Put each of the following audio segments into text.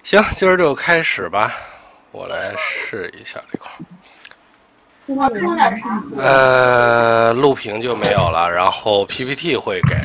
行，今儿就开始吧，我来试一下这个。录屏就没有了，然后 PPT 会给。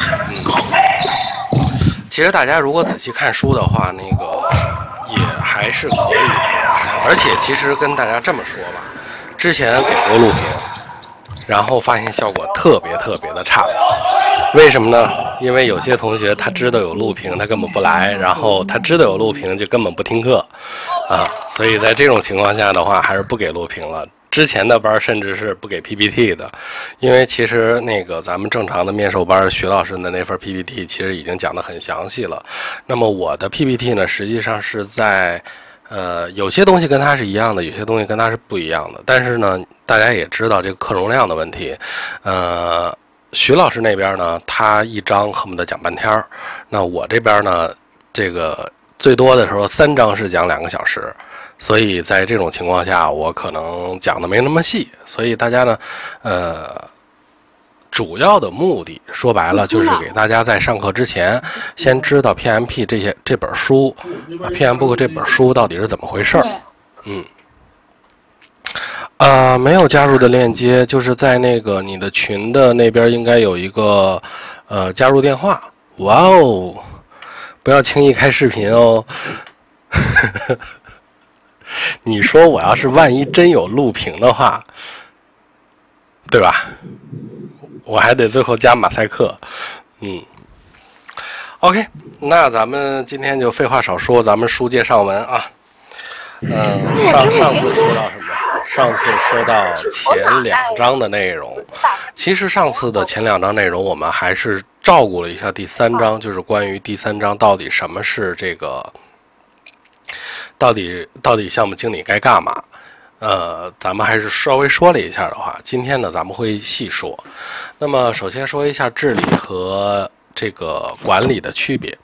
其实大家如果仔细看书的话，那个也还是可以的。而且其实跟大家这么说吧，之前给过录屏，然后发现效果特别的差。为什么呢？因为有些同学他知道有录屏，他根本不来，然后他知道有录屏就根本不听课啊。所以在这种情况下的话，还是不给录屏了。之前的班甚至是不给 PPT 的，因为其实那个咱们正常的面授班徐老师的那份 PPT 其实已经讲得很详细了。那么我的 PPT 呢，实际上是在有些东西跟它是一样的，有些东西跟它是不一样的。但是呢，大家也知道这个课容量的问题，徐老师那边呢，他一章恨不得讲半天儿，那我这边呢，这个最多的时候3章是讲2个小时。所以在这种情况下，我可能讲的没那么细，所以大家呢，主要的目的说白了就是给大家在上课之前先知道 PMP 这本书，PMBOK 这本书到底是怎么回事儿。没有加入的链接，就是在那个你的群的那边应该有一个加入电话。哇哦，不要轻易开视频哦。你说我要是万一真有录屏的话，对吧？我还得最后加马赛克。OK， 那咱们今天就废话少说，咱们书接上文啊。上次说到什么？上次说到前2章的内容。其实上次的前2章内容，我们还是照顾了一下第3章，就是关于第3章到底什么是这个。到底项目经理该干嘛？咱们还是稍微说了一下的话，今天呢咱们会细说。那么首先说一下治理和这个管理的区别。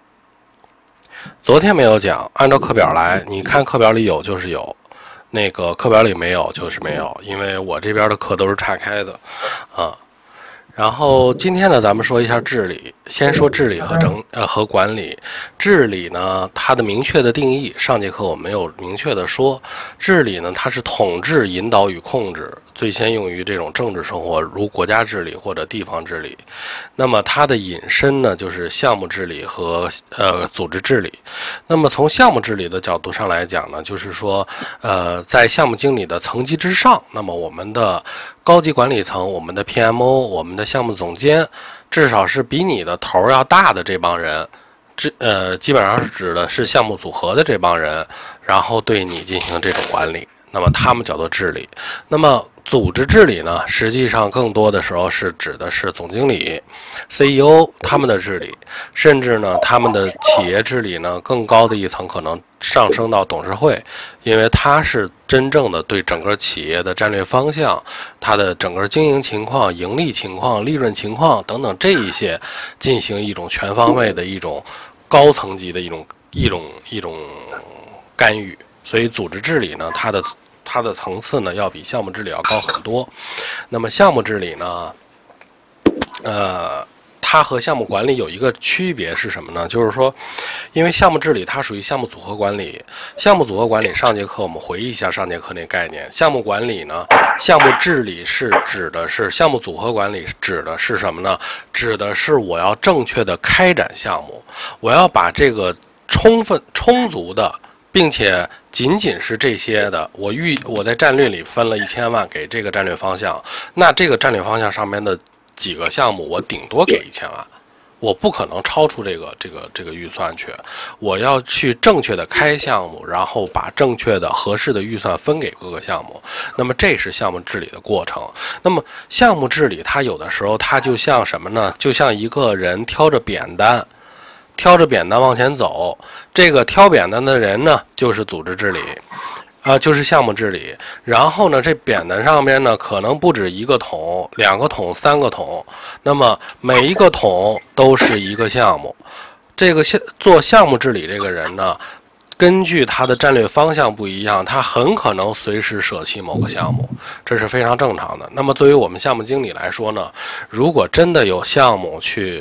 昨天没有讲，按照课表来，你看课表里有就是有，那个课表里没有就是没有，因为我这边的课都是岔开的啊。然后今天呢，咱们说一下治理。先说治理和管理。治理呢，它的明确的定义，上节课我没有明确的说。治理呢，它是统治、引导与控制，最先用于这种政治生活，如国家治理或者地方治理。那么它的引申呢，就是项目治理和组织治理。那么从项目治理的角度上来讲呢，就是说，在项目经理的层级之上，那么我们的高级管理层，我们的 PMO， 我们的项目总监，至少是比你的头要大的这帮人，基本上是指的是项目组合的这帮人，然后对你进行这种管理，那么他们叫做治理。那么组织治理呢，实际上更多的时候是指的是总经理、CEO 他们的治理，甚至呢，他们的企业治理呢，更高的一层可能上升到董事会，因为它是真正的对整个企业的战略方向、它的整个经营情况、盈利情况、利润情况等等这一些进行一种全方位的一种高层级的一种干预。所以组织治理呢，它的层次呢要比项目治理要高很多。那么项目治理呢，它和项目管理有一个区别是什么呢？就是说，因为项目治理它属于项目组合管理，项目组合管理上节课我们回忆一下上节课那概念。项目管理呢，项目治理是指的是项目组合管理指的是什么呢？指的是我要正确的开展项目，我要把这个充足的。并且仅仅是这些的，我在战略里分了1000万给这个战略方向，那这个战略方向上面的几个项目，我顶多给1000万，我不可能超出这个预算去，我要去正确的开项目，然后把正确的合适的预算分给各个项目，那么这是项目治理的过程。那么项目治理它有的时候它就像什么呢？就像一个人挑着扁担往前走，这个挑扁担的人呢，就是组织治理，就是项目治理。然后呢，这扁担上面呢，可能不止1个桶、2个桶、3个桶，那么每一个桶都是一个项目。这个做项目治理这个人呢，根据他的战略方向不一样，他很可能随时舍弃某个项目，这是非常正常的。那么作为我们项目经理来说呢，如果真的有项目去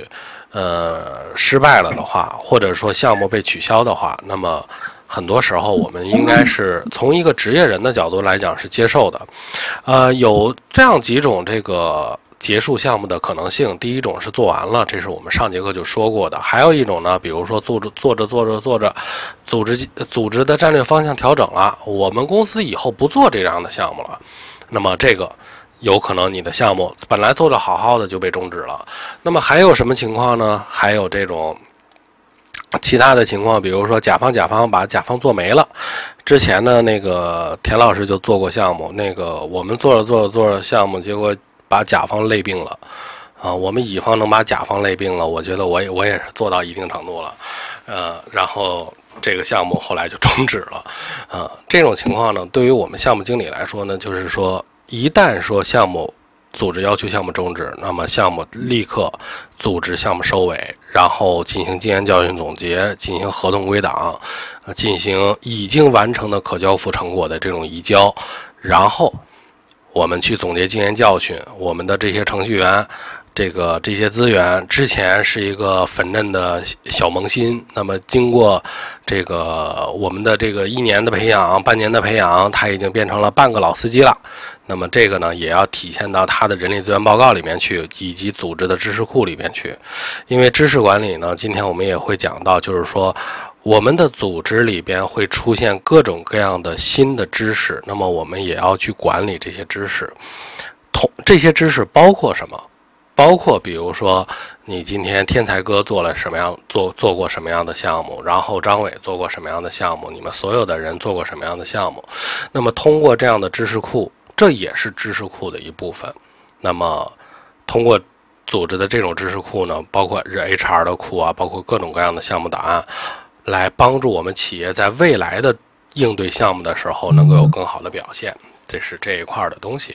失败了的话，或者说项目被取消的话，那么很多时候我们应该是从一个职业人的角度来讲是接受的。有这样几种这个结束项目的可能性。第一种是做完了，这是我们上节课就说过的。还有一种呢，比如说做着，组织的战略方向调整了，我们公司以后不做这样的项目了，那么这个有可能你的项目本来做得好好的就被终止了。那么还有什么情况呢？还有这种其他的情况，比如说甲方把甲方做没了。之前呢，那个田老师就做过项目，那个我们做着项目，结果把甲方累病了。我们乙方能把甲方累病了，我觉得我也是做到一定程度了。然后这个项目后来就终止了。这种情况呢，对于我们项目经理来说呢，就是说一旦说项目组织要求项目终止，那么项目立刻组织项目收尾，然后进行经验教训总结，进行合同归档，进行已经完成的可交付成果的这种移交，然后我们去总结经验教训。我们的这些程序员这些资源之前是一个粉嫩的小萌新，那么经过这个我们的这个1年的培养、半年的培养，他已经变成了半个老司机了。那么这个呢，也要体现到他的人力资源报告里面去，以及组织的知识库里面去。因为知识管理呢，今天我们也会讲到，就是说我们的组织里边会出现各种各样的新的知识，那么我们也要去管理这些知识。这些知识包括什么？包括比如说你今天天才哥做了什么样做过什么样的项目，然后张伟做过什么样的项目，你们所有的人做过什么样的项目。那么通过这样的知识库，这也是知识库的一部分。那么通过组织的这种知识库呢，包括 HR 的库啊，包括各种各样的项目档案，来帮助我们企业在未来的应对项目的时候能够有更好的表现。这是这一块的东西。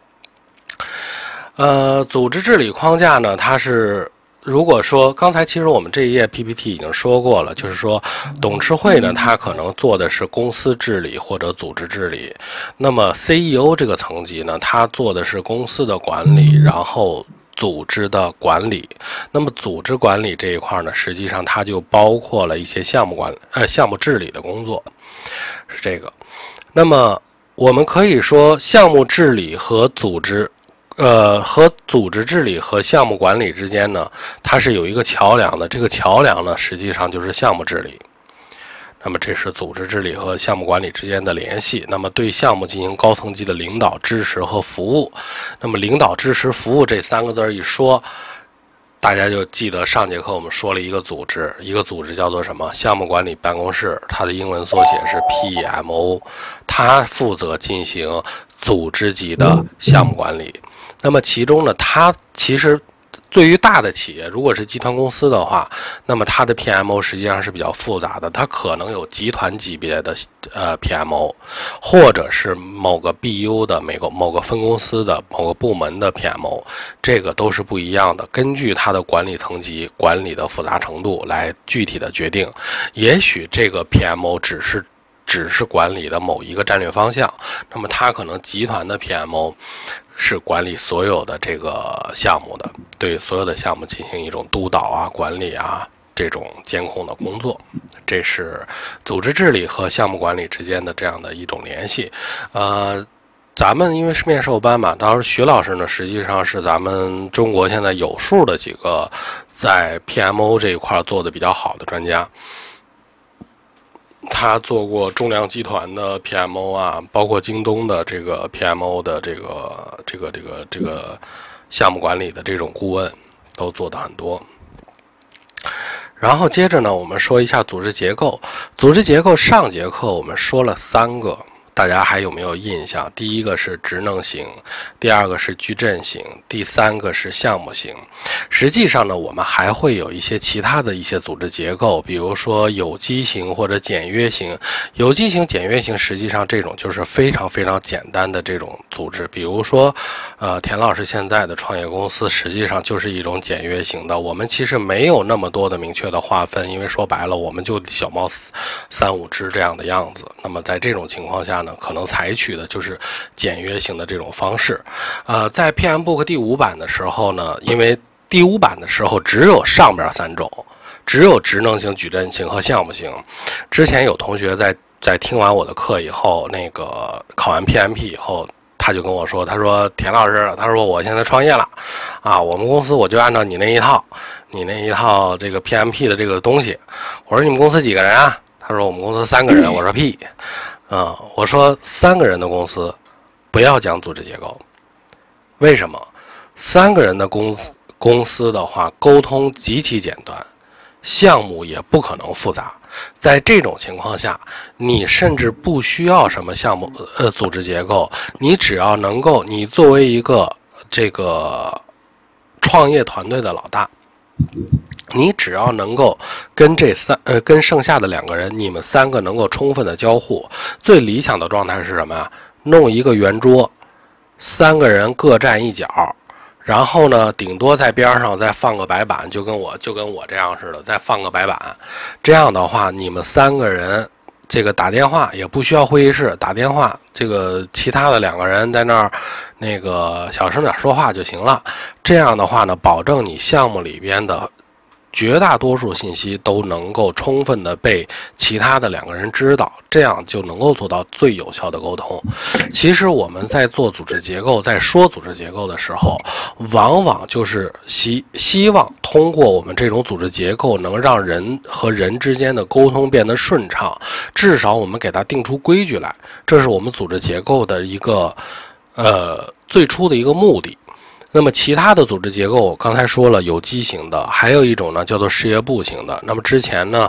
组织治理框架呢，它是如果说刚才其实我们这一页 PPT 已经说过了，就是说董事会呢，它可能做的是公司治理或者组织治理，那么 CEO 这个层级呢，它做的是公司的管理，然后组织的管理。那么组织管理这一块呢，实际上它就包括了一些项目治理的工作，是这个。那么我们可以说项目治理和组织治理和项目管理之间呢，它是有一个桥梁的。这个桥梁呢，实际上就是项目治理。那么这是组织治理和项目管理之间的联系。那么对项目进行高层级的领导、支持和服务。那么领导、支持、服务这3个字一说，大家就记得上节课我们说了一个组织叫做什么？项目管理办公室，它的英文缩写是 PMO， 它负责进行组织级的项目管理。那么其中呢，它其实对于大的企业，如果是集团公司的话，那么它的 PMO 实际上是比较复杂的，它可能有集团级别的PMO， 或者是某个 BU 的某个分公司的某个部门的 PMO， 这个都是不一样的，根据它的管理层级、管理的复杂程度来具体的决定。也许这个 PMO 只是管理的某一个战略方向，那么它可能集团的 PMO是管理所有的这个项目的，对所有的项目进行一种督导啊、管理啊这种监控的工作。这是组织治理和项目管理之间的这样的一种联系。咱们因为是面授班嘛，当时徐老师呢，实际上是咱们中国现在有数的几个在 PMO 这一块做的比较好的专家。他做过中粮集团的 PMO 啊，包括京东的这个 PMO 的这个项目管理的这种顾问，都做的很多。然后接着呢，我们说一下组织结构。组织结构上节课我们说了3个，大家还有没有印象？第一个是职能型，第2个是矩阵型，第3个是项目型。实际上呢，我们还会有一些其他的一些组织结构，比如说有机型或者简约型。有机型、简约型，实际上这种就是非常非常简单的这种组织。比如说，田老师现在的创业公司实际上就是一种简约型的。我们其实没有那么多的明确的划分，因为说白了，我们就小猫3-5只这样的样子。那么在这种情况下呢，可能采取的就是简约型的这种方式。在 PMBOK 第5版的时候呢，因为第5版的时候只有上边3种，只有职能型、矩阵型和项目型。之前有同学在听完我的课以后，那个考完 PMP 以后，他就跟我说，他说田老师，他说我现在创业了啊，我们公司我就按照你那一套这个 PMP 的这个东西。我说你们公司几个人啊？他说我们公司3个人。我说屁，我说3个人的公司不要讲组织结构，为什么？3个人的公司的话，沟通极其简单，项目也不可能复杂。在这种情况下，你甚至不需要什么项目组织结构，你只要能够，你作为一个这个创业团队的老大，你只要能够跟跟剩下的2个人，你们3个能够充分的交互。最理想的状态是什么呀？弄一个圆桌，3个人各站一角。然后呢，顶多在边上再放个白板，就跟我这样似的，再放个白板。这样的话，你们3个人这个打电话也不需要会议室，打电话，这个其他的2个人在那儿那个小声点说话就行了。这样的话呢，保证你项目里边的绝大多数信息都能够充分的被其他的2个人知道，这样就能够做到最有效的沟通。其实我们在做组织结构，在说组织结构的时候，往往就是希望通过我们这种组织结构，能让人和人之间的沟通变得顺畅，至少我们给它定出规矩来，这是我们组织结构的一个最初的一个目的。那么其他的组织结构，刚才说了有机型的，还有一种呢叫做事业部型的。那么之前呢，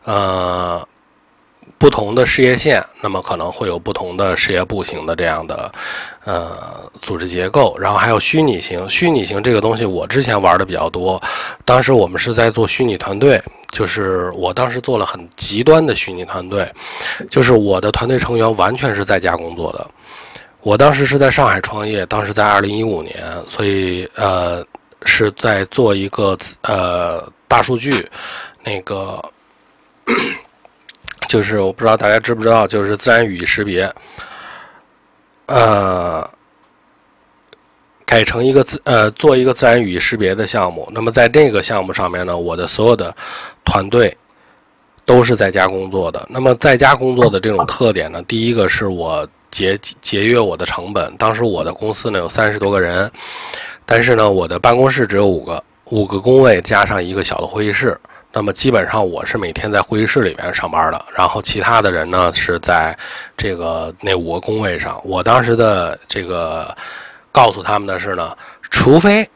不同的事业线，那么可能会有不同的事业部型的这样的组织结构。然后还有虚拟型，虚拟型这个东西我之前玩的比较多，当时我们是在做虚拟团队，就是我当时做了很极端的虚拟团队，就是我的团队成员完全是在家工作的。我当时是在上海创业，当时在2015年，所以是在做一个大数据，那个就是我不知道大家知不知道，就是自然语义识别，改成一个做一个自然语义识别的项目。那么在这个项目上面呢，我的所有的团队都是在家工作的。那么在家工作的这种特点呢，第一个是我节约我的成本。当时我的公司呢有30多个人，但是呢我的办公室只有5个工位加上一个小的会议室。那么基本上我是每天在会议室里面上班的，然后其他的人呢是在这个那5个工位上。我当时的这个告诉他们的是呢，除非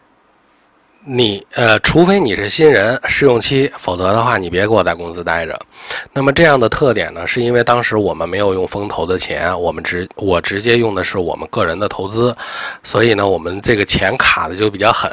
你是新人试用期，否则的话你别给我在公司待着。那么这样的特点呢，是因为当时我们没有用风投的钱，我直接用的是我们个人的投资，所以呢我们这个钱卡的就比较狠。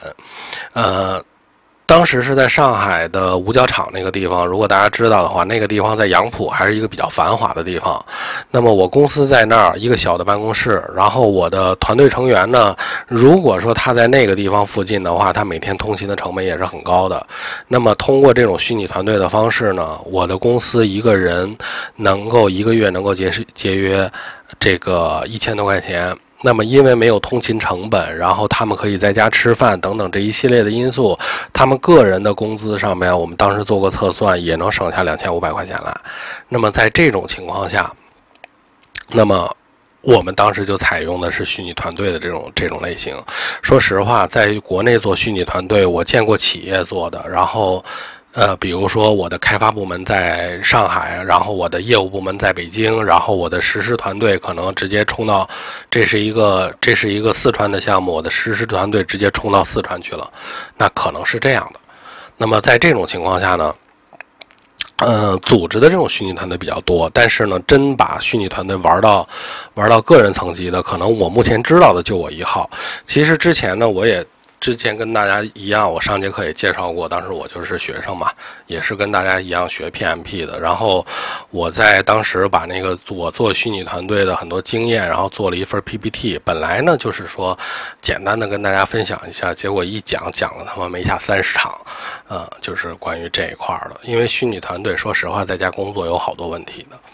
当时是在上海的五角场那个地方，如果大家知道的话，那个地方在杨浦，还是一个比较繁华的地方。那么我公司在那儿一个小的办公室，然后我的团队成员呢，如果说他在那个地方附近的话，他每天通勤的成本也是很高的。那么通过这种虚拟团队的方式呢，我的公司一个人能够1个月能够节约这个1000多块钱。那么因为没有通勤成本，然后他们可以在家吃饭等等这一系列的因素，他们个人的工资上面我们当时做过测算，也能省下2500块钱来。那么在这种情况下，那么我们当时就采用的是虚拟团队的这种类型。说实话，在国内做虚拟团队，我见过企业做的，然后比如说我的开发部门在上海，然后我的业务部门在北京，然后我的实施团队可能直接冲到，这是一个四川的项目，我的实施团队直接冲到四川去了，那可能是这样的。那么在这种情况下呢，组织的这种虚拟团队比较多，但是呢，真把虚拟团队玩到个人层级的，可能我目前知道的就我一号。其实之前呢，我也之前跟大家一样，我上节课也介绍过，当时我就是学生嘛，也是跟大家一样学 PMP 的。然后我在当时把那个我做虚拟团队的很多经验，然后做了一份 PPT。本来呢就是说简单的跟大家分享一下，结果一讲了他妈没下30场，就是关于这一块的。因为虚拟团队说实话在家工作有好多问题的。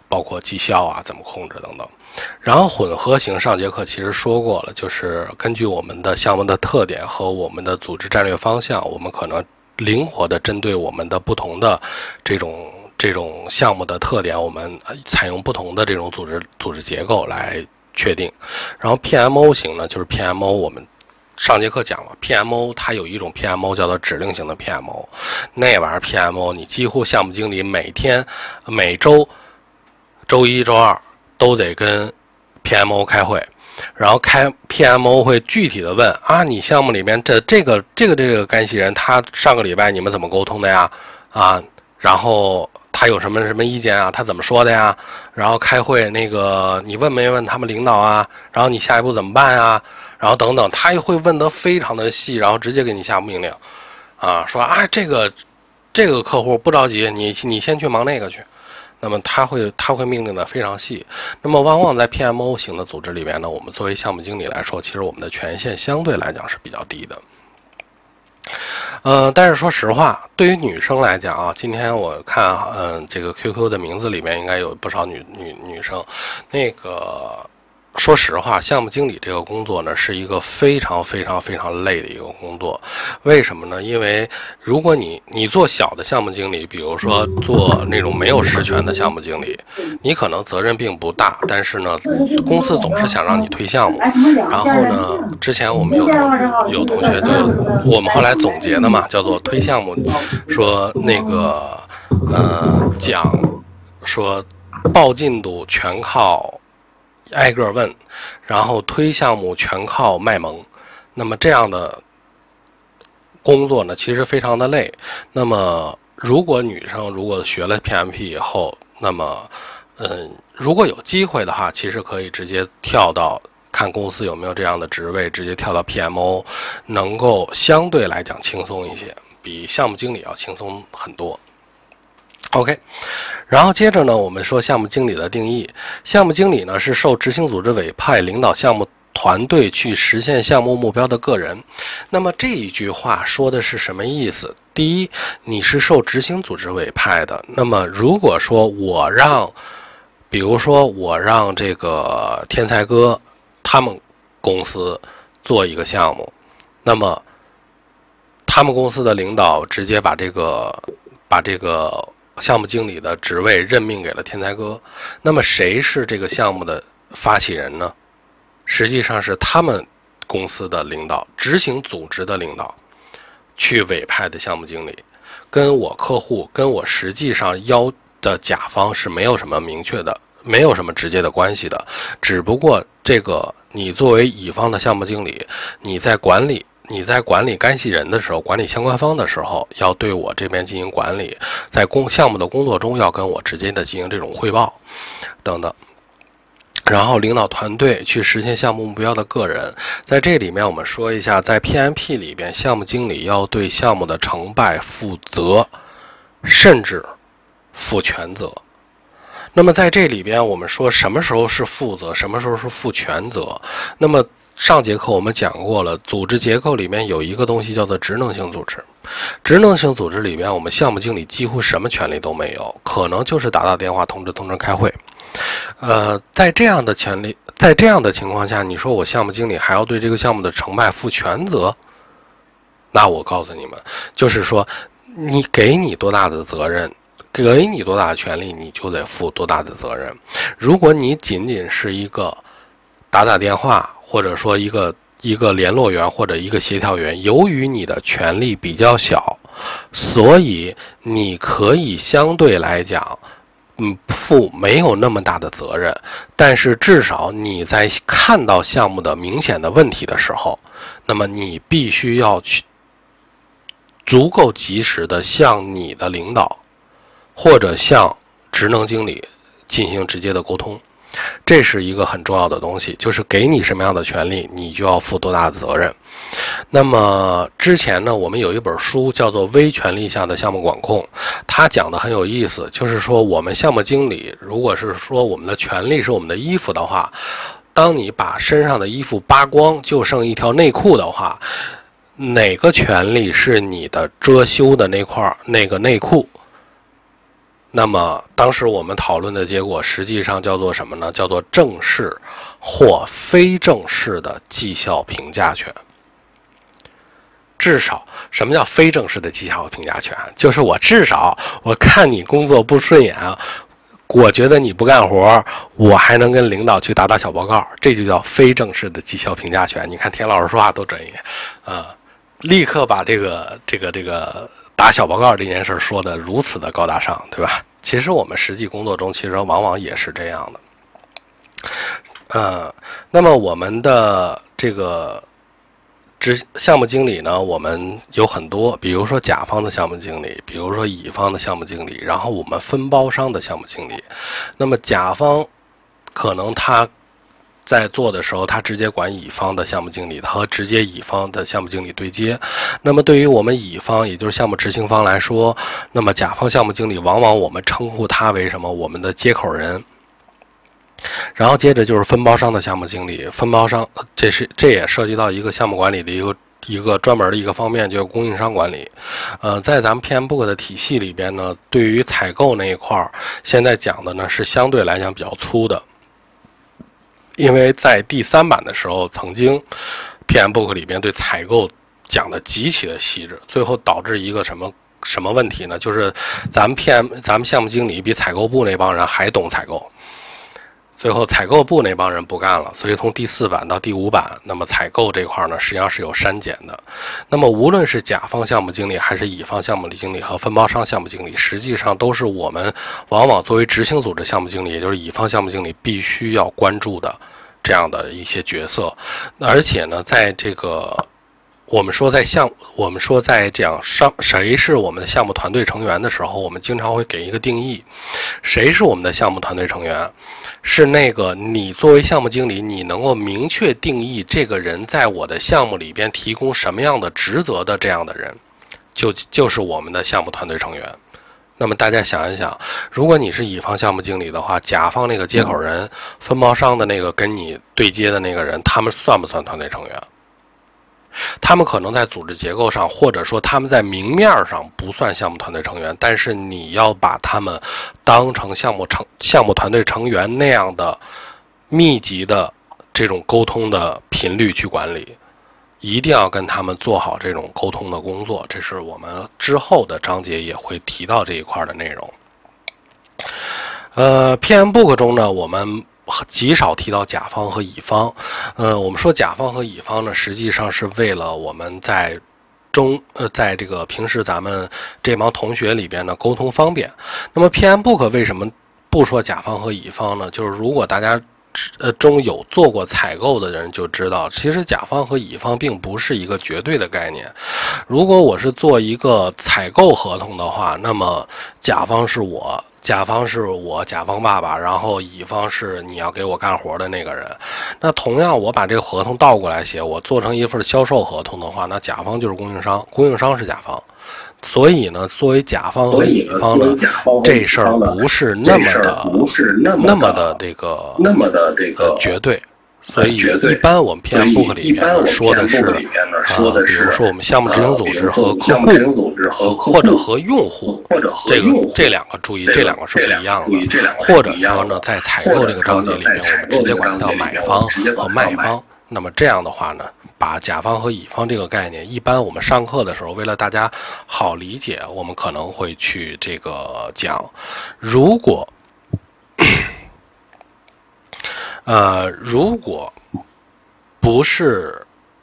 包括绩效啊怎么控制等等。然后混合型上节课其实说过了，就是根据我们的项目的特点和我们的组织战略方向，我们可能灵活的针对我们的不同的这种项目的特点，我们采用不同的这种组织结构来确定。然后 PMO 型呢，就是 PMO 我们上节课讲了 ，PMO 它有一种 PMO 叫做指令型的 PMO， 那玩意儿 PMO 你几乎项目经理每天、每周、周一、周二都得跟 PMO 开会，然后PMO 会具体的问啊，你项目里面这个干系人他上个礼拜你们怎么沟通的呀？啊，然后他有什么意见啊？他怎么说的呀？然后开会那个你问没问他们领导啊？然后你下一步怎么办啊？然后等等，他也会问得非常的细，然后直接给你下命令，啊，说啊这个客户不着急，你先去忙那个去。那么他会命令的非常细。那么往往在 PMO 型的组织里面呢，我们作为项目经理来说，其实我们的权限相对来讲是比较低的。但是说实话，对于女生来讲啊，今天我看这个 QQ 的名字里面应该有不少女生，那个。说实话，项目经理这个工作呢，是一个非常累的一个工作。为什么呢？因为如果你做小的项目经理，比如说做那种没有实权的项目经理，你可能责任并不大，但是呢，公司总是想让你推项目。然后呢，之前我们有同学就我们后来总结的嘛，叫做推项目，说那个讲说报进度全靠挨个问，然后推项目全靠卖萌。那么这样的工作呢，其实非常的累。那么如果女生学了 PMP 以后，那么如果有机会的话，其实可以直接跳到看公司有没有这样的职位，直接跳到 PMO， 能够相对来讲轻松一些，比项目经理要轻松很多。OK， 然后接着呢，我们说项目经理的定义。项目经理呢是受执行组织委派，领导项目团队去实现项目目标的个人。那么这一句话说的是什么意思？第一，你是受执行组织委派的。那么如果说比如说我让这个天才哥他们公司做一个项目，那么他们公司的领导直接把这个项目经理的职位任命给了天才哥，那么谁是这个项目的发起人呢？实际上是他们公司的领导，执行组织的领导去委派的项目经理，跟我客户跟我实际上邀的甲方是没有什么明确的，没有什么直接的关系的。只不过这个你作为乙方的项目经理，你在管理干系人的时候，管理相关方的时候，要对我这边进行管理，在项目的工作中要跟我直接的进行这种汇报等等。然后领导团队去实现项目目标的个人，在这里面我们说一下，在 PMP 里边，项目经理要对项目的成败负责，甚至负全责。那么在这里边，我们说什么时候是负责，什么时候是负全责。那么上节课我们讲过了，组织结构里面有一个东西叫做职能性组织。职能性组织里面，我们项目经理几乎什么权利都没有，可能就是打电话通知开会。在这样的情况下，你说我项目经理还要对这个项目的成败负全责，那我告诉你们，就是说你给你多大的责任，给你多大的权利，你就得负多大的责任。如果你仅仅是一个打电话，或者说一个联络员或者一个协调员，由于你的权力比较小，所以你可以相对来讲负没有那么大的责任，但是至少你在看到项目的明显的问题的时候，那么你必须要去足够及时的向你的领导或者向职能经理进行直接的沟通。这是一个很重要的东西，就是给你什么样的权利，你就要负多大的责任。那么之前呢，我们有一本书叫做《微权力下的项目管控》，它讲的很有意思，就是说我们项目经理，如果是说我们的权利是我们的衣服的话，当你把身上的衣服扒光，就剩一条内裤的话，哪个权利是你的遮羞的那块那个内裤？ 那么当时我们讨论的结果实际上叫做什么呢？叫做正式或非正式的绩效评价权。至少，什么叫非正式的绩效评价权？就是我至少我看你工作不顺眼，我觉得你不干活，我还能跟领导去打小报告，这就叫非正式的绩效评价权。你看田老师说话多专业啊，立刻把这个打小报告这件事说的如此的高大上，对吧？其实我们实际工作中，其实往往也是这样的。那么我们的这个项目经理呢，我们有很多，比如说甲方的项目经理，比如说乙方的项目经理，然后我们分包商的项目经理。那么甲方可能他在做的时候，他直接管乙方的项目经理和直接乙方的项目经理对接。那么对于我们乙方，也就是项目执行方来说，那么甲方项目经理往往我们称呼他为什么？我们的接口人。然后接着就是分包商的项目经理，分包商这也涉及到一个项目管理的一个专门的一个方面，就是供应商管理。在咱们 PMBOK 的体系里边呢，对于采购那一块，现在讲的呢是相对来讲比较粗的。因为在第3版的时候，曾经 PMBOK 里边对采购讲的极其的细致，最后导致一个什么问题呢？就是咱们项目经理比采购部那帮人还懂采购，最后采购部那帮人不干了，所以从第4版到第5版，那么采购这块呢实际上是有删减的。那么无论是甲方项目经理还是乙方项目经理和分包商项目经理，实际上都是我们往往作为执行组织项目经理，也就是乙方项目经理必须要关注的这样的一些角色。而且呢，在这个我们说在讲谁是我们的项目团队成员的时候，我们经常会给一个定义，谁是我们的项目团队成员？是那个你作为项目经理，你能够明确定义这个人在我的项目里边提供什么样的职责的这样的人，就是我们的项目团队成员。那么大家想一想，如果你是乙方项目经理的话，甲方那个接口人、分包商的那个跟你对接的那个人，他们算不算团队成员？他们可能在组织结构上，或者说他们在明面上不算项目团队成员，但是你要把他们当成项目团队成员那样的密集的这种沟通的频率去管理，一定要跟他们做好这种沟通的工作。这是我们之后的章节也会提到这一块的内容。PMBOK 中呢，我们极少提到甲方和乙方。我们说甲方和乙方呢，实际上是为了我们在这个平时咱们这帮同学里边呢沟通方便。那么 PMBOK 为什么不说甲方和乙方呢？就是如果大家中有做过采购的人就知道，其实甲方和乙方并不是一个绝对的概念。如果我是做一个采购合同的话，那么甲方是我，甲方爸爸，然后乙方是你要给我干活的那个人。那同样我把这个合同倒过来写，我做成一份销售合同的话，那甲方就是供应商，供应商是甲方。所以呢，作为甲方和乙方呢，这事儿不是那么的这个绝对。所以一般我们 PMBOK 里边呢说的是比如说我们项目执行组织和客户，或者和用户，这两个注意，这两个是不一样的。或者说呢，在采购这个章节里面，我们直接管它叫买方和卖方。那么这样的话呢，把甲方和乙方这个概念，一般我们上课的时候，为了大家好理解，我们可能会去这个讲。如果不是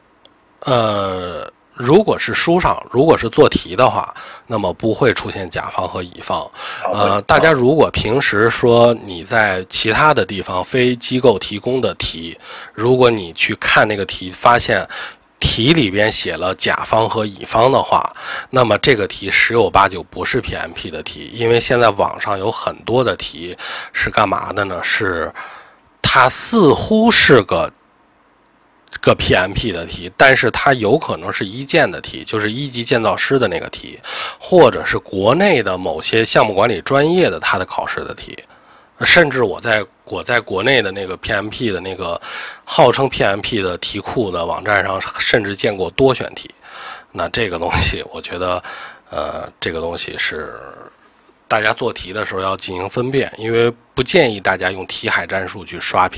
如果是书上，如果是做题的话，那么不会出现甲方和乙方。大家如果平时说你在其他的地方非机构提供的题，如果你去看那个题，发现题里边写了甲方和乙方的话，那么这个题十有八九不是 PMP 的题，因为现在网上有很多的题是干嘛的呢？是它似乎是个 PMP 的题，但是它有可能是一建的题，就是一级建造师的那个题，或者是国内的某些项目管理专业的它的考试的题，甚至我在国内的那个 PMP 的那个号称 PMP 的题库的网站上，甚至见过多选题。那这个东西，我觉得，这个东西是大家做题的时候要进行分辨，因为不建议大家用题海战术去刷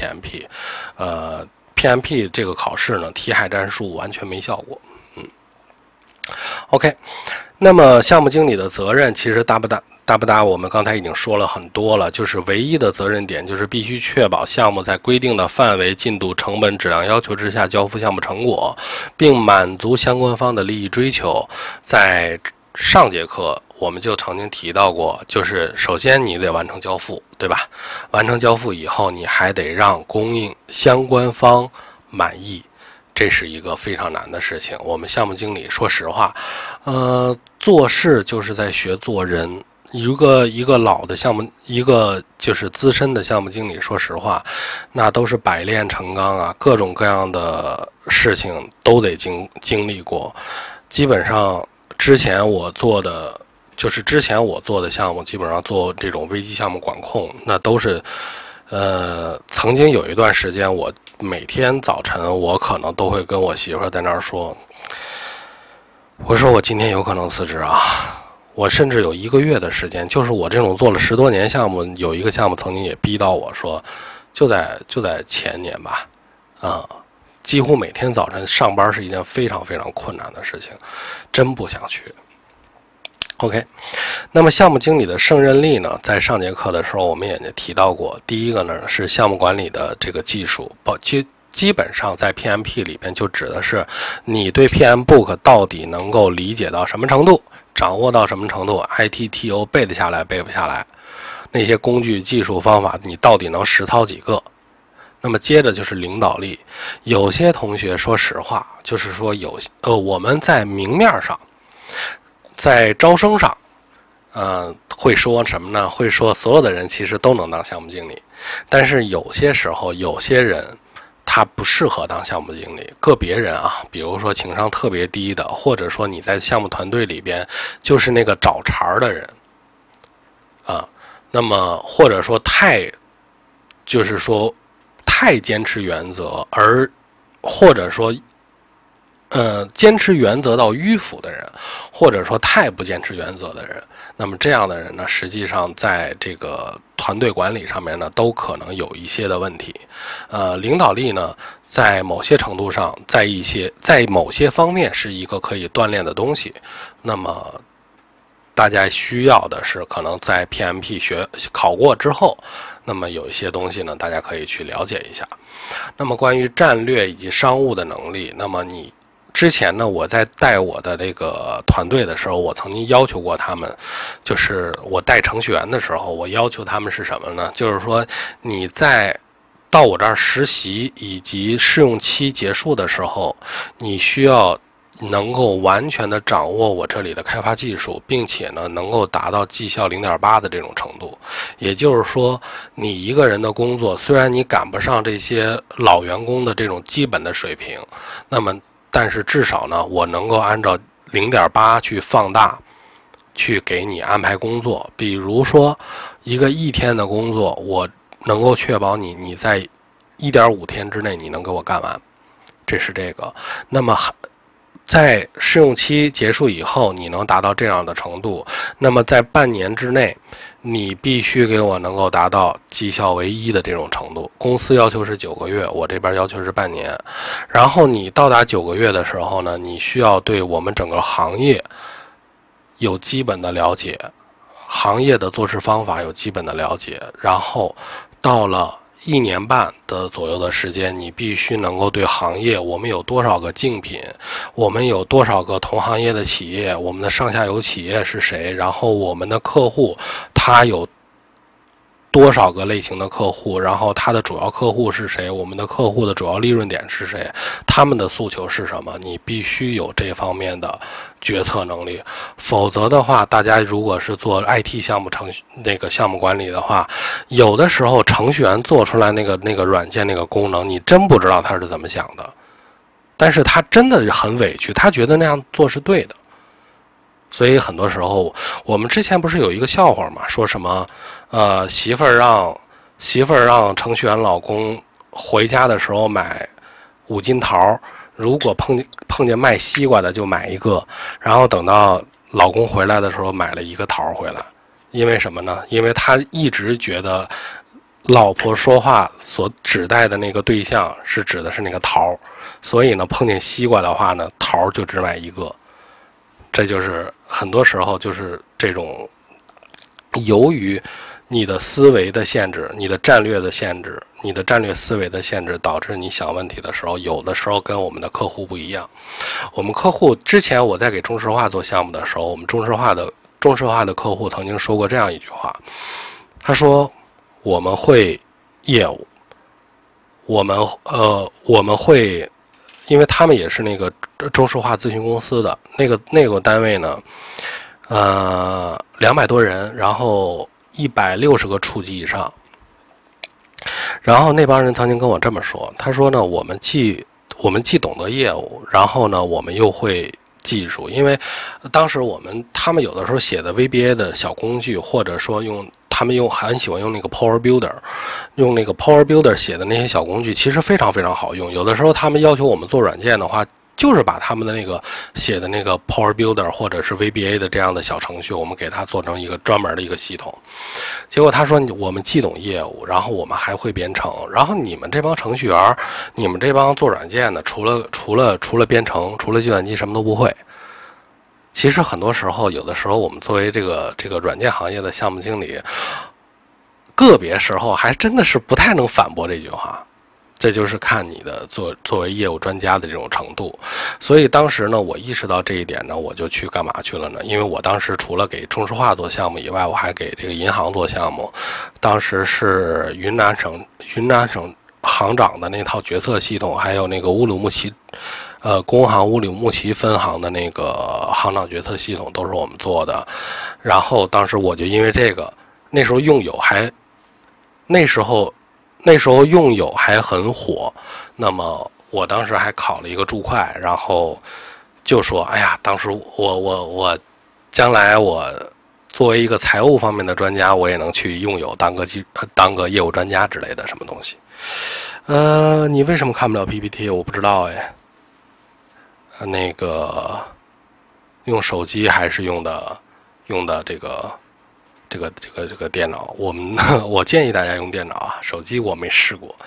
PMP。PMP 这个考试呢，题海战术完全没效果。OK， 那么项目经理的责任其实大不大？我们刚才已经说了很多了，就是唯一的责任点就是必须确保项目在规定的范围、进度、成本、质量要求之下交付项目成果，并满足相关方的利益追求。在上节课我们就曾经提到过，就是首先你得完成交付，对吧？完成交付以后，你还得让供应相关方满意。这是一个非常难的事情。我们项目经理说实话，做事就是在学做人。一个老的项目，一个就是资深的项目经理，说实话，那都是百炼成钢啊，各种各样的事情都得经历过。基本上之前我做的项目，基本上做这种危机项目管控，那都是。曾经有一段时间，我每天早晨我可能都会跟我媳妇在那儿说，我说我今天有可能辞职啊。我甚至有1个月的时间，就是我这种做了10多年项目，有一个项目曾经也逼到我说，就在前年吧，几乎每天早晨上班是一件非常非常困难的事情，真不想去。OK， 那么项目经理的胜任力呢，在上节课的时候我们也提到过。第一个呢是项目管理的这个技术，基本上在 PMP 里边就指的是你对 PMBOK 到底能够理解到什么程度，掌握到什么程度 ，ITTO 背得下来背不下来，那些工具技术方法你到底能实操几个。那么接着就是领导力，有些同学说实话，就是说我们在明面上。在招生上，会说什么呢？会说所有的人其实都能当项目经理，但是有些时候有些人他不适合当项目经理。个别人啊，比如说情商特别低的，或者说你在项目团队里边就是那个找茬的人，那么或者说太坚持原则，或者说。坚持原则到迂腐的人，或者说太不坚持原则的人，那么这样的人呢，实际上在这个团队管理上面呢，都可能有一些的问题。领导力呢，在某些程度上，在某些方面是一个可以锻炼的东西。那么大家需要的是，可能在 PMP 考过之后，那么有一些东西呢，大家可以去了解一下。那么关于战略以及商务的能力，那么之前呢，我在带我的这个团队的时候，我曾经要求过他们，就是我带程序员的时候，我要求他们是什么呢？就是说你到我这儿实习以及试用期结束的时候，你需要能够完全的掌握我这里的开发技术，并且呢能够达到绩效 0.8 的这种程度。也就是说，你一个人的工作，虽然你赶不上这些老员工的这种基本的水平，那么但是至少呢，我能够按照 0.8 去放大，去给你安排工作。比如说一个1天的工作，我能够确保你在1.5天之内你能给我干完，这是这个。那么在试用期结束以后，你能达到这样的程度，那么在半年之内，你必须给我能够达到绩效为1的这种程度。公司要求是9个月，我这边要求是半年。然后你到达9个月的时候呢，你需要对我们整个行业有基本的了解，行业的做事方法有基本的了解。然后到了1年半的左右的时间，你必须能够对行业，我们有多少个竞品，我们有多少个同行业的企业，我们的上下游企业是谁，然后我们的客户他有多少个类型的客户，然后他的主要客户是谁，我们的客户的主要利润点是谁，他们的诉求是什么，你必须有这方面的决策能力。否则的话，大家如果是做 IT 项目项目管理的话，有的时候程序员做出来那个软件那个功能，你真不知道他是怎么想的，但是他真的很委屈，他觉得那样做是对的。所以很多时候，我们之前不是有一个笑话嘛，说什么媳妇儿让程序员老公回家的时候买5斤桃，如果碰见卖西瓜的就买1个，然后等到老公回来的时候买了1个桃回来。 因为什么呢？因为他一直觉得老婆说话所指代的那个对象是指的是那个桃，所以呢，碰见西瓜的话呢，桃就只买一个。这就是很多时候就是这种，由于你的思维的限制、你的战略的限制、你的战略思维的限制，导致你想问题的时候，有的时候跟我们的客户不一样。我们客户之前我在给中石化做项目的时候，我们中石化的客户曾经说过这样一句话，他说：“我们会业务，我们会。”因为他们也是那个中石化咨询公司的那个单位呢，200多人，然后160个处级以上。然后那帮人曾经跟我这么说，他说呢，我们既懂得业务，然后呢，我们又会技术，因为当时他们有的时候写的 VBA 的小工具，或者说他们很喜欢用那个 Power Builder， 用那个 Power Builder 写的那些小工具，其实非常非常好用。有的时候他们要求我们做软件的话，就是把他们的那个写的那个 Power Builder 或者是 VBA 的这样的小程序，我们给它做成一个专门的一个系统。结果他说，我们既懂业务，然后我们还会编程，然后你们这帮程序员，你们这帮做软件的，除了编程，除了计算机什么都不会。其实很多时候，有的时候我们作为这个软件行业的项目经理，个别时候还真的是不太能反驳这句话。这就是看你的作为业务专家的这种程度。所以当时呢，我意识到这一点呢，我就去干嘛去了呢？因为我当时除了给中石化做项目以外，我还给这个银行做项目。当时是云南省行长的那套决策系统，还有那个乌鲁木齐工行乌鲁木齐分行的那个行长决策系统都是我们做的。然后当时我就因为这个，那时候用友还很火，那么我当时还考了一个注会，然后就说，哎呀，当时我将来我作为一个财务方面的专家，我也能去用友当个业务专家之类的什么东西。你为什么看不了 PPT？ 我不知道哎。那个用手机还是用的这个电脑？我建议大家用电脑啊，手机我没试过。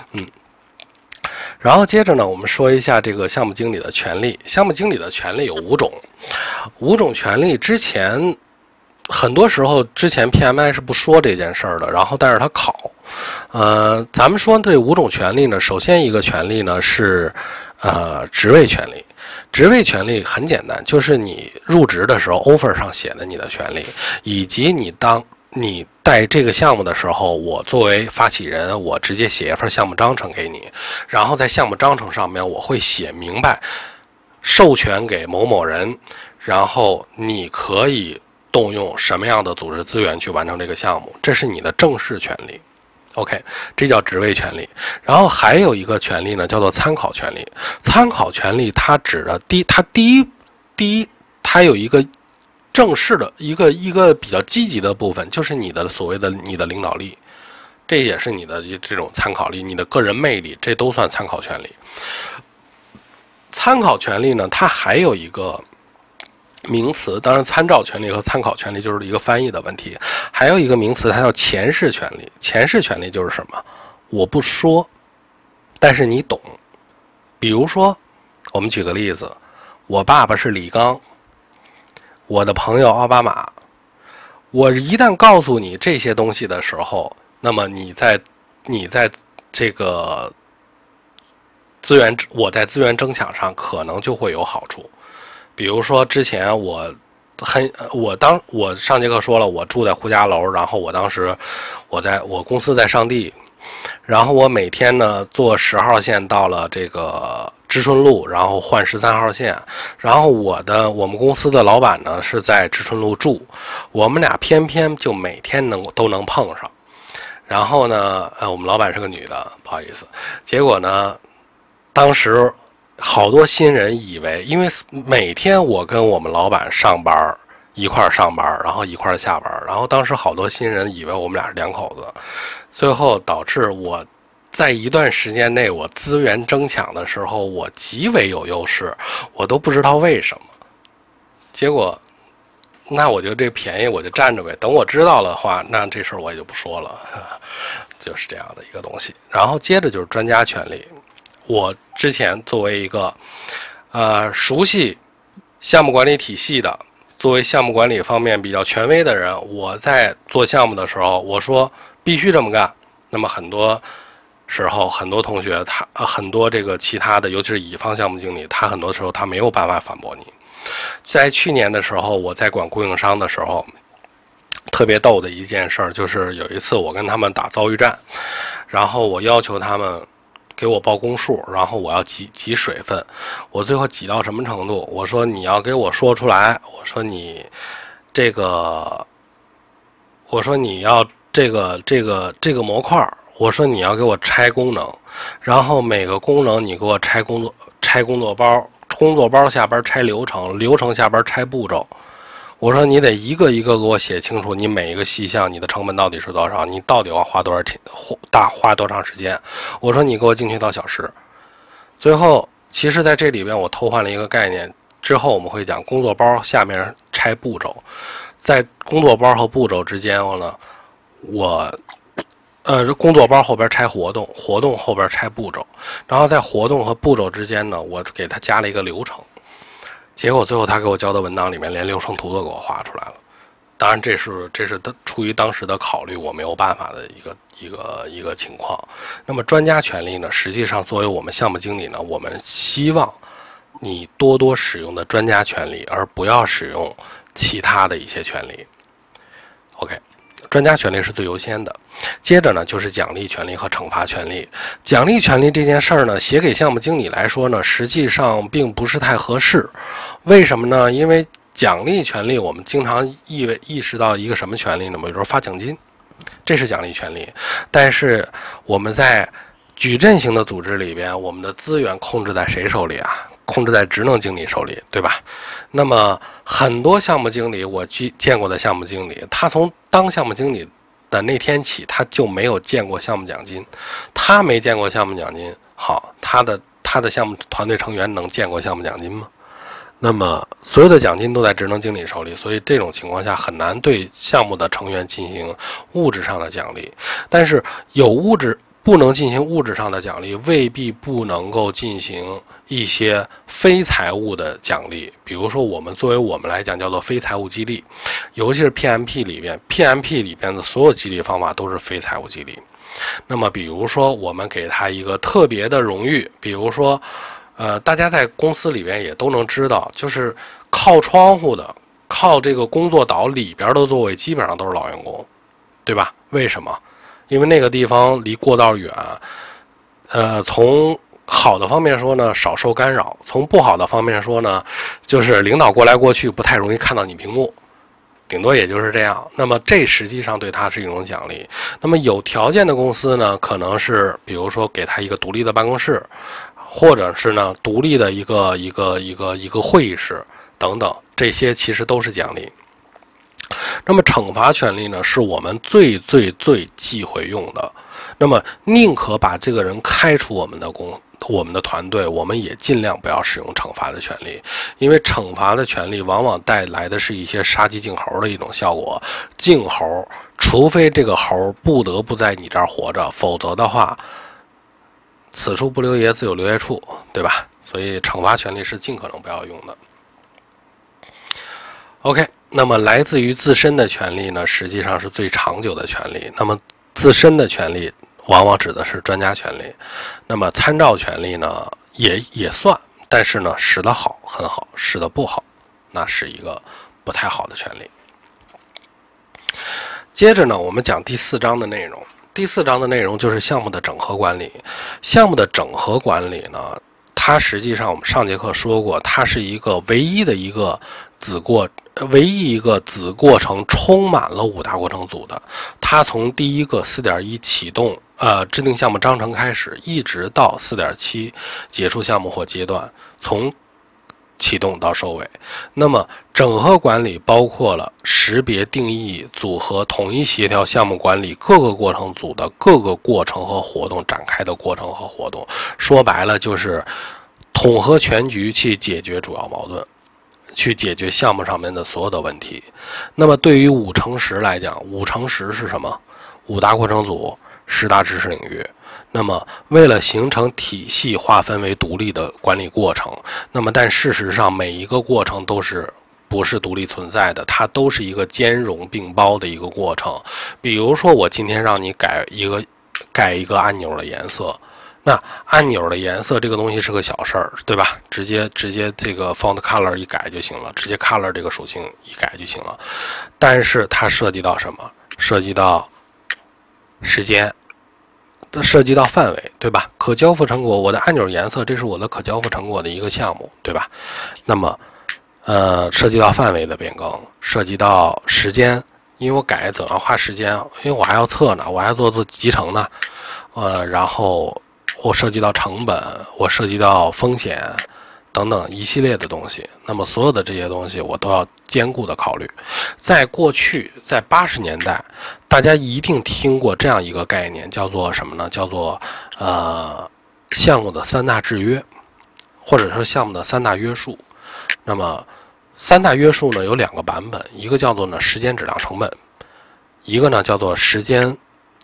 然后接着呢，我们说一下这个项目经理的权利。项目经理的权利有5种权利。很多时候之前 PMI 是不说这件事儿的，然后但是他考。咱们说这5种权利呢，首先一个权利呢是职位权利。职位权利很简单，就是你入职的时候 offer 上写的你的权利，以及你带这个项目的时候，我作为发起人，我直接写一份项目章程给你，然后在项目章程上面我会写明白，授权给某某人，然后你可以动用什么样的组织资源去完成这个项目，这是你的正式权利。OK， 这叫职位权利。然后还有一个权利呢，叫做参考权利。参考权利它指的它有一个正式的一个比较积极的部分，就是你的所谓的你的领导力，这也是你的这种参考力，你的个人魅力，这都算参考权利。参考权利呢，它还有一个名词，当然参照权利和参考权利就是一个翻译的问题。还有一个名词，它叫前世权利。前世权利就是什么？我不说，但是你懂。比如说，我们举个例子，我爸爸是李刚，我的朋友奥巴马。我一旦告诉你这些东西的时候，那么你在这个我在资源争抢上可能就会有好处。比如说之前我上节课说了，我住在胡家楼，然后我当时我公司在上地，然后我每天呢坐10号线到了这个知春路，然后换13号线，然后我们公司的老板呢是在知春路住，我们俩偏偏就每天都能碰上。然后呢我们老板是个女的，不好意思，结果呢当时好多新人以为，因为每天我跟我们老板一块上班，然后一块下班，然后当时好多新人以为我们俩是2口子，最后导致我在一段时间内我资源争抢的时候，我极为有优势，我都不知道为什么。结果那我就这便宜我就占着呗。等我知道了的话，那这事儿我也就不说了，就是这样的一个东西。然后接着就是专家权利。我之前作为一个熟悉项目管理体系的，作为项目管理方面比较权威的人，我在做项目的时候，我说必须这么干。那么很多时候，很多同学很多这个其他的，尤其是乙方项目经理，他很多时候他没有办法反驳你。在去年的时候，我在管供应商的时候，特别逗的一件事儿，就是有一次我跟他们打遭遇战，然后我要求他们给我报公数，然后我要挤水分，我最后挤到什么程度？我说你要给我说出来，我说你这个，我说你要这个模块，我说你要给我拆功能，然后每个功能你给我拆工作包。工作包下边拆流程，流程下边拆步骤。我说你得一个一个给我写清楚，你每一个细项你的成本到底是多少，你到底要花多少钱，花多长时间。我说你给我精确到小时。最后其实在这里边我偷换了一个概念，之后我们会讲工作包下面拆步骤，在工作包和步骤之间呢，工作包后边拆活动，活动后边拆步骤，然后在活动和步骤之间呢，我给他加了一个流程。结果最后他给我交的文档里面连流程图都给我画出来了。当然这是出于当时的考虑，我没有办法的一个情况。那么专家权利呢，实际上作为我们项目经理呢，我们希望你多多使用的专家权利，而不要使用其他的一些权利。OK。专家权利是最优先的，接着呢就是奖励权利和惩罚权利。奖励权利这件事儿呢，写给项目经理来说呢，实际上并不是太合适。为什么呢？因为奖励权利我们经常意识到一个什么权利呢？比如说发奖金，这是奖励权利。但是我们在矩阵型的组织里边，我们的资源控制在谁手里啊？控制在职能经理手里，对吧？那么很多项目经理，我见过的项目经理，他从当项目经理的那天起，他就没有见过项目奖金。他没见过项目奖金，好，他的项目团队成员能见过项目奖金吗？那么所有的奖金都在职能经理手里，所以这种情况下很难对项目的成员进行物质上的奖励。但是不能进行物质上的奖励，未必不能够进行一些非财务的奖励。比如说作为我们来讲叫做非财务激励，尤其是 PMP 里边的所有激励方法都是非财务激励。那么比如说我们给他一个特别的荣誉，比如说大家在公司里边也都能知道，就是靠窗户的，靠这个工作岛里边的座位基本上都是老员工，对吧？为什么？因为那个地方离过道远，从好的方面说呢，少受干扰；从不好的方面说呢，就是领导过来过去不太容易看到你屏幕，顶多也就是这样。那么这实际上对他是一种奖励。那么有条件的公司呢，可能是比如说给他一个独立的办公室，或者是呢独立的一个会议室等等，这些其实都是奖励。那么惩罚权利呢，是我们最忌讳用的。那么宁可把这个人开除我们的团队，我们也尽量不要使用惩罚的权利，因为惩罚的权利往往带来的是一些杀鸡儆猴的一种效果。儆猴，除非这个猴不得不在你这儿活着，否则的话，此处不留爷，自有留爷处，对吧？所以惩罚权利是尽可能不要用的。OK。那么来自于自身的权利呢，实际上是最长久的权利。那么自身的权利往往指的是专家权利，那么参照权利呢也算，但是呢使得好很好，使得不好那是一个不太好的权利。接着呢，我们讲第4章的内容。第4章的内容就是项目的整合管理。项目的整合管理呢，它实际上我们上节课说过，它是一个唯一一个子过程充满了5大过程组的。它从第一个 4.1 启动制定项目章程开始，一直到 4.7 结束项目或阶段，从启动到收尾。那么整合管理包括了识别、定义、组合、统一协调项目管理各个过程组的各个过程和活动展开的过程和活动。说白了就是统合全局去解决主要矛盾。 去解决项目上面的所有的问题。那么对于5乘10来讲，5乘10是什么？5大过程组，10大知识领域。那么为了形成体系，划分为独立的管理过程。那么但事实上每一个过程不是独立存在的，它都是一个兼容并包的一个过程。比如说我今天让你改一个按钮的颜色，那按钮的颜色这个东西是个小事儿，对吧？直接这个 font color 一改就行了，直接 color 这个属性一改就行了。但是它涉及到什么？涉及到时间，涉及到范围，对吧？可交付成果，我的按钮颜色，这是我的可交付成果的一个项目，对吧？那么涉及到范围的变更，涉及到时间，因为我改总要花时间，因为我还要测呢，我还要做集成呢，然后我涉及到成本，我涉及到风险等等一系列的东西。那么所有的这些东西我都要兼顾的考虑。在过去，在80年代，大家一定听过这样一个概念，叫做什么呢？叫做项目的3大制约，或者说项目的3大约束。那么3大约束呢有2个版本，一个叫做呢时间质量成本，一个呢叫做时间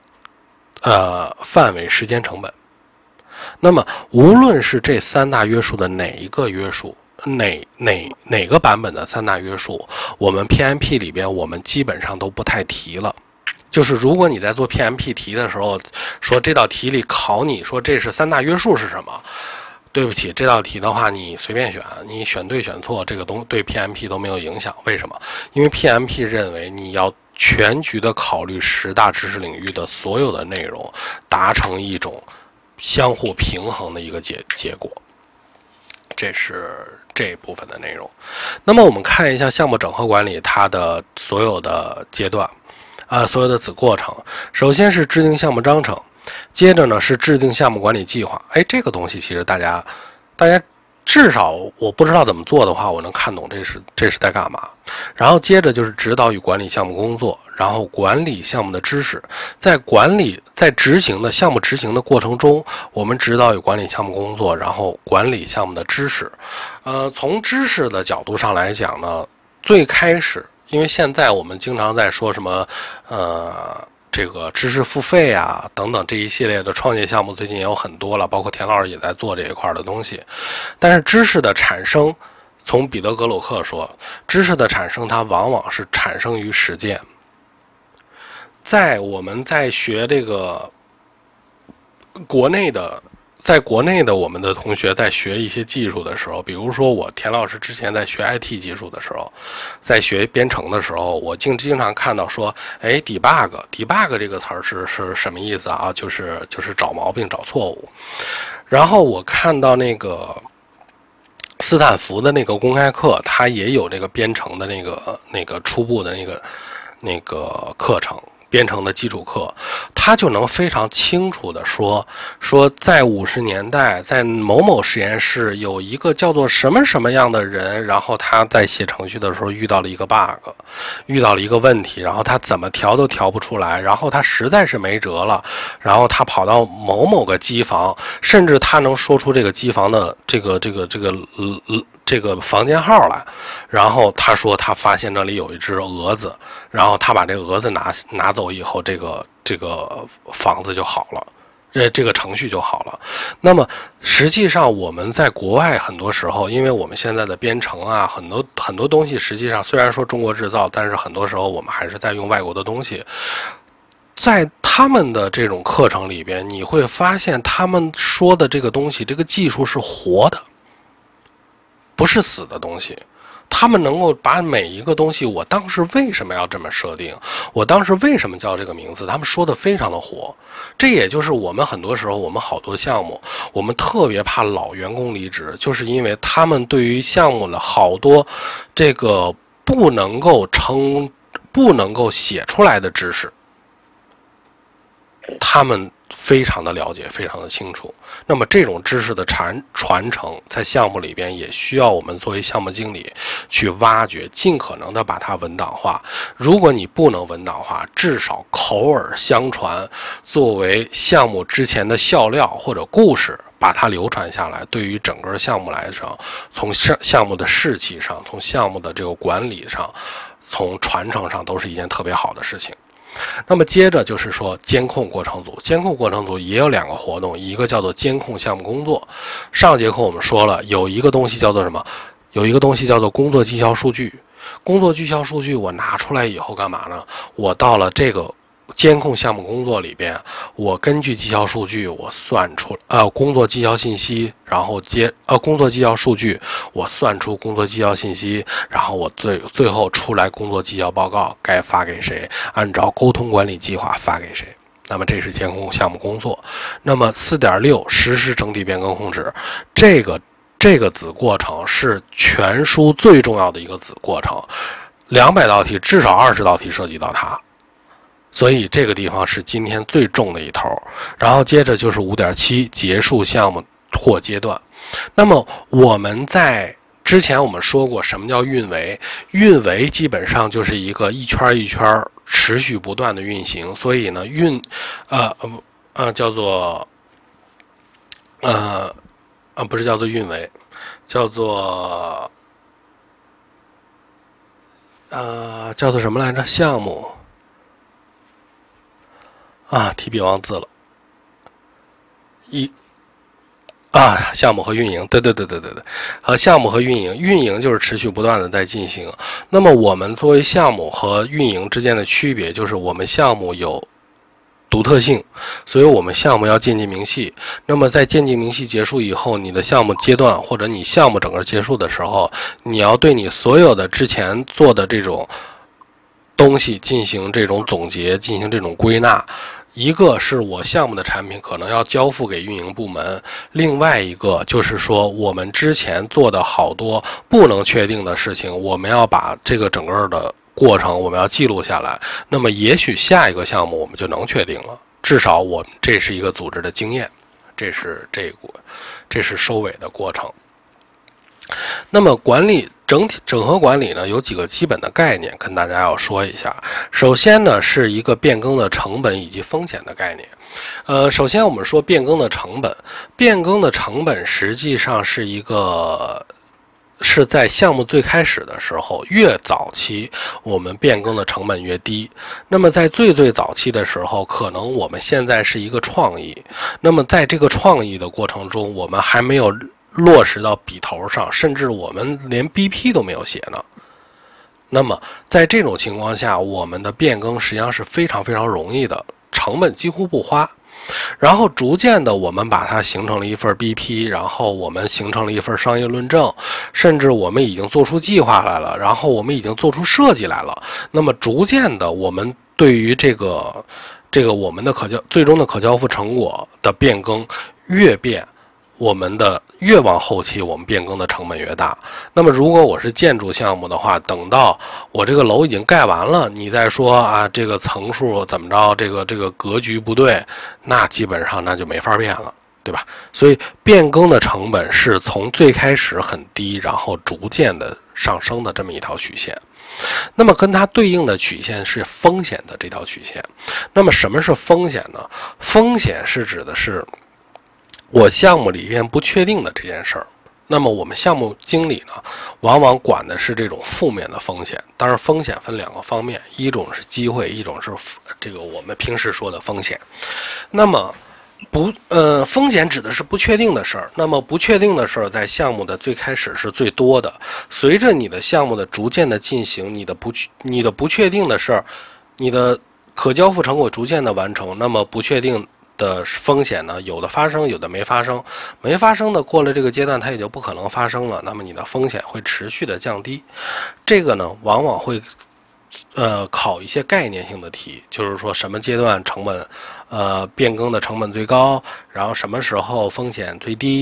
范围时间成本。那么无论是这3大约束的哪一个约束，哪个版本的3大约束，我们 PMP 里边我们基本上都不太提了。就是如果你在做 PMP 题的时候，说这道题里考你说这是3大约束是什么，对不起，这道题的话你随便选，你选对选错，这个对 PMP 都没有影响。为什么？因为 PMP 认为你要全局的考虑10大知识领域的所有的内容，达成一种相互平衡的一个结果。这是这一部分的内容。那么我们看一下项目整合管理它的所有的阶段，所有的子过程。首先是制定项目章程，接着呢是制定项目管理计划。这个东西其实大家至少我不知道怎么做的话，我能看懂这是在干嘛。然后接着就是指导与管理项目工作，然后管理项目的知识，在项目执行的过程中，我们指导与管理项目工作，然后管理项目的知识。从知识的角度上来讲呢，最开始，因为现在我们经常在说什么这个知识付费啊等等这一系列的创业项目最近也有很多了，包括田老师也在做这一块的东西。但是知识的产生，从彼得·格鲁克说，知识的产生它往往是产生于实践。我们在学这个在国内的我们的同学在学一些技术的时候，比如说我田老师之前在学 IT 技术的时候，在学编程的时候，我经常看到说debug 这个词儿是什么意思啊？就是找毛病找错误。然后我看到那个斯坦福的那个公开课，它也有这个编程的那个初步的那个课程，编程的基础课，他就能非常清楚的说在50年代，在某某实验室有一个叫做什么什么样的人，然后他在写程序的时候遇到了一个 bug， 遇到了一个问题，然后他怎么调都调不出来，然后他实在是没辙了，然后他跑到某个机房，甚至他能说出这个机房的这个房间号来，然后他说他发现这里有一只蛾子，然后他把这个蛾子拿走以后，这个房子就好了，这个程序就好了。那么实际上我们在国外很多时候，因为我们现在的编程啊，很多东西实际上虽然说中国制造，但是很多时候我们还是在用外国的东西。在他们的这种课程里边，你会发现他们说的这个东西，这个技术是活的，不是死的东西。他们能够把每一个东西，我当时为什么要这么设定，我当时为什么叫这个名字，他们说的非常的活。这也就是我们很多时候，我们好多项目，我们特别怕老员工离职，就是因为他们对于项目的好多这个不能够写出来的知识， 他们非常的了解，非常的清楚。那么这种知识的传承，在项目里边也需要我们作为项目经理去挖掘，尽可能的把它文档化。如果你不能文档化，至少口耳相传，作为项目之前的笑料或者故事，把它流传下来，对于整个项目来说，从项目的士气上，从项目的这个管理上，从传承上，都是一件特别好的事情。那么接着就是说监控过程组，监控过程组也有2个活动，一个叫做监控项目工作。上节课我们说了，有一个东西叫做什么？有一个东西叫做工作绩效数据。工作绩效数据我拿出来以后干嘛呢？我到了这个监控项目工作里边，我根据绩效数据，我算出工作绩效信息，然后工作绩效数据，我算出工作绩效信息，然后我最后出来工作绩效报告该发给谁，按照沟通管理计划发给谁。那么这是监控项目工作。那么 4.6 实施整体变更控制，这个子过程是全书最重要的一个子过程，200道题至少20道题涉及到它。所以这个地方是今天最重的一头，然后接着就是 5.7 结束项目或阶段。那么我们在之前我们说过什么叫运维，运维基本上就是一个一圈一圈持续不断的运行，所以呢叫做不是叫做运维，叫做叫做什么来着？项目提笔忘字了。项目和运营，对，和项目和运营，运营就是持续不断的在进行。那么我们作为项目和运营之间的区别，就是我们项目有独特性，所以我们项目要渐进明细。那么在渐进明细结束以后，你的项目阶段或者你项目整个结束的时候，你要对你所有的之前做的这种东西进行这种总结，进行这种归纳。一个是我项目的产品可能要交付给运营部门，另外一个就是说我们之前做的好多不能确定的事情，我们要把这个整个的过程我们要记录下来。那么也许下一个项目我们就能确定了，至少我们这是一个组织的经验，这是收尾的过程。那么管理整合管理呢，有几个基本的概念跟大家要说一下。首先呢，是一个变更的成本以及风险的概念。首先我们说变更的成本，变更的成本实际上是在项目最开始的时候，越早期我们变更的成本越低。那么在最早期的时候，可能我们现在是一个创意，那么在这个创意的过程中，我们还没有落实到笔头上，甚至我们连 BP 都没有写呢。那么在这种情况下，我们的变更实际上是非常非常容易的，成本几乎不花。然后逐渐的我们把它形成了一份 BP， 然后我们形成了一份商业论证，甚至我们已经做出计划来了，然后我们已经做出设计来了。那么逐渐的我们对于这个我们的最终的可交付成果的变更我们的越往后期，我们变更的成本越大。那么如果我是建筑项目的话，等到我这个楼已经盖完了，你再说这个层数怎么着，这个格局不对，那基本上那就没法变了，对吧？所以变更的成本是从最开始很低，然后逐渐的上升的这么一条曲线。那么跟它对应的曲线是风险的这条曲线。那么什么是风险呢？风险是指的是我项目里面不确定的这件事儿。那么我们项目经理呢，往往管的是这种负面的风险。当然风险分2个方面，一种是机会，一种是这个我们平时说的风险。那么风险指的是不确定的事儿。那么不确定的事儿在项目的最开始是最多的，随着你的项目的逐渐的进行，你的不确定的事儿，你的可交付成果逐渐的完成，那么不确定的风险呢，有的发生，有的没发生。没发生的过了这个阶段，它也就不可能发生了，那么你的风险会持续的降低。这个呢，往往会考一些概念性的题，就是说什么阶段成本变更的成本最高，然后什么时候风险最低，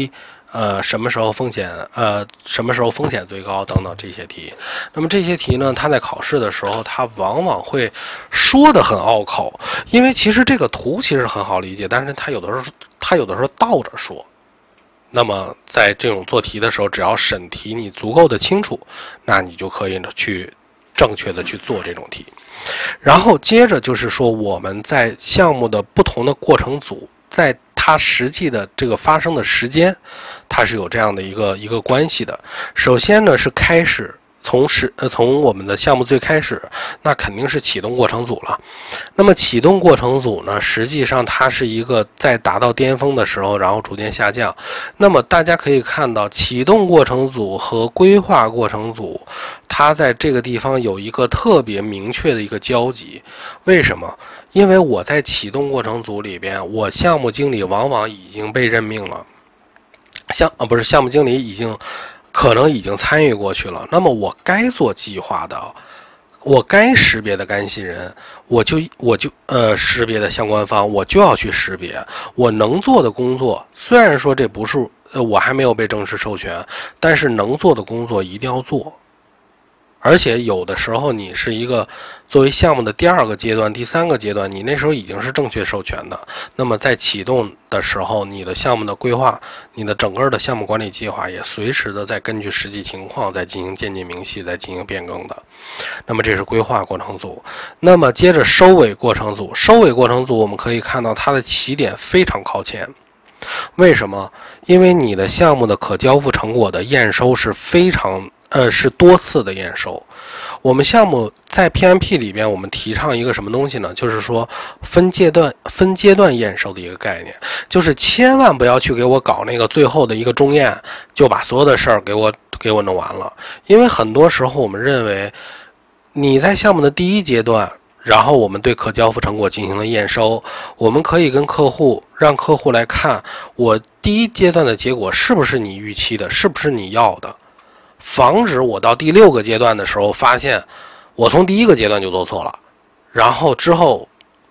什么时候风险最高等等这些题。那么这些题呢，它在考试的时候，它往往会说得很拗口，因为其实这个图其实很好理解，但是它有的时候倒着说。那么在这种做题的时候，只要审题你足够的清楚，那你就可以去正确的去做这种题。然后接着就是说，我们在项目的不同的过程组，在它实际的这个发生的时间，它是有这样的一个关系的。首先呢是开始从我们的项目最开始，那肯定是启动过程组了。那么启动过程组呢，实际上它是一个在达到巅峰的时候，然后逐渐下降。那么大家可以看到，启动过程组和规划过程组，它在这个地方有一个特别明确的一个交集。为什么？因为我在启动过程组里边，我项目经理往往已经被任命了，项目经理可能已经参与过去了。那么我该做计划的，我该识别的干系人，我就识别的相关方，我就要去识别。我能做的工作，虽然说这不是我还没有被正式授权，但是能做的工作一定要做。而且有的时候你是一个作为项目的第2个阶段、第3个阶段，你那时候已经是正确授权的。那么在启动的时候，你的项目的规划、你的整个的项目管理计划也随时的在根据实际情况在进行渐进明细、在进行变更的。那么这是规划过程组。那么接着收尾过程组，收尾过程组我们可以看到它的起点非常靠前。为什么？因为你的项目的可交付成果的验收是是多次的验收。我们项目在 PMP 里边，我们提倡一个什么东西呢？就是说分阶段验收的一个概念，就是千万不要去给我搞那个最后的一个中验，就把所有的事儿给我弄完了。因为很多时候我们认为你在项目的第1阶段，然后我们对可交付成果进行了验收，我们可以跟让客户来看我第1阶段的结果是不是你预期的，是不是你要的，防止我到第6个阶段的时候发现我从第1个阶段就做错了，然后之后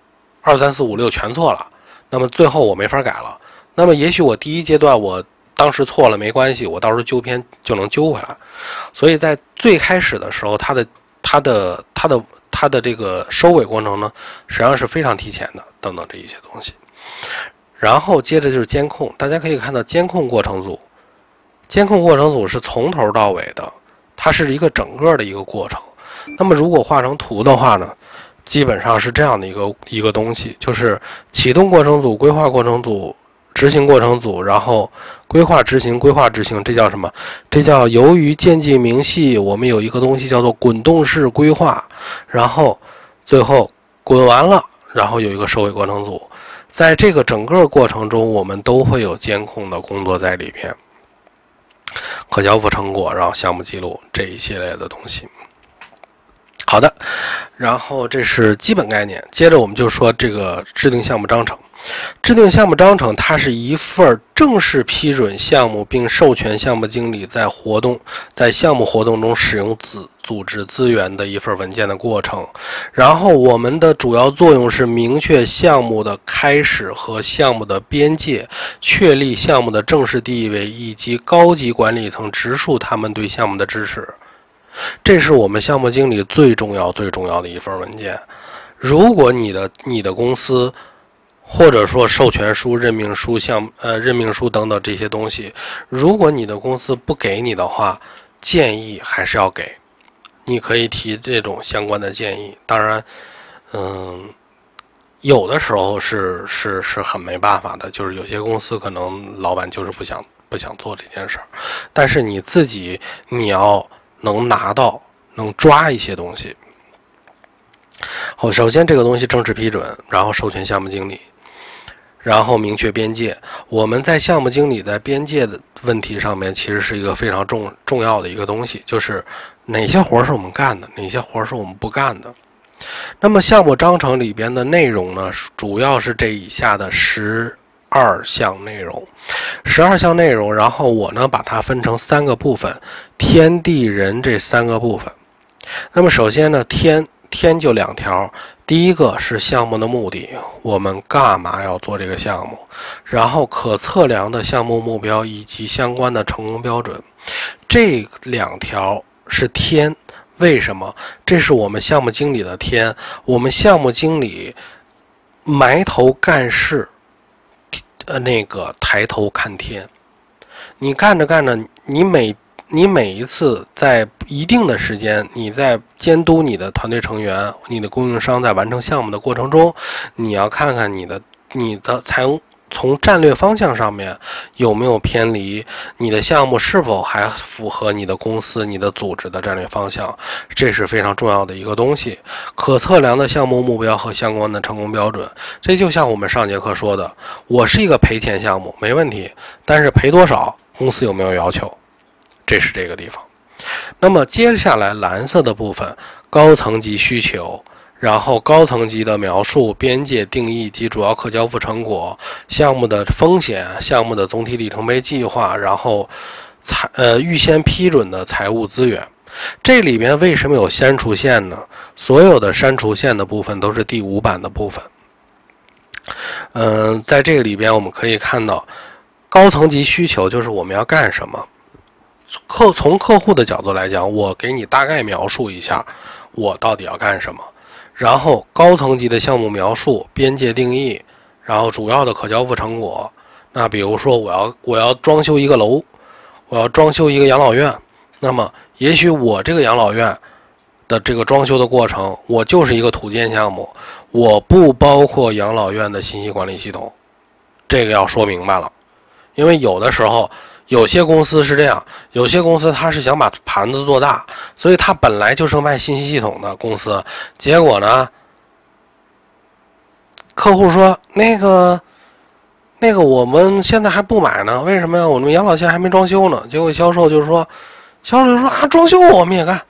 2、3、4、5、6全错了，那么最后我没法改了。那么也许我第1阶段我当时错了没关系，我到时候纠偏就能纠回来。所以在最开始的时候，它的这个收尾过程呢，实际上是非常提前的，等等这一些东西。然后接着就是监控，大家可以看到监控过程组。监控过程组是从头到尾的，它是一个整个的一个过程。那么如果画成图的话呢，基本上是这样的一个东西，就是启动过程组、规划过程组、执行过程组，然后规划执行，这叫什么？这叫由于渐进明细，我们有一个东西叫做滚动式规划，然后最后滚完了，然后有一个收尾过程组。在这个整个过程中，我们都会有监控的工作在里边。可交付成果，然后项目记录这一系列的东西。好的，然后这是基本概念。接着我们就说这个制定项目章程。制定项目章程，它是一份正式批准项目并授权项目经理在项目活动中使用组织资源的一份文件的过程。然后我们的主要作用是明确项目的开始和项目的边界，确立项目的正式地位，以及高级管理层直述他们对项目的支持。这是我们项目经理最重要的一份文件。如果你的公司或者说授权书、任命书、任命书等等这些东西，如果你的公司不给你的话，建议还是要给。你可以提这种相关的建议。当然，有的时候是很没办法的，就是有些公司可能老板就是不想做这件事儿，但是你要能拿到、能抓一些东西。好，首先这个东西正式批准，然后授权项目经理。然后明确边界，我们在项目经理在边界的问题上面，其实是一个非常重要的一个东西，就是哪些活是我们干的，哪些活是我们不干的。那么项目章程里边的内容呢，主要是这以下的12项内容，12项内容，然后我呢把它分成3个部分，天地人这3个部分。那么首先呢，天就2条。 第一个是项目的目的，我们干嘛要做这个项目，然后可测量的项目目标以及相关的成功标准，这2条是天。为什么？这是我们项目经理的天。我们项目经理埋头干事，抬头看天。你干着干着，你每一次在一定的时间，你在监督你的团队成员、你的供应商在完成项目的过程中，你要看看你的从战略方向上面有没有偏离，你的项目是否还符合你的公司、你的组织的战略方向，这是非常重要的一个东西。可测量的项目目标和相关的成功标准，这就像我们上节课说的，我是一个赔钱项目，没问题，但是赔多少，公司有没有要求，这是这个地方。那么接下来蓝色的部分，高层级需求，然后高层级的描述、边界定义及主要可交付成果、项目的风险、项目的总体里程碑计划，然后预先批准的财务资源。这里边为什么有删除线呢？所有的删除线的部分都是第5版的部分。在这个里边我们可以看到，高层级需求就是我们要干什么。从客户的角度来讲，我给你大概描述一下我到底要干什么。然后高层级的项目描述、边界定义，然后主要的可交付成果。那比如说我要装修一个楼，我要装修一个养老院，那么也许我这个养老院的这个装修的过程，我就是一个土建项目，我不包括养老院的信息管理系统，这个要说明白了。因为有的时候有些公司是这样，有些公司他是想把盘子做大，所以他本来就是卖信息系统的公司，结果呢，客户说那个我们现在还不买呢，为什么呀？我们养老线还没装修呢。结果销售就说啊，装修我们也干，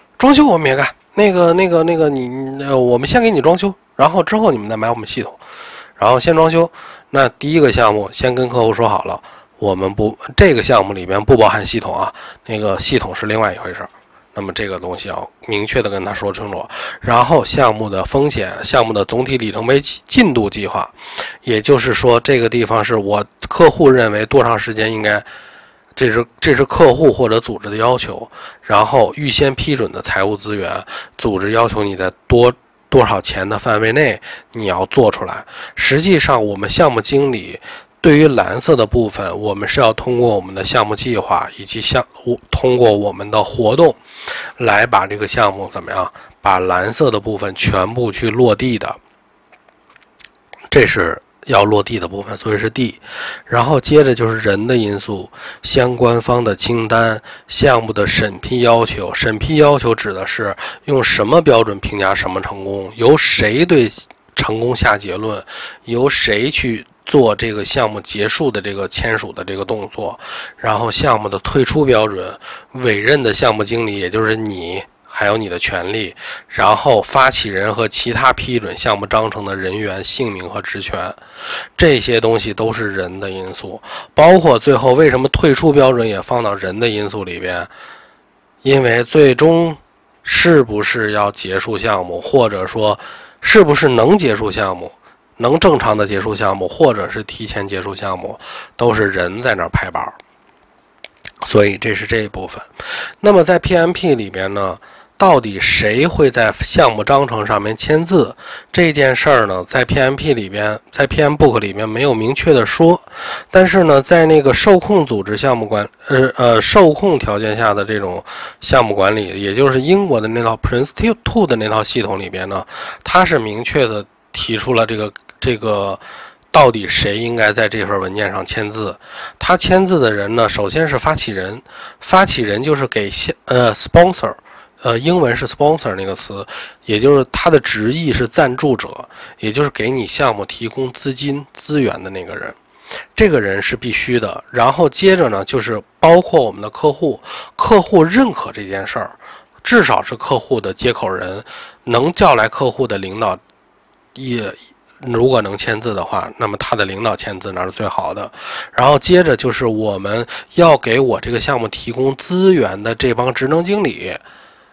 我们先给你装修，然后之后你们再买我们系统，然后先装修。那第一个项目先跟客户说好了。我们这个项目里边不包含系统啊，那个系统是另外一回事。那么这个东西要明确的跟他说清楚。然后项目的风险、项目的总体里程碑进度计划，也就是说这个地方是我客户认为多长时间应该，这是客户或者组织的要求。然后预先批准的财务资源，组织要求你在多少钱的范围内你要做出来。实际上我们项目经理对于蓝色的部分，我们是要通过我们的项目计划以及通过我们的活动来把这个项目怎么样，把蓝色的部分全部去落地的，这是要落地的部分，所以是 D。 然后接着就是人的因素，相关方的清单，项目的审批要求。审批要求指的是用什么标准评价什么成功，由谁对成功下结论，由谁去做这个项目结束的这个签署的这个动作。然后项目的退出标准，委任的项目经理，也就是你还有你的权利，然后发起人和其他批准项目章程的人员姓名和职权，这些东西都是人的因素。包括最后为什么退出标准也放到人的因素里边，因为最终是不是要结束项目，或者说是不是能结束项目，能正常的结束项目，或者是提前结束项目，都是人在那儿拍板。所以这是这一部分。那么在 PMP 里面呢，到底谁会在项目章程上面签字这件事儿呢，在 PMP 里边，在 PMBOK 里面没有明确的说。但是呢，在那个受控组织项目受控条件下的这种项目管理，也就是英国的那套 Prince2 的那套系统里边呢，它是明确的提出了这个到底谁应该在这份文件上签字。他签字的人呢，首先是发起人，发起人就是给sponsor，英文是 sponsor 那个词，也就是他的直译是赞助者，也就是给你项目提供资金资源的那个人，这个人是必须的。然后接着呢，就是包括我们的客户，客户认可这件事儿，至少是客户的接口人，能叫来客户的领导，也如果能签字的话，那么他的领导签字那是最好的。然后接着就是我们要给我这个项目提供资源的这帮职能经理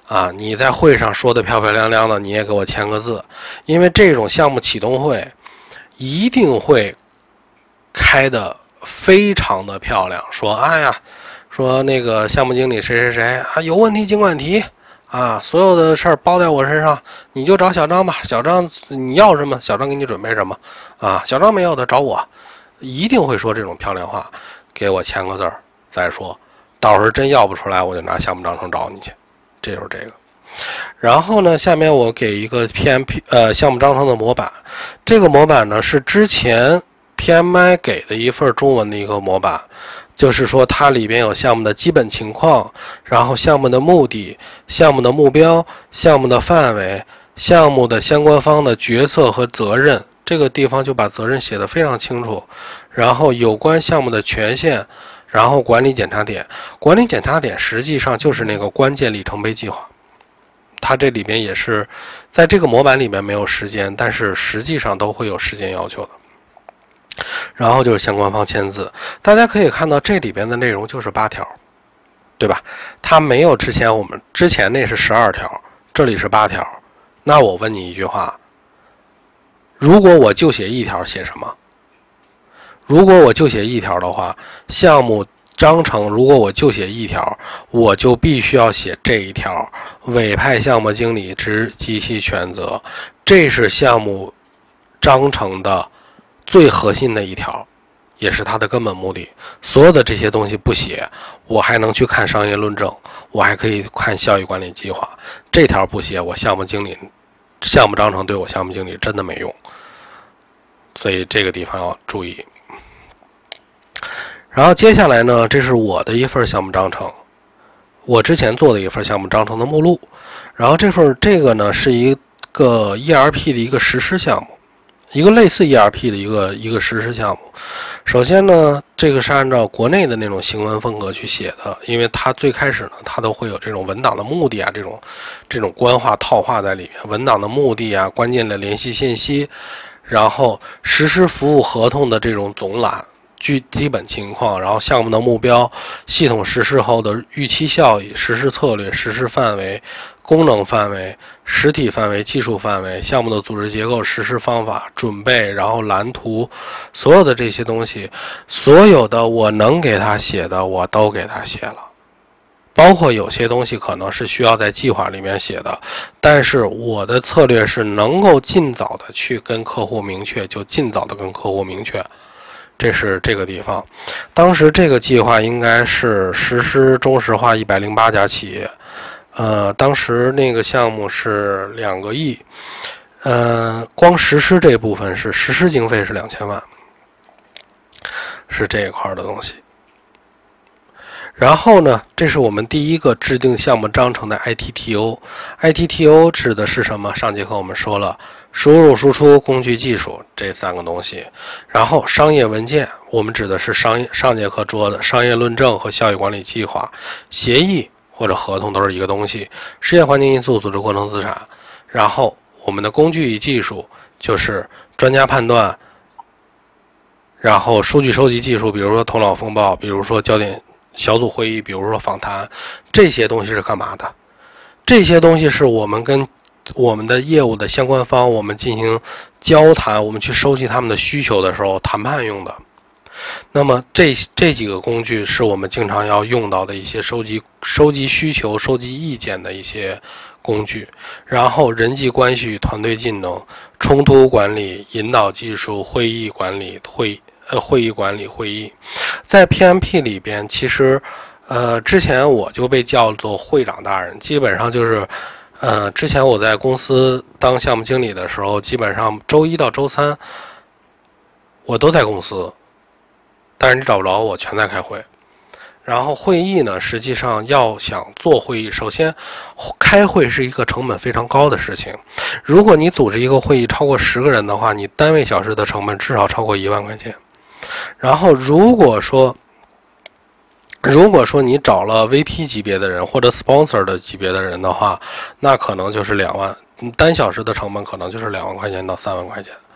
啊，你在会上说的漂漂亮亮的，你也给我签个字，因为这种项目启动会一定会开的非常的漂亮，说哎呀，说那个项目经理谁谁谁啊，有问题尽管提啊，所有的事儿包在我身上，你就找小张吧，小张你要什么，小张给你准备什么啊，小张没有的找我，一定会说这种漂亮话，给我签个字儿再说，到时候真要不出来，我就拿项目章程找你去，这就是这个。然后呢，下面我给一个 PMP 项目章程的模板，这个模板呢是之前 PMI 给的一份中文的一个模板，就是说它里边有项目的基本情况，然后项目的目的、项目的目标、项目的范围、项目的相关方的角色和责任，这个地方就把责任写得非常清楚，然后有关项目的权限，然后管理检查点，管理检查点实际上就是那个关键里程碑计划。它这里边也是在这个模板里面没有时间，但是实际上都会有时间要求的。然后就是相关方签字，大家可以看到这里边的内容就是8条，对吧？它没有我们之前那是12条，这里是8条。那我问你一句话，如果我就写1条，写什么？如果我就写1条的话，项目章程如果我就写1条，我就必须要写这一条，委派项目经理之及其权责，这是项目章程的最核心的一条，也是它的根本目的。所有的这些东西不写，我还能去看商业论证，我还可以看效益管理计划，这条不写，我项目章程对我项目经理真的没用，所以这个地方要注意。然后接下来呢，这是我的一份项目章程，我之前做的一份项目章程的目录。然后这个呢是一个 ERP 的一个实施项目，一个类似 ERP 的一个实施项目。首先呢，这个是按照国内的那种行文风格去写的，因为它最开始呢，它都会有这种文档的目的啊，这种官话套话在里面，文档的目的啊，关键的联系信息，然后实施服务合同的这种总览。基本情况，然后项目的目标、系统实施后的预期效益、实施策略、实施范围、功能范围、实体范围、技术范围、项目的组织结构、实施方法、准备，然后蓝图，所有的这些东西，所有的我能给他写的我都给他写了，包括有些东西可能是需要在计划里面写的，但是我的策略是能够尽早的去跟客户明确，就尽早的跟客户明确。这是这个地方，当时这个计划应该是实施中石化108家企业，当时那个项目是2个亿，光实施这部分是实施经费是2000万，是这一块的东西。然后呢，这是我们第一个制定项目章程的 ITTO。ITTO 指的是什么？上节课我们说了，输入输出、工具技术这3个东西。然后商业文件，我们指的是上节课说的商业论证和效益管理计划。协议或者合同都是一个东西。实验环境因素、组织过程资产。然后我们的工具与技术就是专家判断，然后数据收集技术，比如说头脑风暴，比如说焦点小组会议，比如说访谈，这些东西是干嘛的？这些东西是我们跟我们的业务的相关方，我们进行交谈，我们去收集他们的需求的时候谈判用的。那么这几个工具是我们经常要用到的一些收集需求、收集意见的一些工具。然后人际关系与团队技能、冲突管理、引导技术、会议管理、会议，在 PMP 里边，其实，之前我就被叫做会长大人，基本上就是，之前我在公司当项目经理的时候，基本上周1到周3，我都在公司，但是你找不着我，全在开会。然后会议呢，实际上要想做会议，首先开会是一个成本非常高的事情。如果你组织一个会议超过10个人的话，你单位小时的成本至少超过1万块钱。然后如果说你找了 VP 级别的人或者 sponsor 的级别的人的话，那可能就是2万，单小时的成本可能就是2万块钱到3万块钱。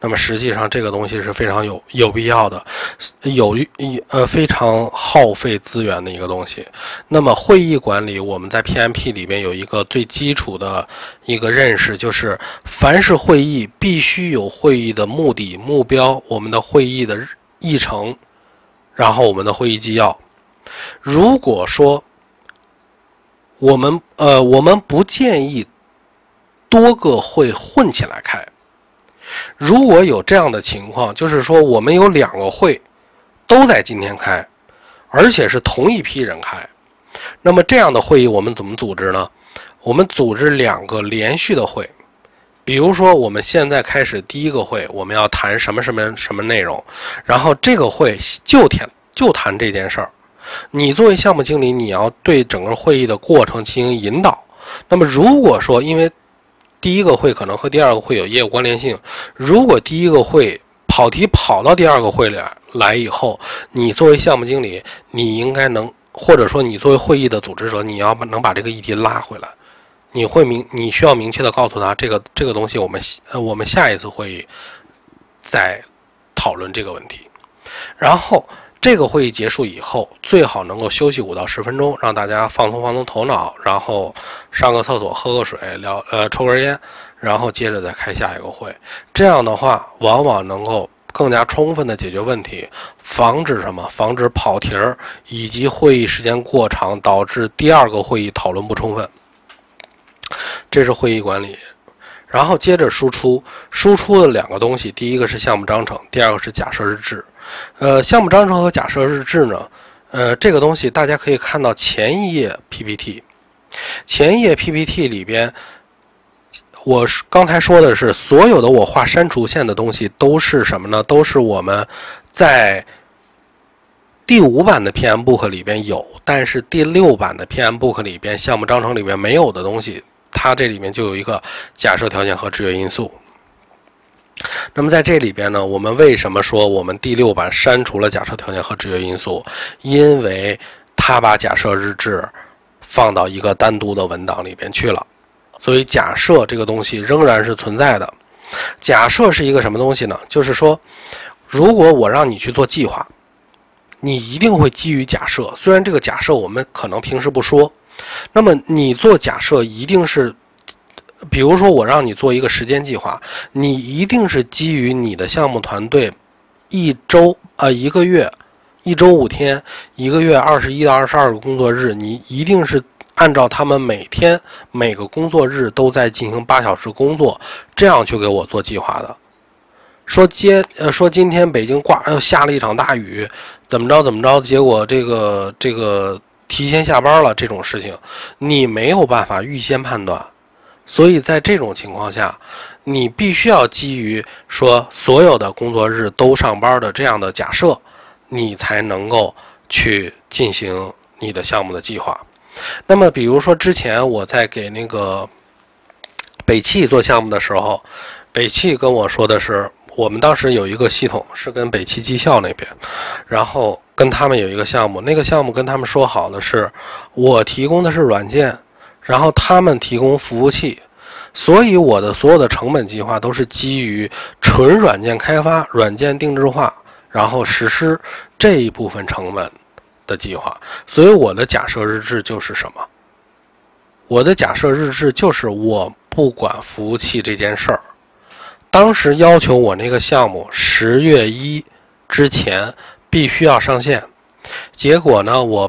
那么实际上这个东西是非常有必要的，非常耗费资源的一个东西。那么会议管理，我们在 PMP 里边有一个最基础的一个认识，就是凡是会议必须有会议的目的、目标，我们的会议的议程，然后我们的会议纪要。如果说我们不建议多个会混起来开。如果有这样的情况，就是说我们有2个会都在今天开，而且是同一批人开，那么这样的会议我们怎么组织呢？我们组织2个连续的会。比如说我们现在开始第1个会，我们要谈什么内容，然后这个会就谈这件事儿。你作为项目经理，你要对整个会议的过程进行引导。那么如果说因为第1个会可能和第2个会有业务关联性，如果第1个会跑题跑到第2个会里来以后，你作为项目经理，你应该能，或者说你作为会议的组织者，你要能把这个议题拉回来。你需要明确的告诉他，这个东西我们下一次会议再讨论这个问题。然后这个会议结束以后，最好能够休息5到10分钟，让大家放松头脑，然后上个厕所、喝个水、抽根烟，然后接着再开下一个会。这样的话，往往能够更加充分的解决问题，防止什么？防止跑题儿，以及会议时间过长，导致第2个会议讨论不充分。这是会议管理。然后接着输出的2个东西，第1个是项目章程，第2个是假设日志。项目章程和假设日志呢，这个东西大家可以看到前一页 PPT。前一页 PPT 里边，我刚才说的是所有的我画删除线的东西都是什么呢？都是我们在第5版的 PM Book 里边有，但是第6版的 PM Book 里边项目章程里边没有的东西，它这里面就有一个假设条件和制约因素。那么在这里边呢，我们为什么说我们第6版删除了假设条件和制约因素？因为它把假设日志放到一个单独的文档里边去了，所以假设这个东西仍然是存在的。假设是一个什么东西呢？就是说，如果我让你去做计划，你一定会基于假设，虽然这个假设我们可能平时不说，那么你做假设一定是，比如说我让你做一个时间计划，你一定是基于你的项目团队1个月1周5天，1个月21到22个工作日，你一定是按照他们每个工作日都在进行8小时工作，这样去给我做计划的。说今天北京下了一场大雨，怎么着，结果这个提前下班了，这种事情你没有办法预先判断。所以在这种情况下，你必须要基于说所有的工作日都上班的这样的假设，你才能够去进行你的项目的计划。那么比如说之前我在给那个北汽做项目的时候，北汽跟我说的是，我们当时有一个系统是跟北汽绩效那边，然后跟他们有一个项目，那个项目跟他们说好的是，我提供的是软件，然后他们提供服务器，所以我的所有的成本计划都是基于纯软件开发、软件定制化，然后实施这一部分成本的计划。所以我的假设日志就是什么？我的假设日志就是我不管服务器这件事儿。当时要求我那个项目10月1之前必须要上线，结果呢，我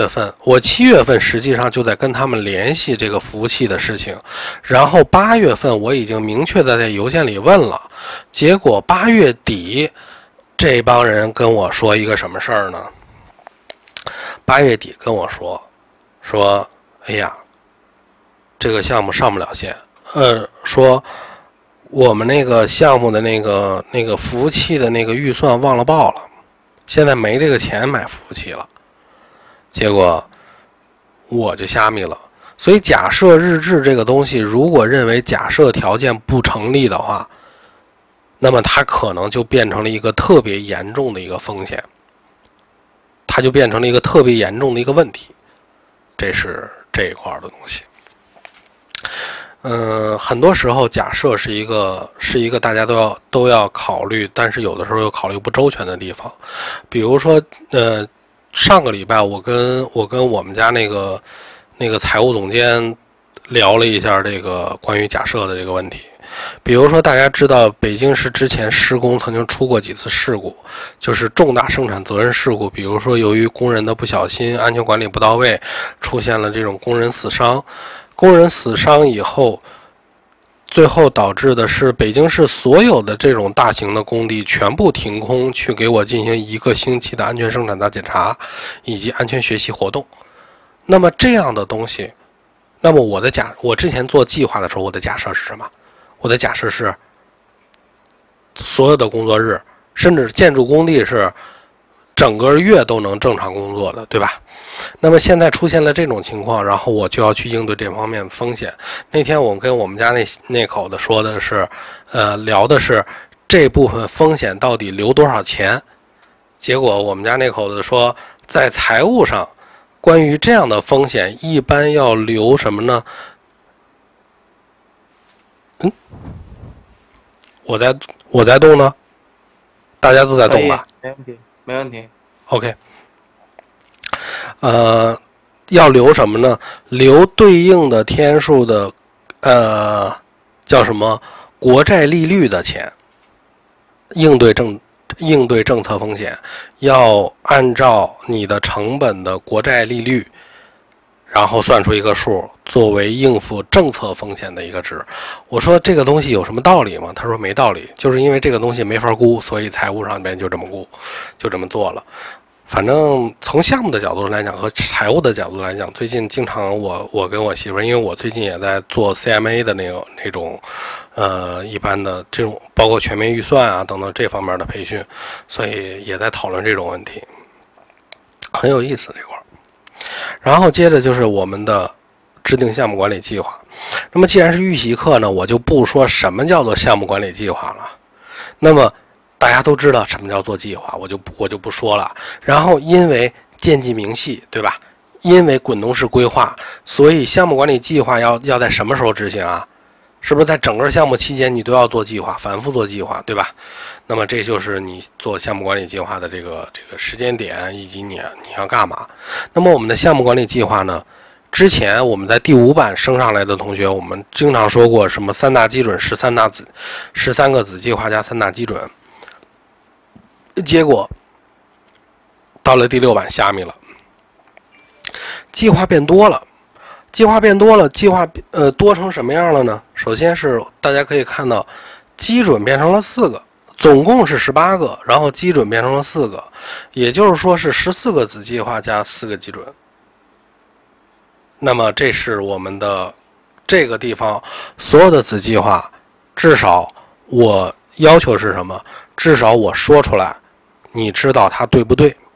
7月份实际上就在跟他们联系这个服务器的事情，然后8月份我已经明确的在邮件里问了，结果8月底这帮人跟我说一个什么事儿呢？8月底跟我说，哎呀，这个项目上不了线，说我们那个项目的那个服务器的那个预算忘了报了，现在没这个钱买服务器了。结果我就瞎迷了。所以假设日志这个东西，如果认为假设条件不成立的话，那么它可能就变成了一个特别严重的一个风险，它就变成了一个特别严重的一个问题。这是这一块的东西。 很多时候假设是一个大家都要考虑，但是有的时候又考虑不周全的地方。比如说，上个礼拜我跟我们家那个财务总监聊了一下这个关于假设的这个问题。比如说，大家知道北京市之前施工曾经出过几次事故，就是重大生产责任事故。比如说，由于工人的不小心，安全管理不到位，出现了这种工人死伤。工人死伤以后，最后导致的是北京市所有的这种大型的工地全部停工，去给我进行1个星期的安全生产大检查以及安全学习活动。那么这样的东西，那么我之前做计划的时候，我的假设是什么？我的假设是所有的工作日，甚至建筑工地是整个月都能正常工作的，对吧？那么现在出现了这种情况，然后我就要去应对这方面风险。那天我跟我们家那口子说的是，聊的是这部分风险到底留多少钱。结果我们家那口子说，在财务上，关于这样的风险，一般要留什么呢？我在动呢，大家都在动吧？ 没问题，没问题。 OK。要留什么呢？留对应的天数的，叫什么？国债利率的钱，应对政策风险，要按照你的成本的国债利率，然后算出一个数，作为应付政策风险的一个值。我说这个东西有什么道理吗？他说没道理，就是因为这个东西没法估，所以财务上面就这么估，就这么做了。反正从项目的角度来讲和财务的角度来讲，最近经常我跟我媳妇儿，因为我最近也在做 CMA 的那种一般的这种包括全面预算啊等等这方面的培训，所以也在讨论这种问题，很有意思这块儿。然后接着就是我们的制定项目管理计划。那么既然是预习课呢，我就不说什么叫做项目管理计划了。那么大家都知道什么叫做计划，我就不说了。然后因为见机明细，对吧？因为滚动式规划，所以项目管理计划要在什么时候执行啊？是不是在整个项目期间你都要做计划，反复做计划，对吧？那么这就是你做项目管理计划的这个时间点以及你要干嘛。那么我们的项目管理计划呢，之前我们在第5版升上来的同学，我们经常说过什么3大基准、13个子计划加3大基准。结果到了第6版虾米了，计划变多了，计划多成什么样了呢？首先是大家可以看到，基准变成了4个，总共是18个，然后基准变成了4个，也就是说是14个子计划加4个基准。那么这是我们的这个地方所有的子计划，至少我要求是什么？至少我说出来，你知道它对不对？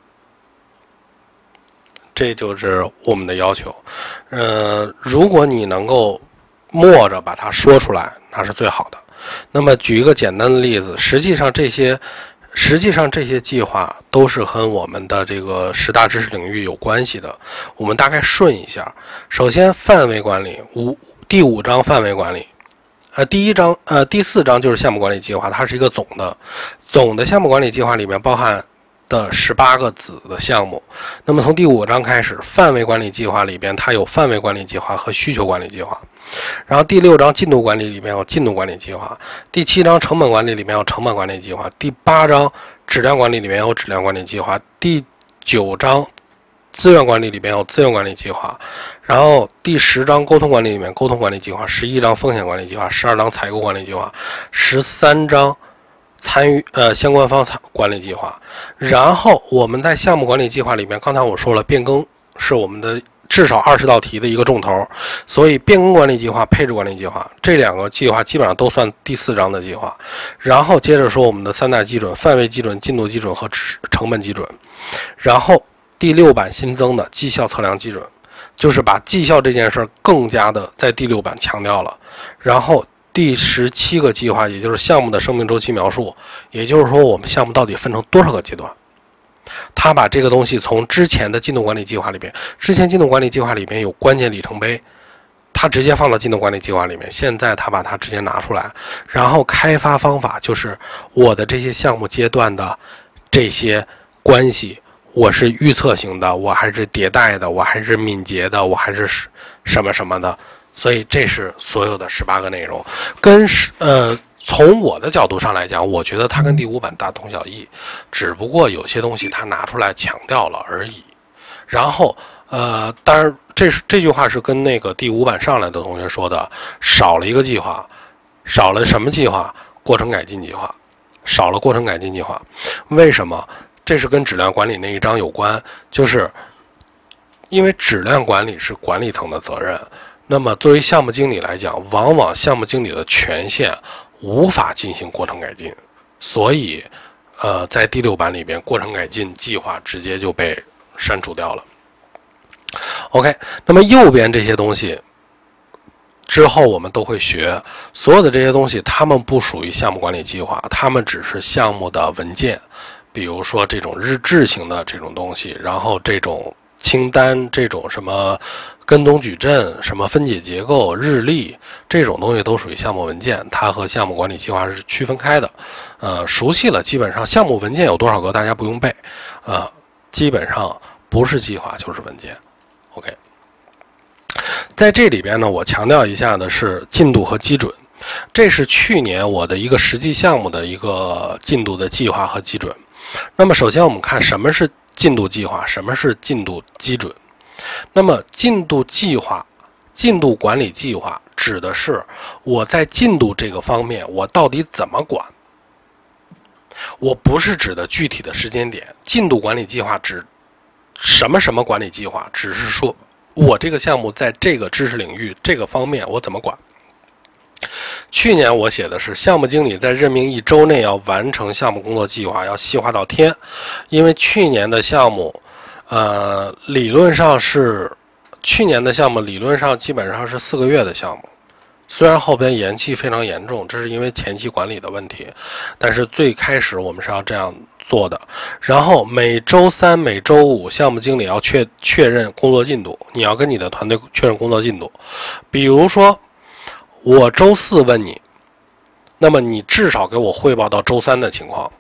这就是我们的要求。如果你能够默着把它说出来，那是最好的。那么举一个简单的例子，实际上这些计划都是和我们的这个10大知识领域有关系的。我们大概顺一下。首先，范围管理，第5章范围管理。第4章就是项目管理计划，它是一个总的项目管理计划里面包含的18个子的项目。那么从第5章开始，范围管理计划里边它有范围管理计划和需求管理计划。然后第6章进度管理里面有进度管理计划，第7章成本管理里面有成本管理计划，第8章质量管理里面有质量管理计划，第9章资源管理里面有资源管理计划，然后第10章沟通管理里面沟通管理计划，11章风险管理计划，12章采购管理计划，13章参与相关方管理计划。然后我们在项目管理计划里面，刚才我说了，变更是我们的至少20道题的一个重头，所以变更管理计划、配置管理计划这2个计划基本上都算第4章的计划。然后接着说我们的3大基准：范围基准、进度基准和成本基准。然后第6版新增的绩效测量基准，就是把绩效这件事更加的在第6版强调了。然后第17个计划，也就是项目的生命周期描述，也就是说我们项目到底分成多少个阶段。他把这个东西从之前的进度管理计划里边，之前进度管理计划里边有关键里程碑， 他直接放到进度管理计划里面，现在他把它直接拿出来，然后开发方法就是我的这些项目阶段的这些关系，我是预测型的，我还是迭代的，我还是敏捷的，我还是什么什么的。所以这是所有的18个内容，从我的角度上来讲，我觉得它跟第5版大同小异，只不过有些东西它拿出来强调了而已。然后当然这句话是跟那个第5版上来的同学说的，少了一个计划，少了什么计划？过程改进计划，少了过程改进计划。为什么？这是跟质量管理那一章有关，就是因为质量管理是管理层的责任。那么作为项目经理来讲，往往项目经理的权限无法进行过程改进，所以在第6版里边，过程改进计划直接就被删除掉了。OK， 那么右边这些东西之后我们都会学，所有的这些东西它们不属于项目管理计划，它们只是项目的文件，比如说这种日志型的这种东西，然后这种清单，这种什么跟踪矩阵，什么分解结构、日历，这种东西都属于项目文件，它和项目管理计划是区分开的。熟悉了，基本上项目文件有多少个，大家不用背，基本上不是计划就是文件。OK， 在这里边呢，我强调一下的是进度和基准，这是去年我的一个实际项目的一个进度的计划和基准。那么首先我们看什么是进度计划，什么是进度基准。那么进度计划、进度管理计划指的是我在进度这个方面我到底怎么管，我不是指的具体的时间点。进度管理计划指什么什么管理计划，只是说我这个项目在这个知识领域这个方面我怎么管。去年我写的是项目经理在任命1周内要完成项目工作计划，要细化到天。因为去年的项目理论上基本上是4个月的项目，虽然后边延期非常严重，这是因为前期管理的问题，但是最开始我们是要这样做的。然后每周3、每周5，项目经理要确认工作进度，你要跟你的团队确认工作进度。比如说我周4问你，那么你至少给我汇报到周3的情况，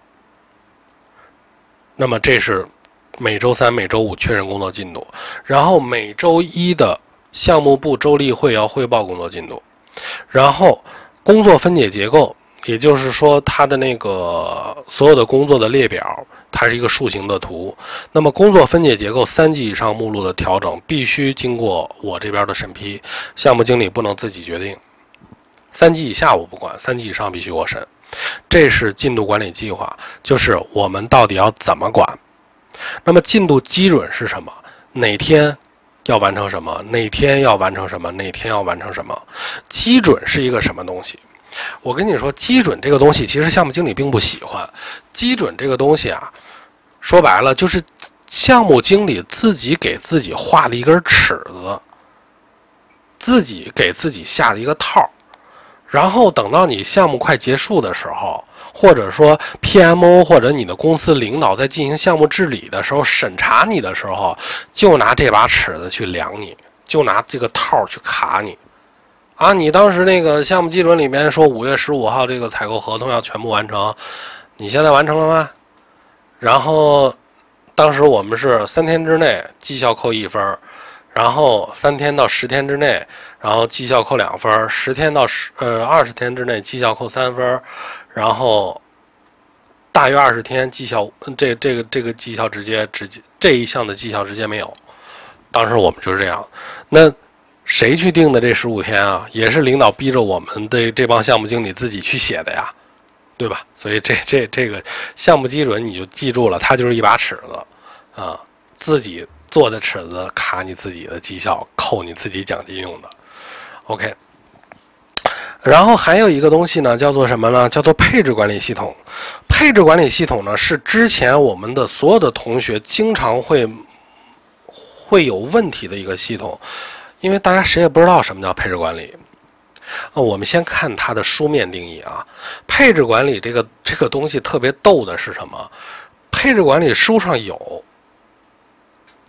那么这是每周3、每周5确认工作进度。然后每周1的项目部周例会要汇报工作进度。然后工作分解结构，也就是说它的那个所有的工作的列表，它是一个树形的图。那么工作分解结构3级以上目录的调整必须经过我这边的审批，项目经理不能自己决定。3级以下我不管，3级以上必须我审。这是进度管理计划，就是我们到底要怎么管。那么进度基准是什么？哪天要完成什么？哪天要完成什么？哪天要完成什么？基准是一个什么东西？我跟你说，基准这个东西其实项目经理并不喜欢。基准这个东西啊，说白了就是项目经理自己给自己画的一根尺子，自己给自己下的一个套。然后等到你项目快结束的时候，或者说 PMO 或者你的公司领导在进行项目治理的时候，审查你的时候，就拿这把尺子去量你，就拿这个套去卡你。你当时那个项目基准里面说5月15号这个采购合同要全部完成，你现在完成了吗？然后当时我们是3天之内绩效扣1分，然后3天到10天之内，然后绩效扣2分，10天到20天之内绩效扣3分，然后大于20天绩效这个绩效直接这一项的绩效直接没有。当时我们就是这样。那谁去定的这15天啊？也是领导逼着我们的这帮项目经理自己去写的呀，对吧？所以这个项目基准你就记住了，它就是一把尺子啊，自己做的尺子卡你自己的绩效，扣你自己奖金用的。OK。然后还有一个东西呢，叫做什么呢？叫做配置管理系统。配置管理系统呢，是之前我们的所有的同学经常会有问题的一个系统，因为大家谁也不知道什么叫配置管理。我们先看它的书面定义啊。配置管理这个东西特别逗的是什么？配置管理书上有，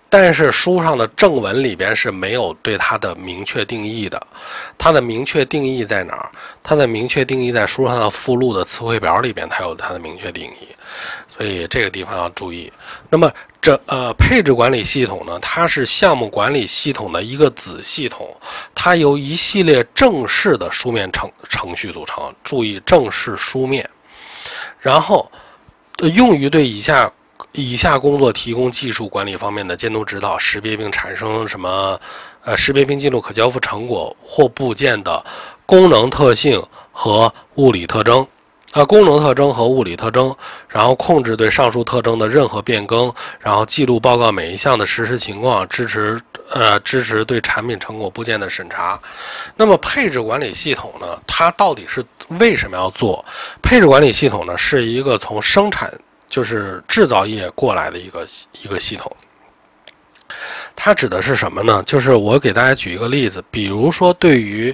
但是书上的正文里边是没有对它的明确定义的。它的明确定义在哪儿？它的明确定义在书上的附录的词汇表里边，它有它的明确定义。所以这个地方要注意。那么配置管理系统呢，它是项目管理系统的一个子系统，它由一系列正式的书面程序组成。注意正式书面，然后用于对以下工作提供技术管理方面的监督指导，识别并产生识别并记录可交付成果或部件的功能特性和物理特征。功能特征和物理特征，然后控制对上述特征的任何变更，然后记录报告每一项的实施情况，支持对产品成果部件的审查。那么配置管理系统呢，它到底是为什么要做？配置管理系统呢，是一个从生产就是制造业过来的一个系统。它指的是什么呢？就是我给大家举一个例子，比如说对于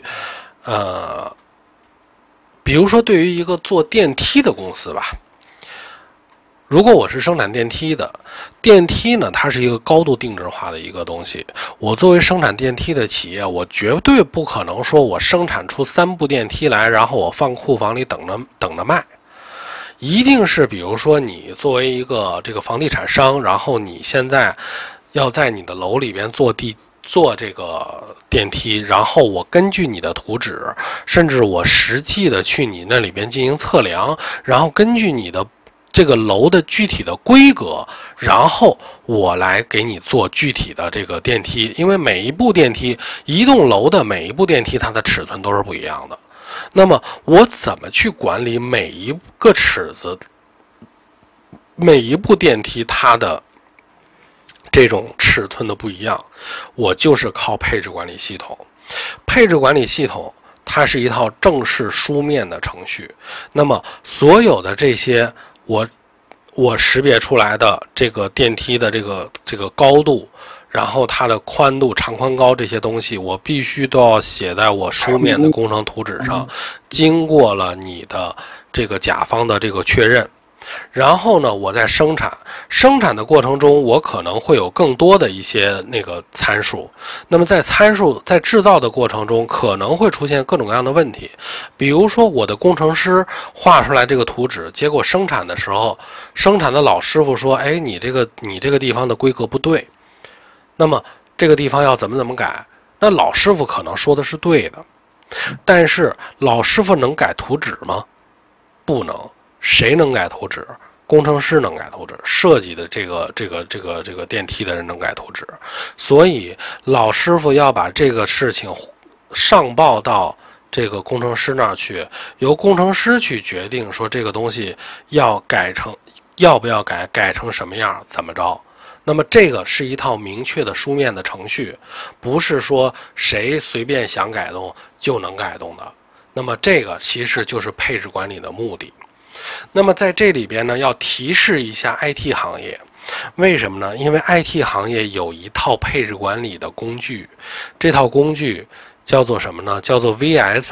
一个做电梯的公司吧，如果我是生产电梯的，电梯呢，它是一个高度定制化的一个东西。我作为生产电梯的企业，我绝对不可能说我生产出3部电梯来，然后我放库房里等着卖。一定是比如说你作为一个这个房地产商，然后你现在要在你的楼里边做这个电梯，然后我根据你的图纸，甚至我实际的去你那里边进行测量，然后根据你的这个楼的具体的规格，然后我来给你做具体的这个电梯。因为每一部电梯，一栋楼的每一部电梯它的尺寸都是不一样的。那么我怎么去管理每一个尺子，每一部电梯它的这种尺寸的不一样？我就是靠配置管理系统。配置管理系统它是一套正式书面的程序，那么所有的这些我识别出来的这个电梯的这个高度，然后它的宽度、长宽高这些东西，我必须都要写在我书面的工程图纸上，经过了你的这个甲方的这个确认。然后呢，我在生产的过程中，我可能会有更多的一些那个参数。那么在制造的过程中，可能会出现各种各样的问题。比如说，我的工程师画出来这个图纸，结果生产的时候，生产的老师傅说：“哎，你这个地方的规格不对，那么这个地方要怎么改？”那老师傅可能说的是对的，但是老师傅能改图纸吗？不能。谁能改图纸？工程师能改图纸，设计的这个电梯的人能改图纸。所以老师傅要把这个事情上报到这个工程师那儿去，由工程师去决定说这个东西要不要改成什么样，怎么着。那么这个是一套明确的书面的程序，不是说谁随便想改动就能改动的。那么这个其实就是配置管理的目的。那么在这里边呢，要提示一下 IT 行业，为什么呢？因为 IT 行业有一套配置管理的工具，这套工具叫做什么呢？叫做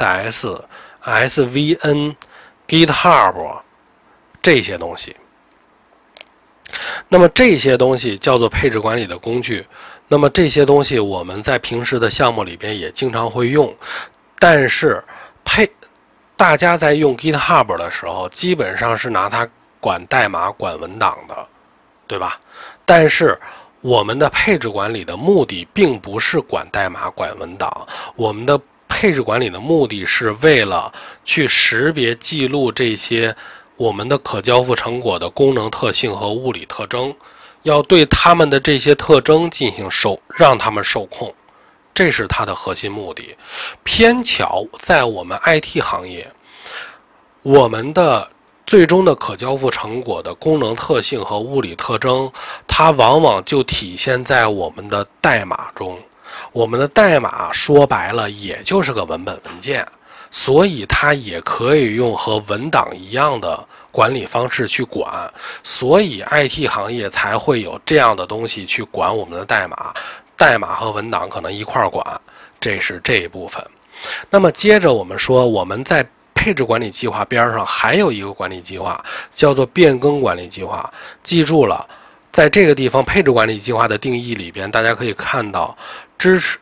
VSS、SVN、GitHub 这些东西。那么这些东西叫做配置管理的工具。那么这些东西我们在平时的项目里边也经常会用，但是大家在用 GitHub 的时候，基本上是拿它管代码、管文档的，对吧？但是我们的配置管理的目的并不是管代码、管文档，我们的配置管理的目的是为了去识别、记录这些我们的可交付成果的功能特性和物理特征，要对他们的这些特征进行让他们受控。这是它的核心目的。偏巧在我们 IT 行业，我们的最终的可交付成果的功能特性和物理特征，它往往就体现在我们的代码中。我们的代码说白了也就是个文本文件，所以它也可以用和文档一样的管理方式去管，所以 IT 行业才会有这样的东西去管我们的代码。代码和文档可能一块儿管，这是这一部分。那么接着我们说，我们在配置管理计划边上还有一个管理计划，叫做变更管理计划。记住了， 在这个地方配置管理计划的定义里边，大家可以看到支持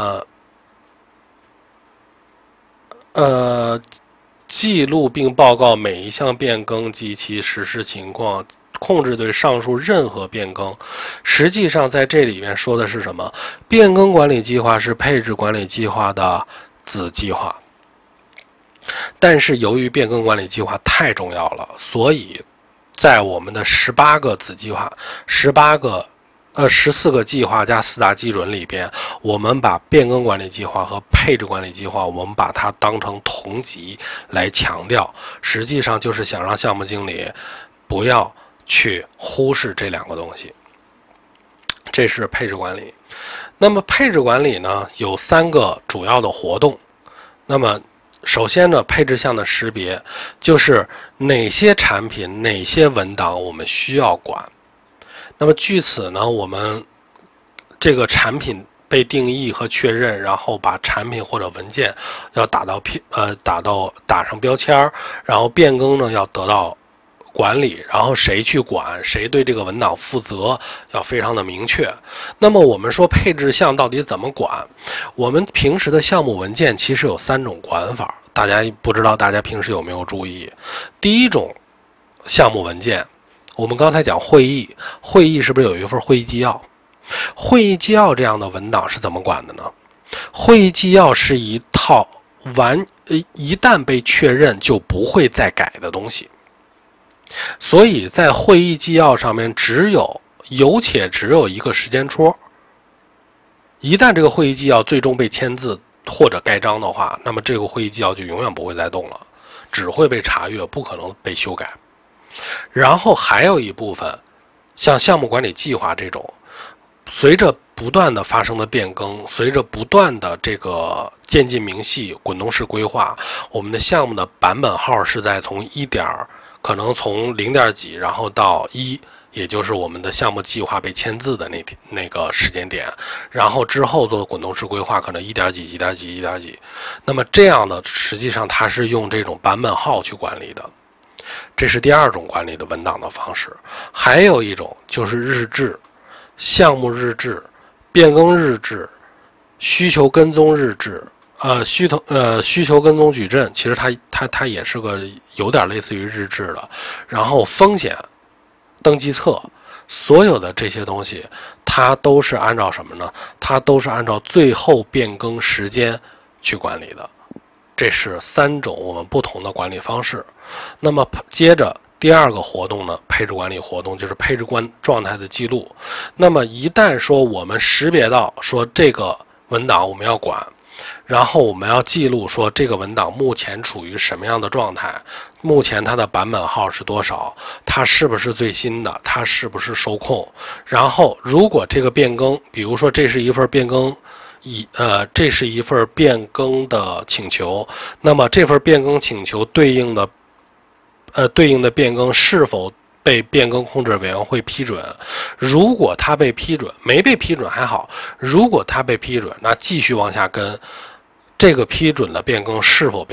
记录并报告每一项变更及其实施情况，控制对上述任何变更。实际上在这里面说的是什么？变更管理计划是配置管理计划的子计划，但是由于变更管理计划太重要了，所以在我们的18个子计划、14个计划加4大基准里边，我们把变更管理计划和配置管理计划，我们把它当成同级来强调，实际上就是想让项目经理不要去忽视这2个东西。这是配置管理。那么配置管理呢，有3个主要的活动。那么首先呢，配置项的识别，就是哪些产品、哪些文档我们需要管。那么据此呢，我们这个产品被定义和确认，然后把产品或者文件要打上标签，然后变更呢要得到管理，然后谁去管，谁对这个文档负责，要非常的明确。那么我们说配置项到底怎么管？我们平时的项目文件其实有3种管法，大家不知道大家平时有没有注意？第一种项目文件，我们刚才讲会议是不是有一份会议纪要？会议纪要这样的文档是怎么管的呢？会议纪要是一套一旦被确认就不会再改的东西。所以在会议纪要上面只有一个时间戳，一旦这个会议纪要最终被签字或者盖章的话，那么这个会议纪要就永远不会再动了，只会被查阅，不可能被修改。然后还有一部分像项目管理计划这种，随着不断的发生的变更，随着不断的这个渐进明细、滚动式规划，我们的项目的版本号是在可能从0几然后到1，也就是我们的项目计划被签字的那个时间点，然后之后做滚动式规划，可能1几几点几1点几。那么这样的实际上它是用这种版本号去管理的。这是第2种管理的文档的方式。还有一种就是日志、项目日志、变更日志、需求跟踪日志、需求跟踪矩阵，其实它也是个有点类似于日志的。然后风险登记册，所有的这些东西，它都是按照什么呢？它都是按照最后变更时间去管理的。这是3种我们不同的管理方式。那么接着第2个活动呢，配置管理活动就是配置状态的记录。那么一旦说我们识别到说这个文档我们要管，然后我们要记录说这个文档目前处于什么样的状态，目前它的版本号是多少，它是不是最新的，它是不是受控。然后如果这个变更，比如说这是一份变更的请求，那么这份变更请求对应的变更是否被变更控制委员会批准？如果它被批准，没被批准还好；如果它被批准，那继续往下跟这个批准的变更是否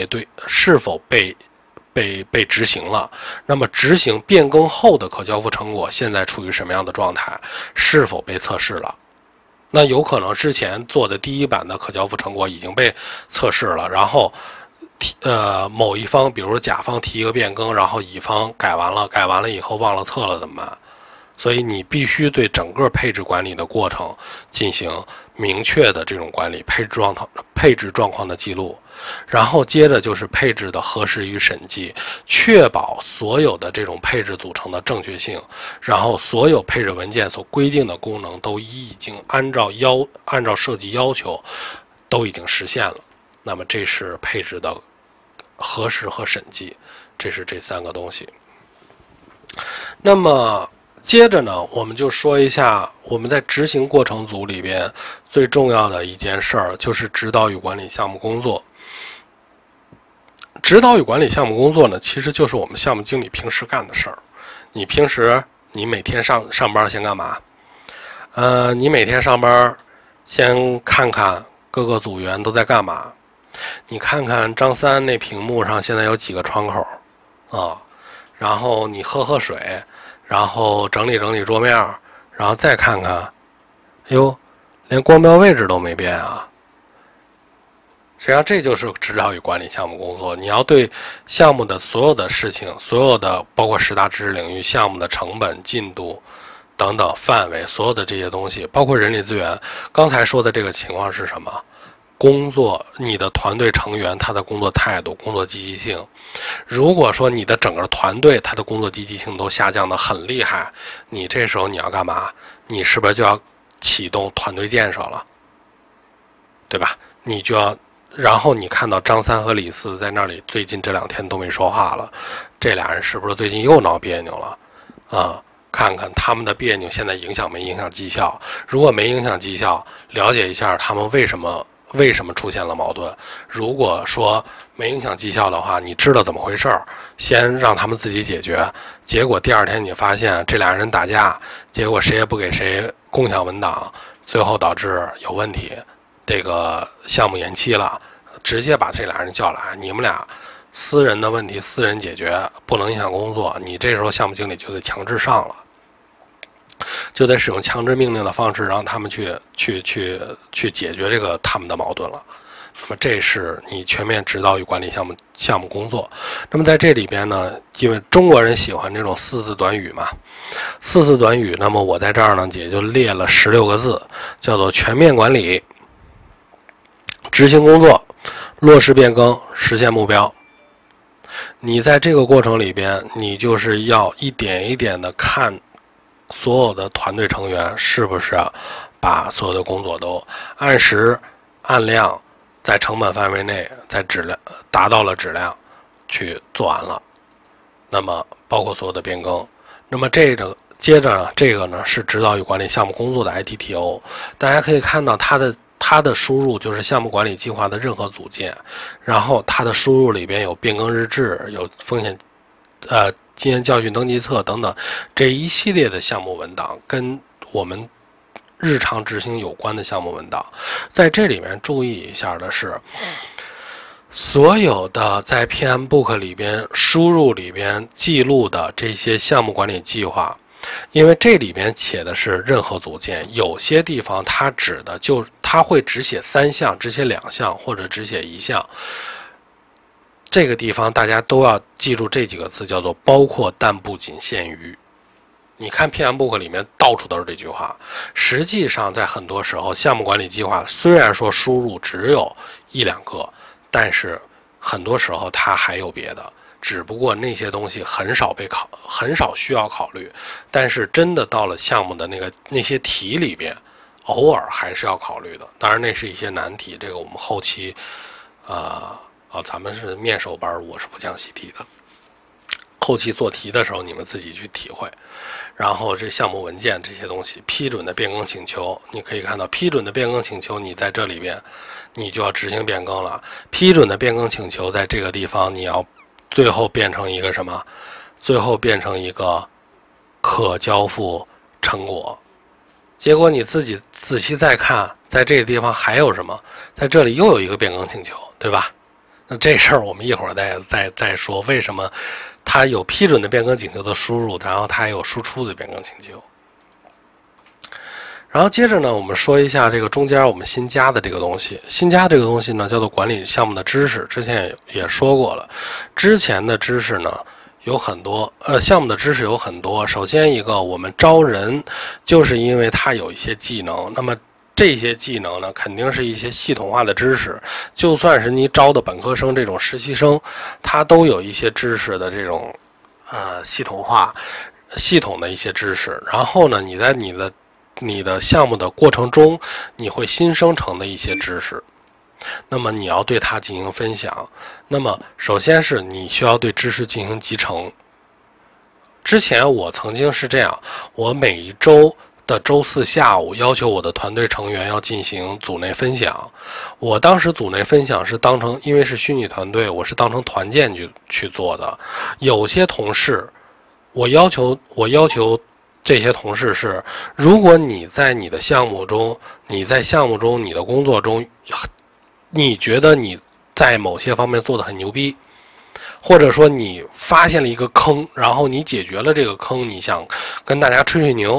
被执行了？那么执行变更后的可交付成果现在处于什么样的状态？是否被测试了？那有可能之前做的第1版的可交付成果已经被测试了，然后某一方，比如说甲方提一个变更，然后乙方改完了以后忘了测了怎么办？所以你必须对整个配置管理的过程进行明确的这种管理，配置状况的记录。然后接着就是配置的核实与审计，确保所有的这种配置组成的正确性，然后所有配置文件所规定的功能都已经按照设计要求都已经实现了。那么这是配置的核实和审计，这是这3个东西。那么接着呢，我们就说一下我们在执行过程组里边最重要的一件事儿，就是指导与管理项目工作。指导与管理项目工作呢，其实就是我们项目经理平时干的事儿。你每天上班先干嘛？你每天上班先看看各个组员都在干嘛。你看看张3那屏幕上现在有几个窗口啊？然后你喝水，然后整理整理桌面， 然后再看看，哎呦，连光标位置都没变啊。实际上这就是指导与管理项目工作，你要对项目的所有的事情，所有的包括10大知识领域、项目的成本、进度等等范围，所有的这些东西，包括人力资源。刚才说的这个情况是什么？工作，你的团队成员他的工作态度、工作积极性。如果说你的整个团队他的工作积极性都下降得很厉害，你这时候你要干嘛？你是不是就要启动团队建设了？对吧？你就要。然后你看到张三和李四在那里，最近这2天都没说话了，这俩人是不是最近又闹别扭了？看看他们的别扭现在影响没影响绩效？如果没影响绩效，了解一下他们为什么出现了矛盾。如果说没影响绩效的话，你知道怎么回事儿，先让他们自己解决。结果第2天你发现这俩人打架，结果谁也不给谁共享文档，最后导致有问题。这个项目延期了，直接把这俩人叫来，你们俩私人的问题私人解决，不能影响工作。你这时候项目经理就得强制上了，就得使用强制命令的方式，让他们去解决这个他们的矛盾了。那么这是你全面指导与管理项目工作。那么在这里边呢，因为中国人喜欢这种4字短语嘛，4字短语，那么我在这儿呢也就列了16个字，叫做全面管理。执行工作，落实变更，实现目标。你在这个过程里边，你就是要一点一点的看所有的团队成员是不是把所有的工作都按时按量，在成本范围内，在质量达到了质量去做完了。那么包括所有的变更。那么接着呢，这个呢是指导与管理项目工作的 ITTO， 大家可以看到它的输入就是项目管理计划的任何组件，然后它的输入里边有变更日志，有风险经验教训登记册等等这一系列的项目文档，跟我们日常执行有关的项目文档。在这里面注意一下的是，所有的在 PMBOK 里边输入里边记录的这些项目管理计划，因为这里边写的是任何组件，有些地方它指的它会只写3项，只写2项，或者只写1项。这个地方大家都要记住这几个字，叫做包括但不仅限于。你看 PMBOK 里面到处都是这句话。实际上在很多时候，项目管理计划虽然说输入只有1、2个，但是很多时候它还有别的。只不过那些东西很少需要考虑，但是真的到了项目的那些题里边，偶尔还是要考虑的。当然那是一些难题，这个我们后期咱们是面授班，我是不讲习题的。后期做题的时候你们自己去体会。然后这项目文件这些东西，批准的变更请求，你可以看到批准的变更请求，你在这里边你就要执行变更了。批准的变更请求在这个地方你要最后变成一个什么？最后变成一个可交付成果。结果你自己仔细再看，在这个地方还有什么？在这里又有一个变更请求，对吧？那这事儿我们一会儿再说，为什么它有批准的变更请求的输入，然后它也有输出的变更请求。然后接着呢，我们说一下这个中间我们新加的这个东西。新加这个东西呢，叫做管理项目的知识。之前也说过了，之前的知识呢有很多，项目的知识有很多。首先一个，我们招人就是因为它有一些技能，那么这些技能呢，肯定是一些系统化的知识。就算是你招的本科生这种实习生，他都有一些知识的这种系统的一些知识。然后呢，你在你的项目的过程中，你会新生成的一些知识，那么你要对它进行分享。那么首先是你需要对知识进行集成。之前我曾经是这样，我每一周的周4下午要求我的团队成员要进行组内分享。我当时组内分享是因为是虚拟团队，我是当成团建去做的。有些同事，我要求这些同事是，如果你在你的项目中，你的工作中，你觉得你在某些方面做得很牛逼，或者说你发现了一个坑，然后你解决了这个坑，你想跟大家吹吹牛，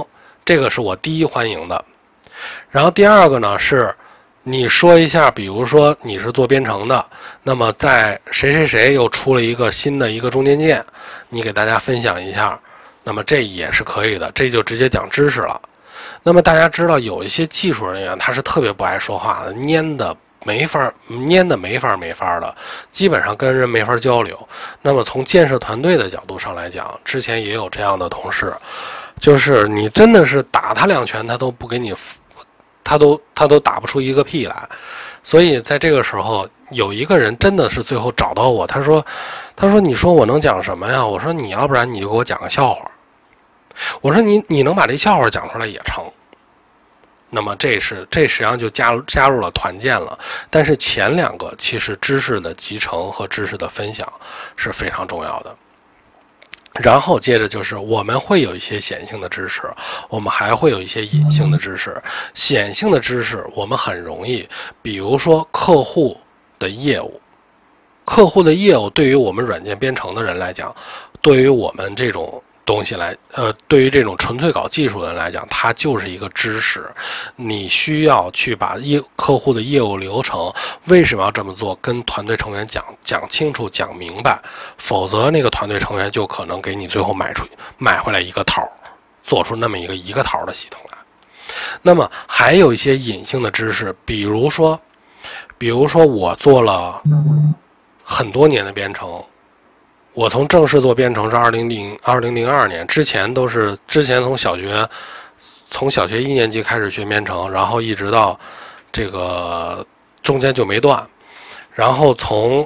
这个是我第一欢迎的。然后第二个呢是，你说一下，比如说你是做编程的，那么在谁谁谁又出了一个新的一个中间件，你给大家分享一下，那么这也是可以的，这就直接讲知识了。那么大家知道有一些技术人员他是特别不爱说话的，蔫的没法的，基本上跟人没法交流。那么从建设团队的角度上来讲，之前也有这样的同事，就是你真的是打他2拳他都不给你，他都打不出一个屁来。所以在这个时候有一个人真的是最后找到我，他说你说我能讲什么呀？我说你要不然你就给我讲个笑话。我说你能把这笑话讲出来也成。那么这实际上就加入了团建了。但是前2个其实知识的集成和知识的分享是非常重要的。然后接着就是我们会有一些显性的知识，我们还会有一些隐性的知识。显性的知识我们很容易，比如说客户的业务对于我们软件编程的人来讲，对于我们这种东西来，对于这种纯粹搞技术的人来讲，它就是一个知识。你需要去把客户的业务流程为什么要这么做，跟团队成员讲清楚、讲明白，否则那个团队成员就可能给你最后买回来一个套，做出那么一个套的系统来。那么还有一些隐性的知识，比如说我做了很多年的编程。我从正式做编程是2002年，之前从小学1年级开始学编程，然后一直到这个中间就没断，然后从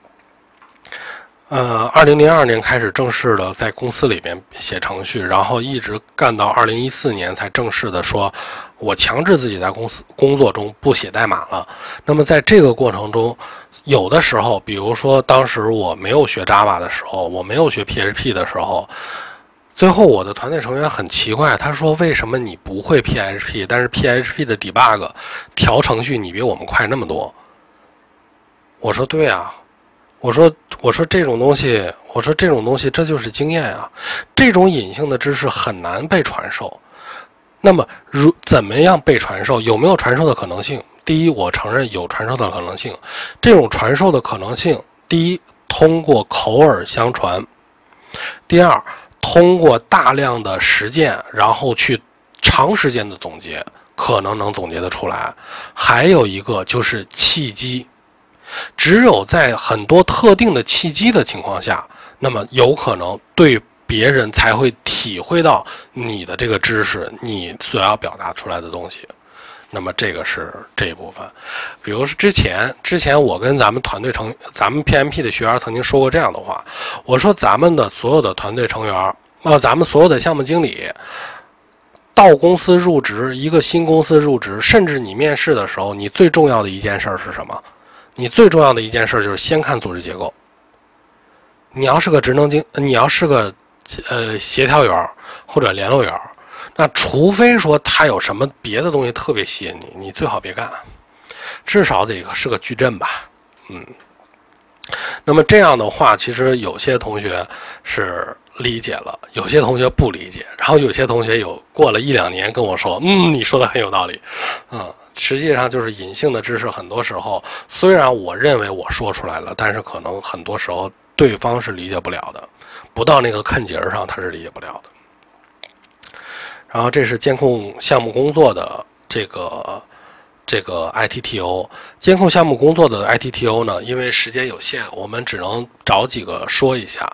2002年开始正式的在公司里面写程序，然后一直干到2014年才正式的说我强制自己在工作中不写代码了。那么在这个过程中，有的时候比如说当时我没有学 Java 的时候，我没有学 PHP 的时候，最后我的团队成员很奇怪，他说为什么你不会 PHP， 但是 PHP 的 debug 调程序你比我们快那么多。我说对啊，我说这种东西这就是经验啊，这种隐性的知识很难被传授。那么怎么样被传授？有没有传授的可能性？第一，我承认有传授的可能性。这种传授的可能性，第一，通过口耳相传；第二，通过大量的实践，然后去长时间的总结，可能总结得出来。还有一个就是契机，只有在很多特定的契机的情况下，那么有可能对别人才会体会到你的这个知识，你所要表达出来的东西。那么这个是这一部分。比如说之前我跟咱们PMP 的学员曾经说过这样的话，我说咱们的所有的团队成员，咱们所有的项目经理到公司入职，一个新公司入职，甚至你面试的时候，你最重要的一件事是什么？你最重要的一件事就是先看组织结构。你要是个你要是个协调员或者联络员，那除非说他有什么别的东西特别吸引你，你最好别干，至少得是个矩阵吧。那么这样的话，其实有些同学是理解了，有些同学不理解，然后有些同学过了1-2年跟我说，你说的很有道理。实际上就是隐性的知识，很多时候虽然我认为我说出来了，但是可能很多时候对方是理解不了的，不到那个坎节上他是理解不了的。然后这是监控项目工作的这个 ITTO， 监控项目工作的 ITTO 呢，因为时间有限，我们只能找几个说一下。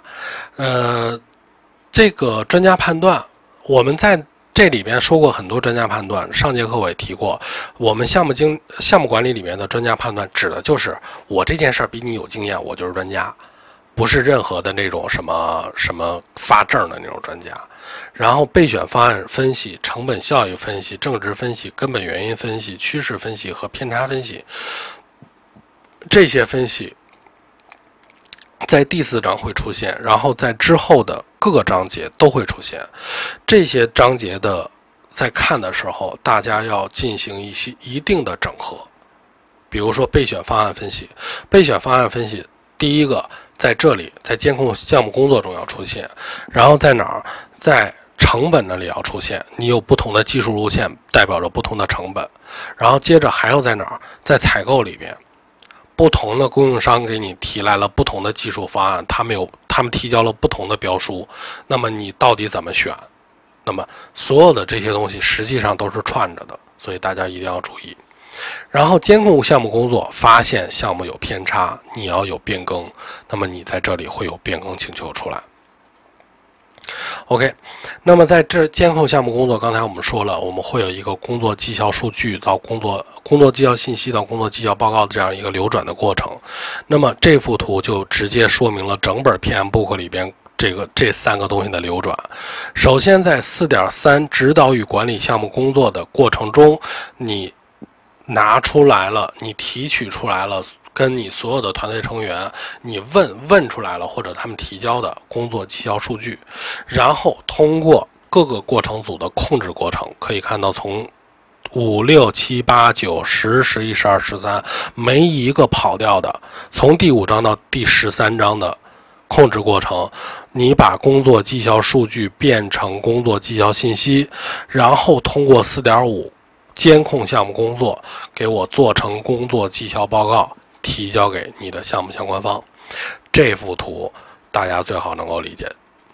这个专家判断，我们在这里边说过很多专家判断，上节课我也提过，我们项目管理里面的专家判断指的就是我这件事儿比你有经验，我就是专家，不是任何的那种什么发证的那种专家。然后备选方案分析、成本效益分析、正值分析、根本原因分析、趋势分析和偏差分析，这些分析在第4章会出现，然后在之后的各个章节都会出现。这些章节的在看的时候，大家要进行一定的整合。比如说备选方案分析，第一个在这里，在监控项目工作中要出现，然后在哪儿？在成本那里要出现，你有不同的技术路线，代表着不同的成本。然后接着还要在哪儿？在采购里边，不同的供应商给你提来了不同的技术方案，他们提交了不同的标书，那么你到底怎么选？那么所有的这些东西实际上都是串着的，所以大家一定要注意。然后监控项目工作，发现项目有偏差，你要有变更，那么你在这里会有变更请求出来。OK， 那么在这监控项目工作，刚才我们说了，我们会有一个工作绩效数据到工作绩效信息到工作绩效报告的这样一个流转的过程。那么这幅图就直接说明了整本 PMBOK 里边这三个东西的流转。首先在 4.3 指导与管理项目工作的过程中，你拿出来了，你提取出来了，跟你所有的团队成员你问出来了，或者他们提交的工作绩效数据，然后通过各个过程组的控制过程，可以看到从5、6、7、8、9、10、11、12、13没一个跑掉的，从第5章到第13章的控制过程，你把工作绩效数据变成工作绩效信息，然后通过 4.5 监控项目工作给我做成工作绩效报告，提交给你的项目相关方。这幅图大家最好能够理解。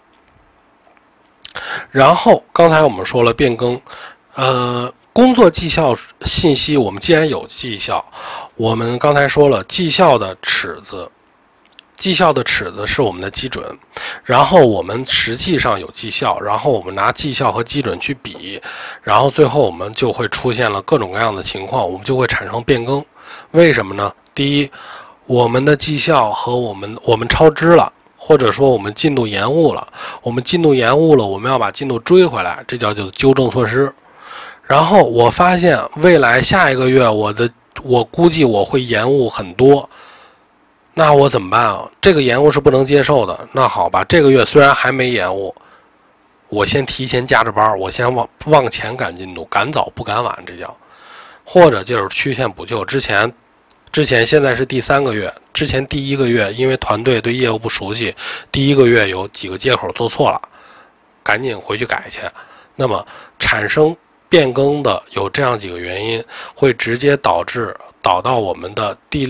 然后刚才我们说了变更，工作绩效信息，我们既然有绩效，我们刚才说了绩效的尺子是我们的基准，然后我们实际上有绩效，然后我们拿绩效和基准去比，然后最后我们就会出现了各种各样的情况，我们就会产生变更。为什么呢？第一，我们的绩效和我们超支了，或者说我们进度延误了，我们要把进度追回来，这叫纠正措施。然后我发现未来下一个月我估计我会延误很多，那我怎么办啊？这个延误是不能接受的。那好吧，这个月虽然还没延误，我先提前加着班，我先往前赶进度，赶早不赶晚，这叫。或者就是曲线补救。之前现在是第3个月，之前第1个月因为团队对业务不熟悉，第1个月有几个接口做错了，赶紧回去改去。那么产生变更的有这样几个原因，会直接导到我们的第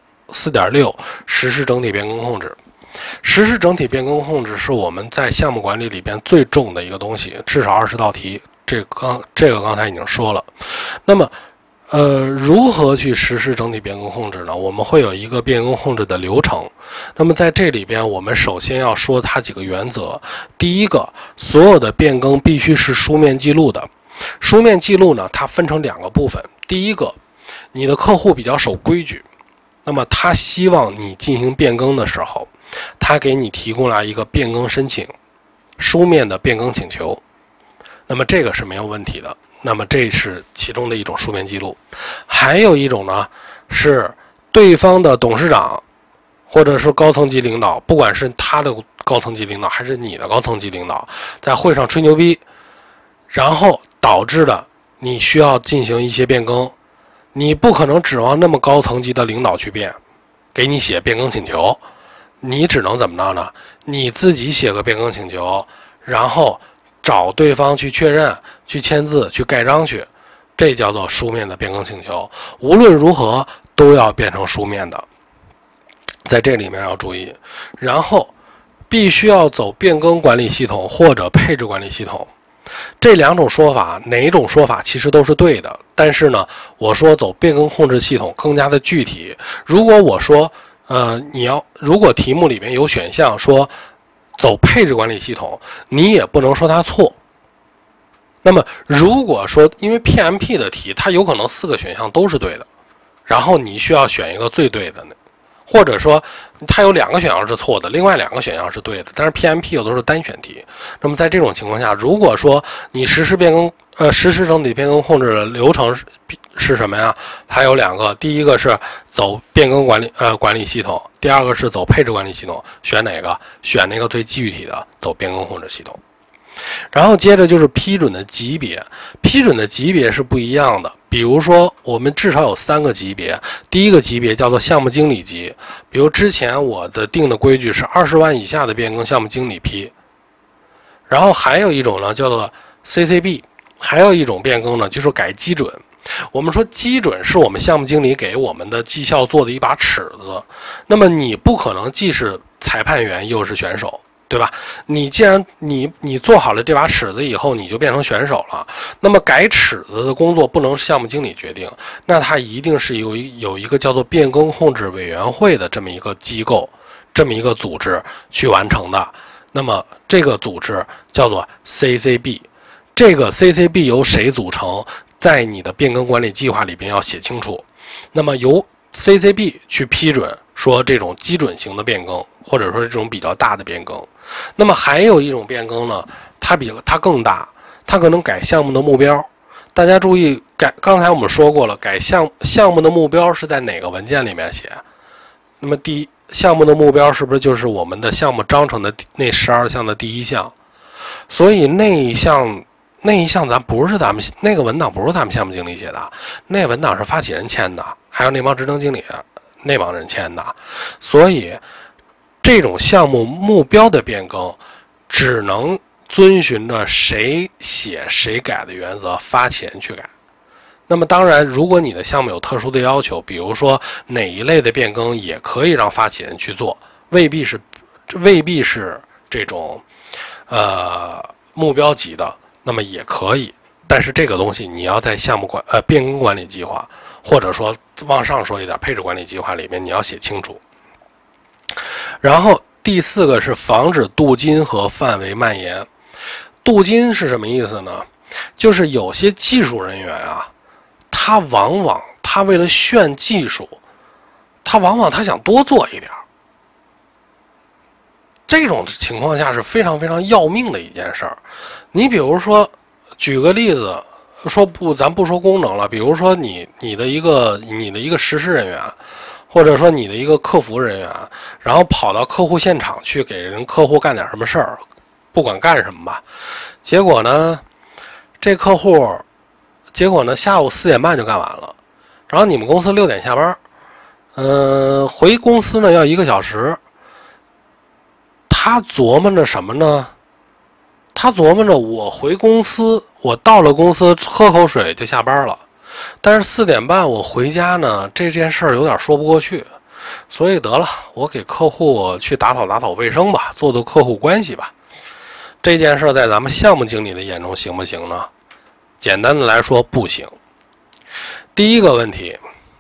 4.6实施整体变更控制。实施整体变更控制是我们在项目管理里边最重的一个东西，至少20道题，这个刚才已经说了。那么如何去实施整体变更控制呢？我们会有一个变更控制的流程。那么在这里边，我们首先要说它几个原则。第一个，所有的变更必须是书面记录的。书面记录呢，它分成2个部分。第一个，你的客户比较守规矩，那么他希望你进行变更的时候，他给你提供了一个变更申请，书面的变更请求，那么这个是没有问题的。那么这是其中的一种书面记录。还有一种呢，是对方的董事长或者是高层级领导，不管是他的高层级领导还是你的高层级领导，在会上吹牛逼，然后导致的你需要进行一些变更，你不可能指望那么高层级的领导去变，给你写变更请求，你只能怎么着呢？你自己写个变更请求，然后找对方去确认、去签字、去盖章去，这叫做书面的变更请求。无论如何都要变成书面的，在这里面要注意。然后必须要走变更管理系统或者配置管理系统。这2种说法，哪一种说法其实都是对的，但是呢，我说走变更控制系统更加的具体。如果我说，如果题目里面有选项说走配置管理系统，你也不能说它错。那么如果说因为 PMP 的题，它有可能4个选项都是对的，然后你需要选一个最对的呢，或者说它有2个选项是错的，另外2个选项是对的，但是 PMP 有的是单选题。那么在这种情况下，如果说你实施整体变更控制的流程是什么呀？它有2个，第一个是走变更管理系统，第2个是走配置管理系统。选哪个？选那个最具体的，走变更控制系统。然后接着就是批准的级别，批准的级别是不一样的。比如说我们至少有3个级别，第一个级别叫做项目经理级，比如之前我的定的规矩是20万以下的变更项目经理批， 然后还有一种呢叫做 CCB， 还有一种变更呢就是改基准。我们说基准是我们项目经理给我们的绩效做的一把尺子，那么你不可能既是裁判员又是选手，对吧？你既然你做好了这把尺子以后，你就变成选手了。那么改尺子的工作不能是项目经理决定，那它一定是有一个叫做变更控制委员会的这么一个机构，这么一个组织去完成的。那么这个组织叫做 CCB， 这个 CCB 由谁组成？在你的变更管理计划里边要写清楚。那么由 CCB 去批准说这种基准型的变更，或者说这种比较大的变更。那么还有一种变更呢，它更大，它可能改项目的目标。大家注意，刚才我们说过了，改项目的目标是在哪个文件里面写？那么项目的目标是不是就是我们的项目章程的那12项的第一项？所以那一项咱们那个文档不是咱们项目经理写的，那文档是发起人签的，还有那帮职能经理那帮人签的。所以这种项目目标的变更只能遵循着谁写谁改的原则，发起人去改。那么当然，如果你的项目有特殊的要求，比如说哪一类的变更也可以让发起人去做，未必是这种目标级的，那么也可以。但是这个东西你要在变更管理计划，或者说往上说一点配置管理计划里面你要写清楚。然后第4个是防止镀金和范围蔓延。镀金是什么意思呢？就是有些技术人员啊，他为了炫技术，他想多做一点。这种情况下是非常非常要命的一件事儿。你比如说，举个例子，咱不说功能了，比如说你的一个实施人员，或者说你的一个客服人员，然后跑到客户现场去给客户干点什么事儿，不管干什么吧，结果呢下午4点半就干完了，然后你们公司6点下班，回公司呢要1个小时。他琢磨着什么呢？他琢磨着我回公司，我到了公司喝口水就下班了，但是4点半我回家呢，这件事儿有点说不过去，所以得了，我给客户去打扫卫生吧，做客户关系吧。这件事在咱们项目经理的眼中行不行呢？简单的来说，不行。第一个问题，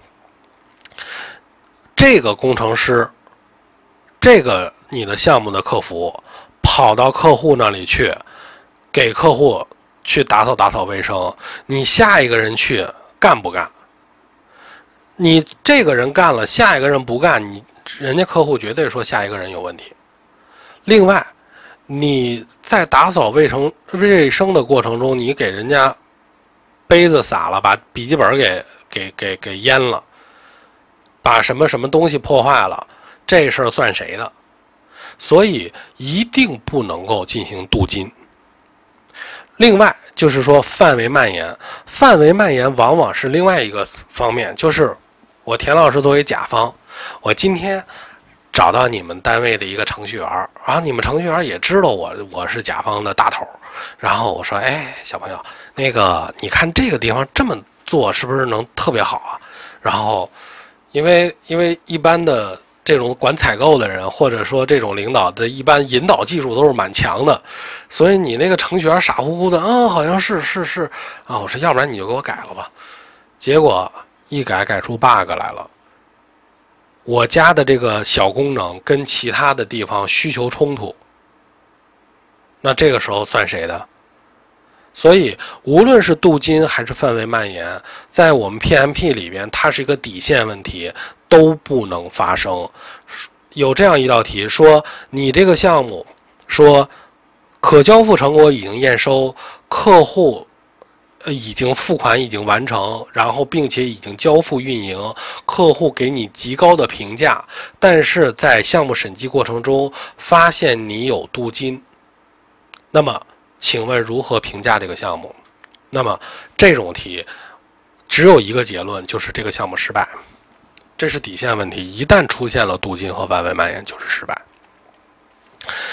这个工程师，你的项目的客服跑到客户那里去，给客户去打扫卫生，你下一个人去干不干？你这个人干了，下一个人不干，人家客户绝对说下一个人有问题。另外，你在打扫卫生的过程中，你给人家杯子洒了，把笔记本给淹了，把什么东西破坏了，这事儿算谁的？所以一定不能够进行镀金。另外就是说范围蔓延往往是另外一个方面，就是我田老师作为甲方，我今天找到你们单位的一个程序员，然后你们程序员也知道我是甲方的大头，然后我说，哎，小朋友，那个你看这个地方这么做是不是能特别好啊？然后因为一般的这种管采购的人，或者说这种领导的一般引导技术都是蛮强的，所以你那个程序员傻乎乎的，好像是啊，我说要不然你就给我改了吧。结果一改出 bug 来了，我家的这个小功能跟其他的地方需求冲突，那这个时候算谁的？所以无论是镀金还是范围蔓延，在我们 PMP 里边，它是一个底线问题，都不能发生。有这样一道题说，你这个项目说可交付成果已经验收，客户已经付款已经完成，然后并且已经交付运营，客户给你极高的评价，但是在项目审计过程中发现你有镀金，那么请问如何评价这个项目？那么这种题只有一个结论，就是这个项目失败，这是底线问题。一旦出现了镀金和范围蔓延，就是失败。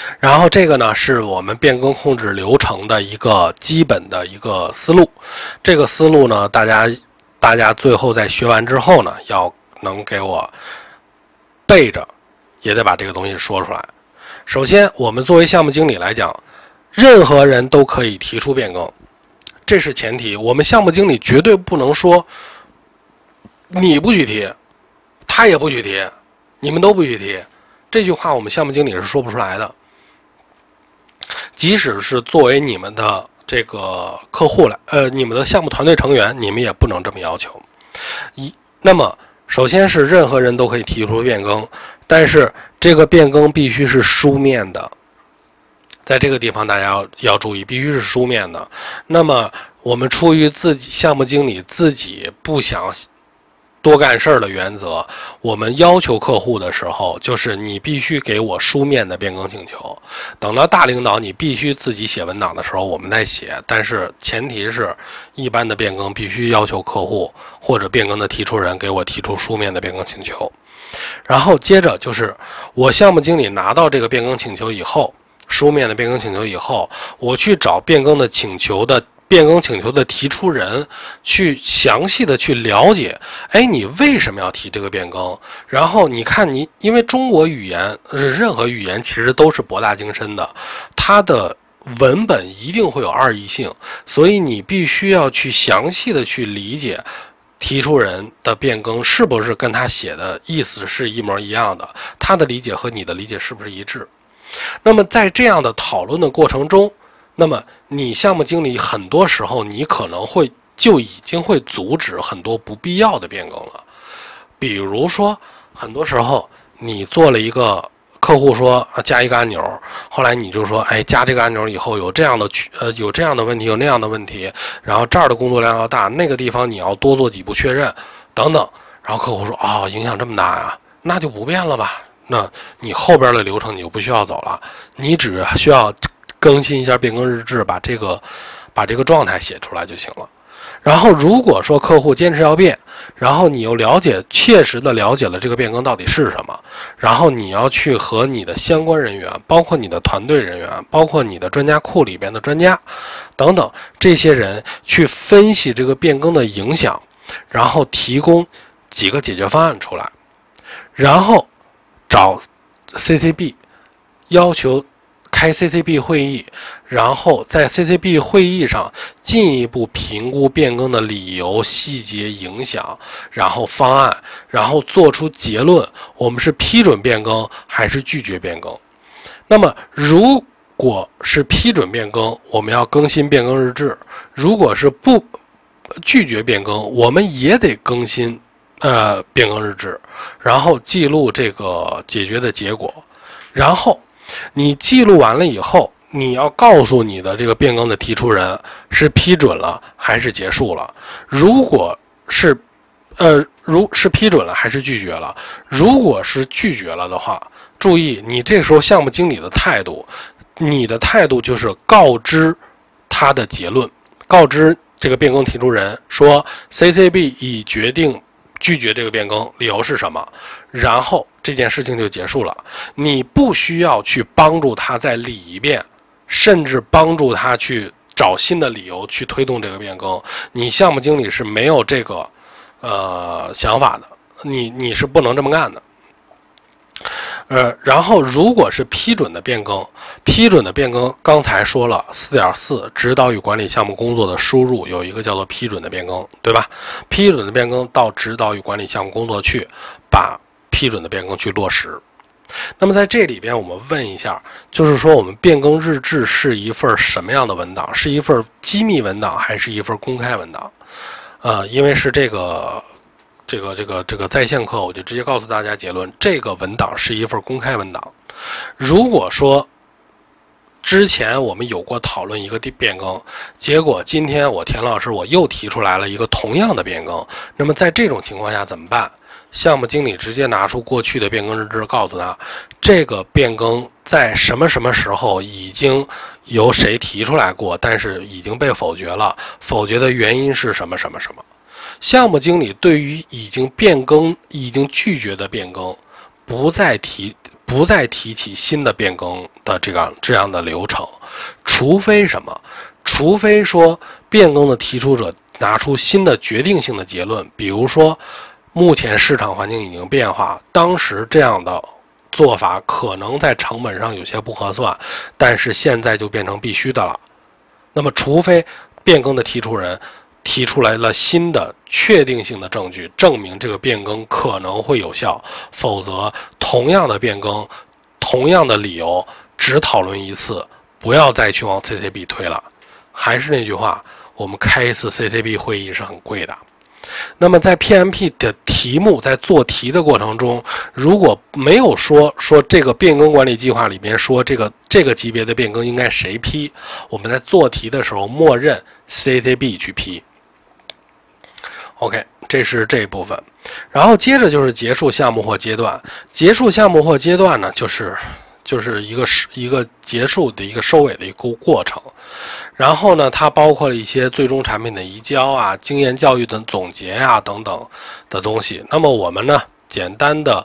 然后这个呢是我们变更控制流程的一个基本的一个思路。这个思路呢，大家最后在学完之后呢，要能给我背着，也得把这个东西说出来。首先，我们作为项目经理来讲，任何人都可以提出变更，这是前提。我们项目经理绝对不能说你不许提，他也不许提，你们都不许提。这句话我们项目经理是说不出来的。即使是作为你们的这个客户你们的项目团队成员，你们也不能这么要求。那么，首先是任何人都可以提出变更，但是这个变更必须是书面的。在这个地方大家要注意，必须是书面的。那么我们出于自己项目经理自己不想多干事儿的原则，我们要求客户的时候，就是你必须给我书面的变更请求。等到大领导你必须自己写文档的时候，我们再写。但是前提是，一般的变更必须要求客户或者变更的提出人给我提出书面的变更请求。然后接着就是我项目经理拿到这个变更请求以后，书面的变更请求以后，我去找变更请求的提出人，去详细的去了解，你为什么要提这个变更？然后你看因为中国语言，任何语言其实都是博大精深的，它的文本一定会有二义性，所以你必须要去详细的去理解提出人的变更是不是跟他写的意思是一模一样的，他的理解和你的理解是不是一致。那么在这样的讨论的过程中，那么你项目经理很多时候你可能就已经会阻止很多不必要的变更了。比如说很多时候你做了一个客户说加一个按钮，后来你就说加这个按钮以后有这样的问题，有那样的问题，然后这儿的工作量要大，那个地方你要多做几步确认等等，然后客户说影响这么大呀，那就不变了吧。那你后边的流程你就不需要走了，你只需要更新一下变更日志，把这个状态写出来就行了。然后如果说客户坚持要变，然后你又切实的了解了这个变更到底是什么，然后你要去和你的相关人员，包括你的团队人员，包括你的专家库里边的专家等等这些人去分析这个变更的影响，然后提供几个解决方案出来，然后找 CCB 要求开 CCB 会议，然后在 CCB 会议上进一步评估变更的理由、细节、影响，然后方案，然后做出结论，我们是批准变更还是拒绝变更。那么如果是批准变更，我们要更新变更日志；如果是拒绝变更，我们也得更新变更日志，然后记录这个解决的结果。然后你记录完了以后，你要告诉你的这个变更的提出人是批准了还是结束了。如果是批准了还是拒绝了。如果是拒绝了的话，注意你这时候项目经理的态度，你的态度就是告知他的结论，告知这个变更提出人说 CCB 已决定拒绝这个变更，理由是什么，然后这件事情就结束了。你不需要去帮助他再理一遍，甚至帮助他去找新的理由去推动这个变更。你项目经理是没有这个想法的，你是不能这么干的。然后如果是批准的变更，刚才说了 4.4 指导与管理项目工作的输入有一个叫做批准的变更，对吧？批准的变更到指导与管理项目工作去把批准的变更去落实。那么在这里边我们问一下，就是说我们变更日志是一份什么样的文档？是一份机密文档还是一份公开文档？因为是这个在线课，我就直接告诉大家结论，这个文档是一份公开文档。如果说之前我们有过讨论一个变更，结果今天田老师我又提出来了一个同样的变更，那么在这种情况下怎么办？项目经理直接拿出过去的变更日志，告诉他这个变更在什么什么时候已经由谁提出来过，但是已经被否决了，否决的原因是什么什么什么。项目经理对于已经拒绝的变更，不再不再提起新的变更的这样的流程，除非什么？除非说变更的提出者拿出新的决定性的结论，比如说目前市场环境已经变化，当时这样的做法可能在成本上有些不合算，但是现在就变成必须的了。那么除非变更的提出人提出来了新的确定性的证据，证明这个变更可能会有效，否则同样的变更，同样的理由，只讨论一次，不要再去往 CCB 推了。还是那句话，我们开一次 CCB 会议是很贵的。那么在 PMP 的题目在做题的过程中，如果没有说这个变更管理计划里边说这个级别的变更应该谁批，我们在做题的时候默认 CCB 去批。OK， 这是这一部分。然后接着就是结束项目或阶段。结束项目或阶段呢，就是一个结束的一个收尾的一个过程。然后呢，它包括了一些最终产品的移交啊、经验教育的总结啊等等的东西。那么我们呢，简单的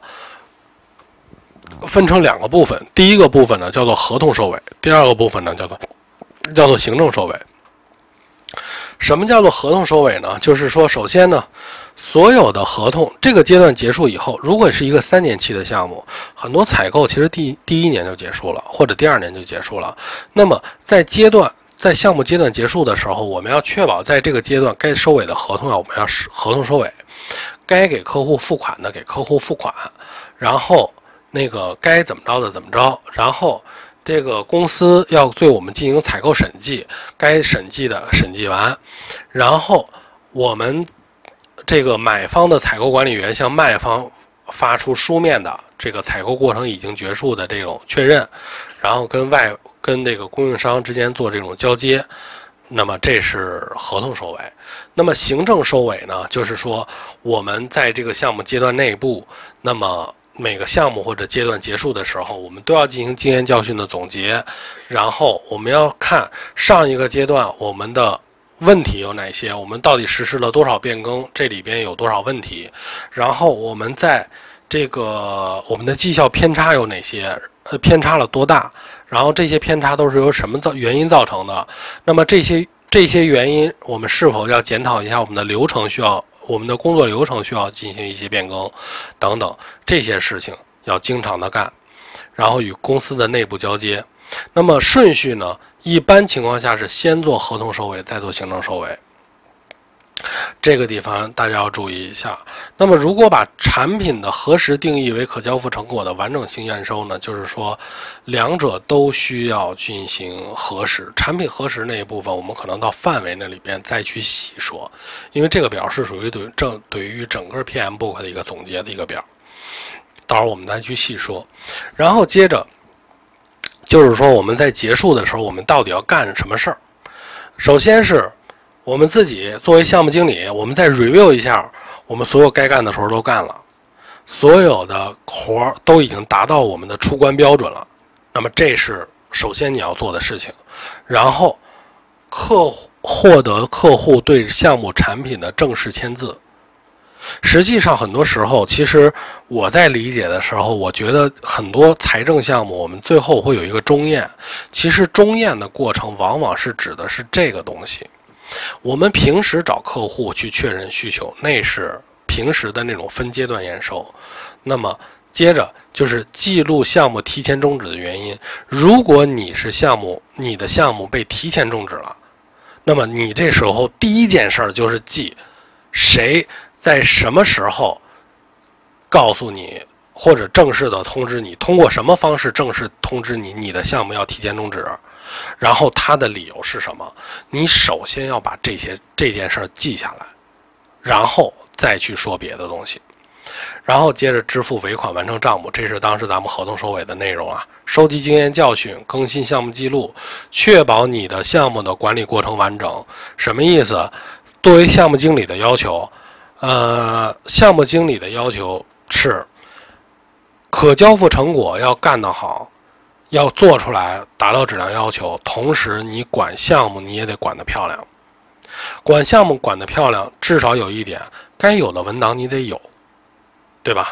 分成两个部分。第一个部分呢叫做合同收尾，第二个部分呢叫做行政收尾。什么叫做合同收尾呢？就是说，首先呢，所有的合同这个阶段结束以后，如果是一个3年期的项目，很多采购其实第一年就结束了，或者第2年就结束了。那么在项目阶段结束的时候，我们要确保在这个阶段该收尾的合同我们要合同收尾，该给客户付款的给客户付款，然后那个该怎么着的怎么着，然后这个公司要对我们进行采购审计，该审计的审计完，然后我们这个买方的采购管理员向卖方发出书面的这个采购过程已经结束的这种确认，然后跟这个供应商之间做这种交接，那么这是合同收尾。那么行政收尾呢，就是说我们在这个项目阶段内部，那么每个项目或者阶段结束的时候，我们都要进行经验教训的总结，然后我们要看上一个阶段我们的问题有哪些，我们到底实施了多少变更，这里边有多少问题，然后我们在这个我们的绩效偏差有哪些，偏差了多大，然后这些偏差都是由什么原因造成的，那么这些原因我们是否要检讨一下我们的流程，我们的工作流程需要进行一些变更等等，这些事情要经常的干，然后与公司的内部交接。那么顺序呢，一般情况下是先做合同收尾，再做行政收尾。这个地方大家要注意一下。那么如果把产品的核实定义为可交付成果的完整性验收呢，就是说两者都需要进行核实。产品核实那一部分我们可能到范围那里边再去细说，因为这个表是属于对于整个 PM Book 的一个总结的一个表，到时候我们再去细说。然后接着就是说我们在结束的时候我们到底要干什么事儿。首先是我们自己作为项目经理，我们再 review 一下我们所有该干的时候都干了，所有的活都已经达到我们的出关标准了，那么这是首先你要做的事情。然后获得客户对项目产品的正式签字。实际上很多时候，其实我在理解的时候，我觉得很多财政项目我们最后会有一个中验，其实中验的过程往往是指的是这个东西。我们平时找客户去确认需求，那是平时的那种分阶段验收。那么接着就是记录项目提前终止的原因。如果你的项目被提前终止了，那么你这时候第一件事就是记谁在什么时候告诉你，或者正式的通知你，通过什么方式正式通知你，你的项目要提前终止，然后他的理由是什么？你首先要把这件事记下来，然后再去说别的东西。然后接着支付尾款，完成账目，这是当时咱们合同收尾的内容啊。收集经验教训，更新项目记录，确保你的项目的管理过程完整。什么意思？作为项目经理的要求，项目经理的要求是可交付成果要干得好，要做出来达到质量要求，同时你管项目你也得管得漂亮。管项目管得漂亮，至少有一点，该有的文档你得有，对吧？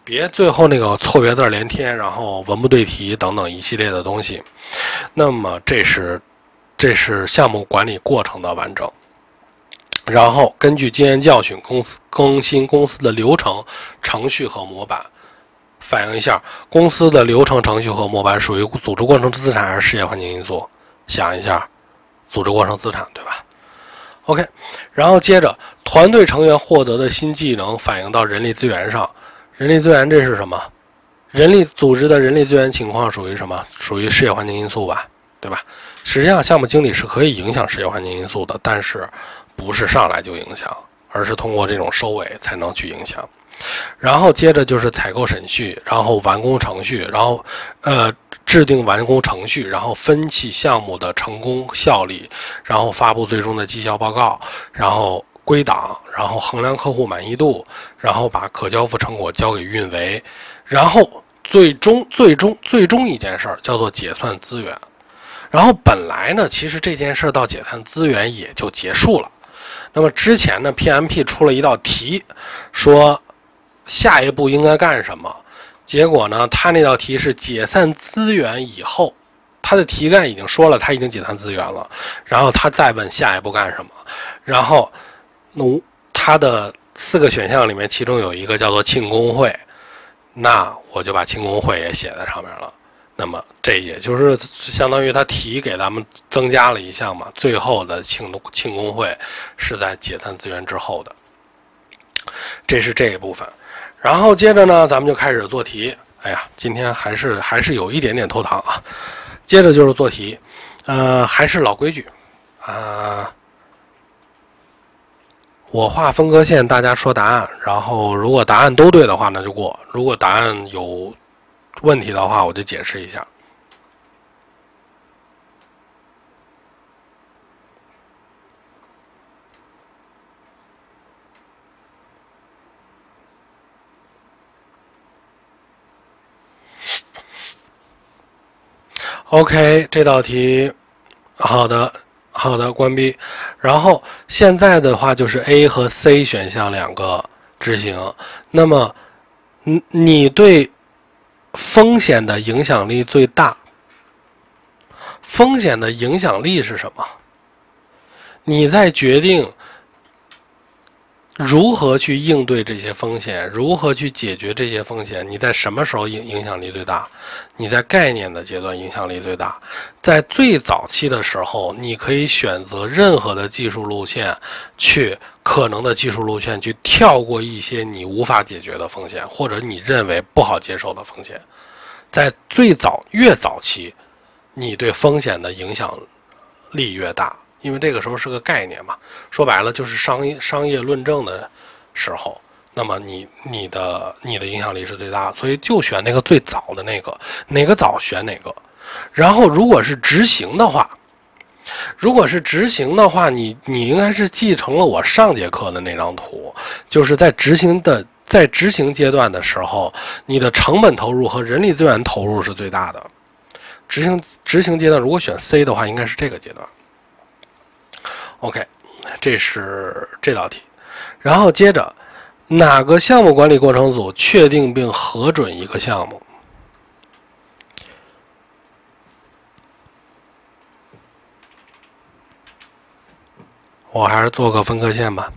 别最后那个错别字连天，然后文不对题等等一系列的东西。那么这是项目管理过程的完整。然后根据经验教训，更新公司的流程、程序和模板。反映一下公司的流程、程序和模板属于组织过程资产还是事业环境因素？想一下，组织过程资产，对吧 ？OK， 然后接着团队成员获得的新技能反映到人力资源上。人力资源这是什么？组织的人力资源情况属于什么？属于事业环境因素吧，对吧？实际上，项目经理是可以影响事业环境因素的，但是不是上来就影响，而是通过这种收尾才能去影响。然后接着就是采购审序，然后完工程序，然后制定完工程序，然后分析项目的成功效力，然后发布最终的绩效报告，然后归档，然后衡量客户满意度，然后把可交付成果交给运维，然后最终一件事儿叫做结算资源。然后本来呢，其实这件事到结算资源也就结束了。那么之前呢 ，PMP 出了一道题，说下一步应该干什么？结果呢，他那道题是解散资源以后，他的题干已经说了他已经解散资源了，然后他再问下一步干什么，然后他的4个选项里面，其中有一个叫做庆功会，那我就把庆功会也写在上面了。那么这也就是相当于他题给咱们增加了一项嘛，最后的庆功会是在解散资源之后的，这是这一部分。然后接着呢，咱们就开始做题。哎呀，今天还是有一点点偷糖啊。接着就是做题，还是老规矩我画分割线，大家说答案，然后如果答案都对的话，那就过；如果答案有问题的话，我就解释一下。OK， 这道题，好的，关闭。然后现在的话就是 A 和 C 选项2个执行。那么，你对风险的影响力最大？风险的影响力是什么？你在决定如何去应对这些风险，如何去解决这些风险？你在什么时候影响力最大？你在概念的阶段影响力最大。在最早期的时候，你可以选择任何的技术路线，去跳过一些你无法解决的风险，或者你认为不好接受的风险。在越早期，你对风险的影响力越大。因为这个时候是个概念嘛，说白了就是商业论证的时候，那么你的影响力是最大的，所以就选那个最早的那个，哪个早选哪个。然后如果是执行的话，你应该是继承了我上节课的那张图，就是在执行阶段的时候，你的成本投入和人力资源投入是最大的。执行阶段如果选 C 的话，应该是这个阶段。OK， 这是这道题。然后接着，哪个项目管理过程组确定并核准一个项目？我还是做个分割线吧。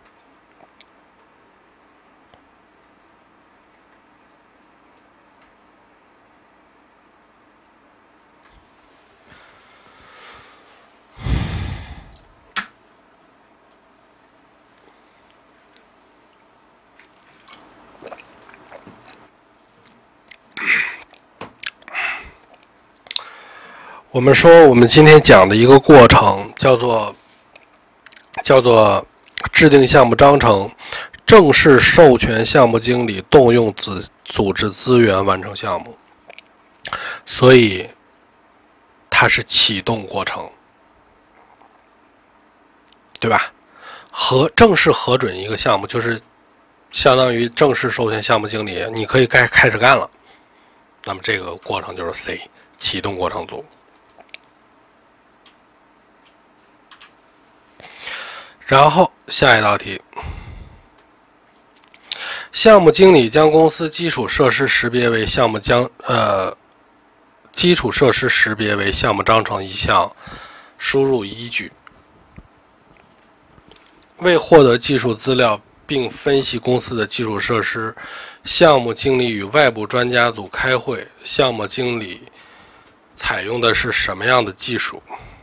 我们说，我们今天讲的一个过程叫做制定项目章程，正式授权项目经理动用组织资源完成项目，所以它是启动过程，对吧？正式核准一个项目，就是相当于正式授权项目经理，你可以开始干了。那么这个过程就是 C， 启动过程组。然后下一道题， 项目经理将公司基础设施识别为项目基础设施识别为项目章程一项输入依据。为获得技术资料并分析公司的基础设施，项目经理与外部专家组开会。项目经理采用的是什么样的技术？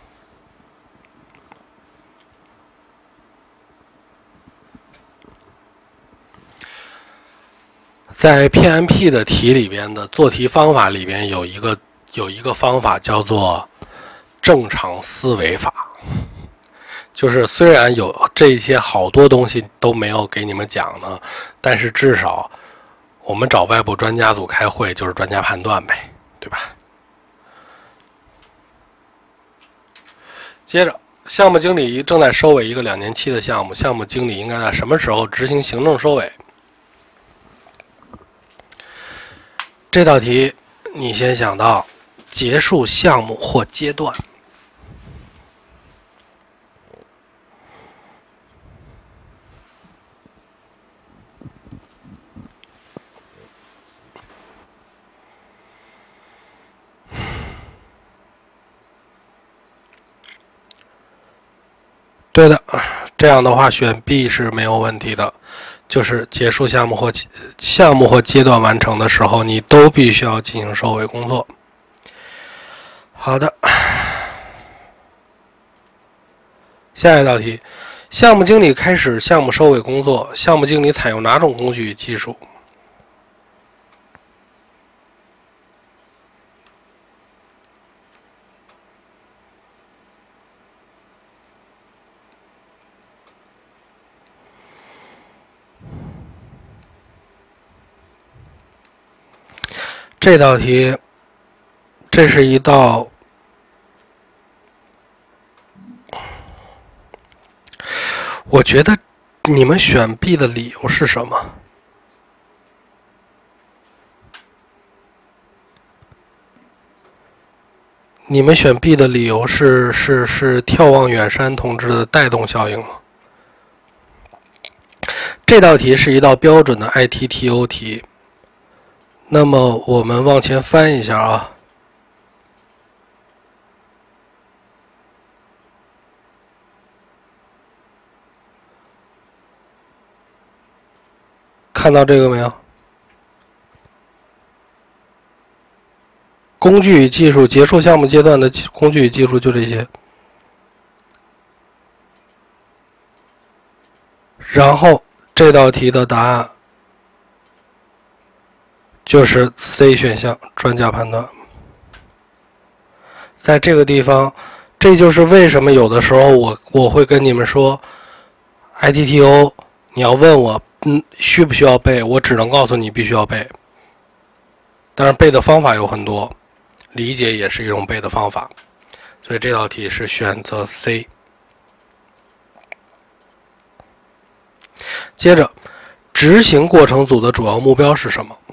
在 PMP 的题里边的做题方法里边有一个方法叫做正常思维法，就是虽然有这些好多东西都没有给你们讲呢，但是至少我们找外部专家组开会就是专家判断呗，对吧？接着，项目经理正在收尾一个2年期的项目，项目经理应该在什么时候执行行政收尾？这道题你先想到结束项目或阶段。对的，这样的话选 B 是没有问题的，就是结束项目或阶段完成的时候，你都必须要进行收尾工作。好的，下一道题，项目经理开始项目收尾工作，项目经理采用哪种工具与技术？这道题，这是一道我觉得你们选 B 的理由是什么？你们选 B 的理由是眺望远山同志的带动效应吗？这道题是一道标准的 ITTO 题。那么我们往前翻一下啊。看到这个没有？工具与技术，结束项目阶段的工具与技术就这些。然后这道题的答案就是 C 选项，专家判断。在这个地方，这就是为什么有的时候我会跟你们说 ，ITTO 你要问我需不需要背，我只能告诉你必须要背。但是背的方法有很多，理解也是一种背的方法，所以这道题是选择 C。接着，执行过程组的主要目标是什么？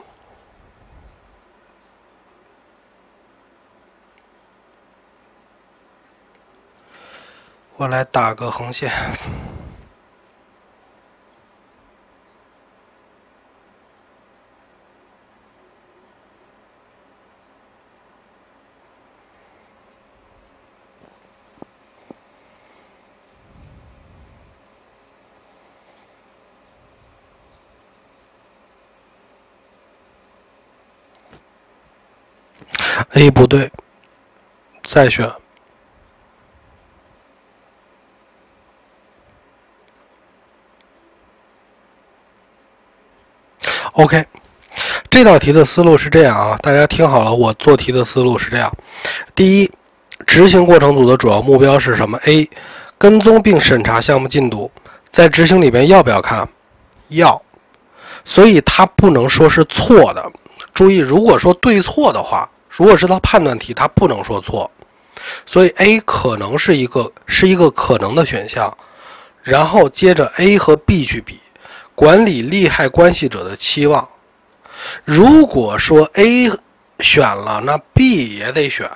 我来打个横线。A 不对，再选。OK， 这道题的思路是这样啊，大家听好了，我做题的思路是这样：第一，执行过程组的主要目标是什么 ？A， 跟踪并审查项目进度，在执行里边要不要看？要，所以它不能说是错的。注意，如果说对错的话，如果是它判断题，它不能说错，所以 A 可能是一个可能的选项。然后接着 A 和 B 去比。管理利害关系者的期望，如果说 A 选了，那 B 也得选，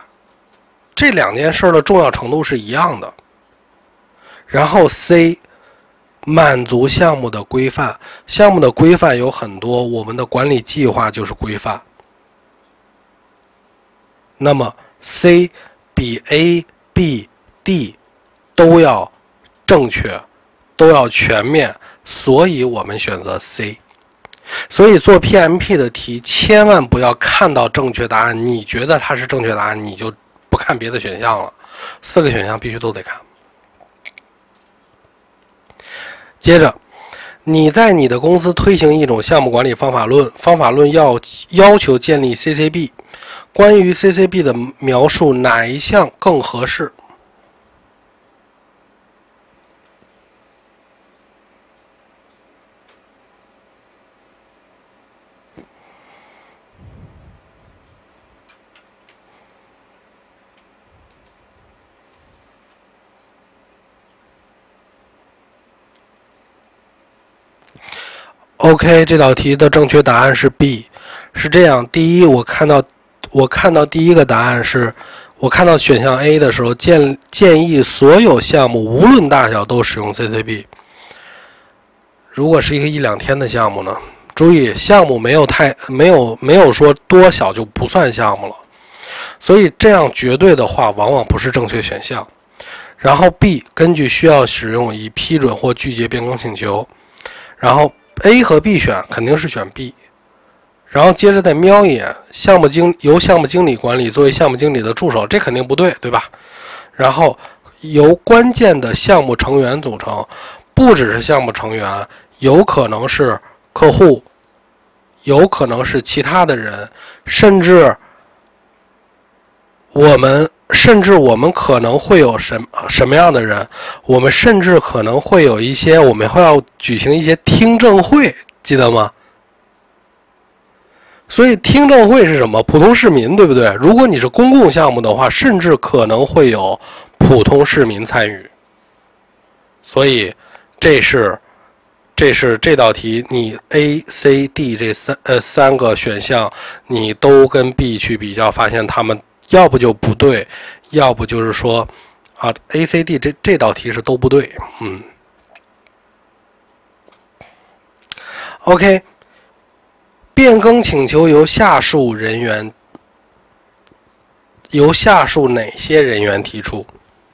这两件事的重要程度是一样的。然后 C， 满足项目的规范。项目的规范有很多，我们的管理计划就是规范。那么 C 比 A、B、D 都要正确，都要全面，所以我们选择 C。所以做 PMP 的题，千万不要看到正确答案，你觉得它是正确答案，你就不看别的选项了。4个选项必须都得看。接着，你在你的公司推行一种项目管理方法论，方法论要求建立 CCB。关于 CCB 的描述，哪一项更合适？OK， 这道题的正确答案是 B。是这样，第一，我看到第一个答案是，我看到选项 A 的时候，建议所有项目无论大小都使用 CCB。如果是一个1-2天的项目呢？注意，项目没有说多小就不算项目了，所以这样绝对的话，往往不是正确选项。然后 B 根据需要使用，以批准或拒绝变更请求。然后 A 和 B 选肯定是选 B， 然后接着再瞄一眼，由项目经理管理，作为项目经理的助手，这肯定不对，对吧？然后由关键的项目成员组成，不只是项目成员，有可能是客户，有可能是其他的人，甚至我们可能会有什么样的人？我们甚至可能会有一些，我们会要举行一些听证会，记得吗？所以听证会是什么？普通市民，对不对？如果你是公共项目的话，甚至可能会有普通市民参与。所以这是这道题，你 A、C、D 这三个选项，你都跟 B 去比较，发现他们要不就不对，要不就是说啊 A、C、D 这道题是都不对。OK， 变更请求由下述哪些人员提出？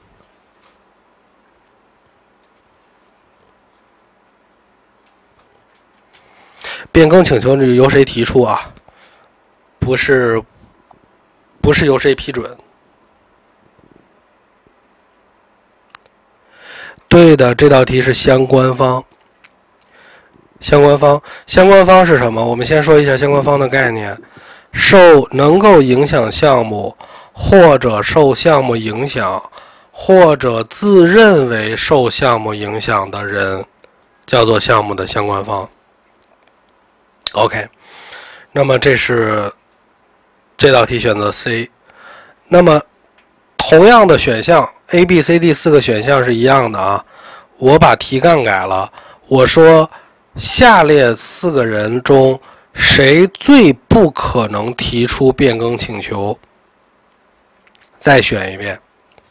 变更请求由谁提出啊？不是由谁批准？对的，这道题是相关方。相关方是什么？我们先说一下相关方的概念。能够影响项目，或者受项目影响，或者自认为受项目影响的人，叫做项目的相关方。OK， 那么这道题选择 C。那么同样的选项 A、B、C、D 4个选项是一样的啊。我把题干改了，我说下列4个人中谁最不可能提出变更请求？再选一遍。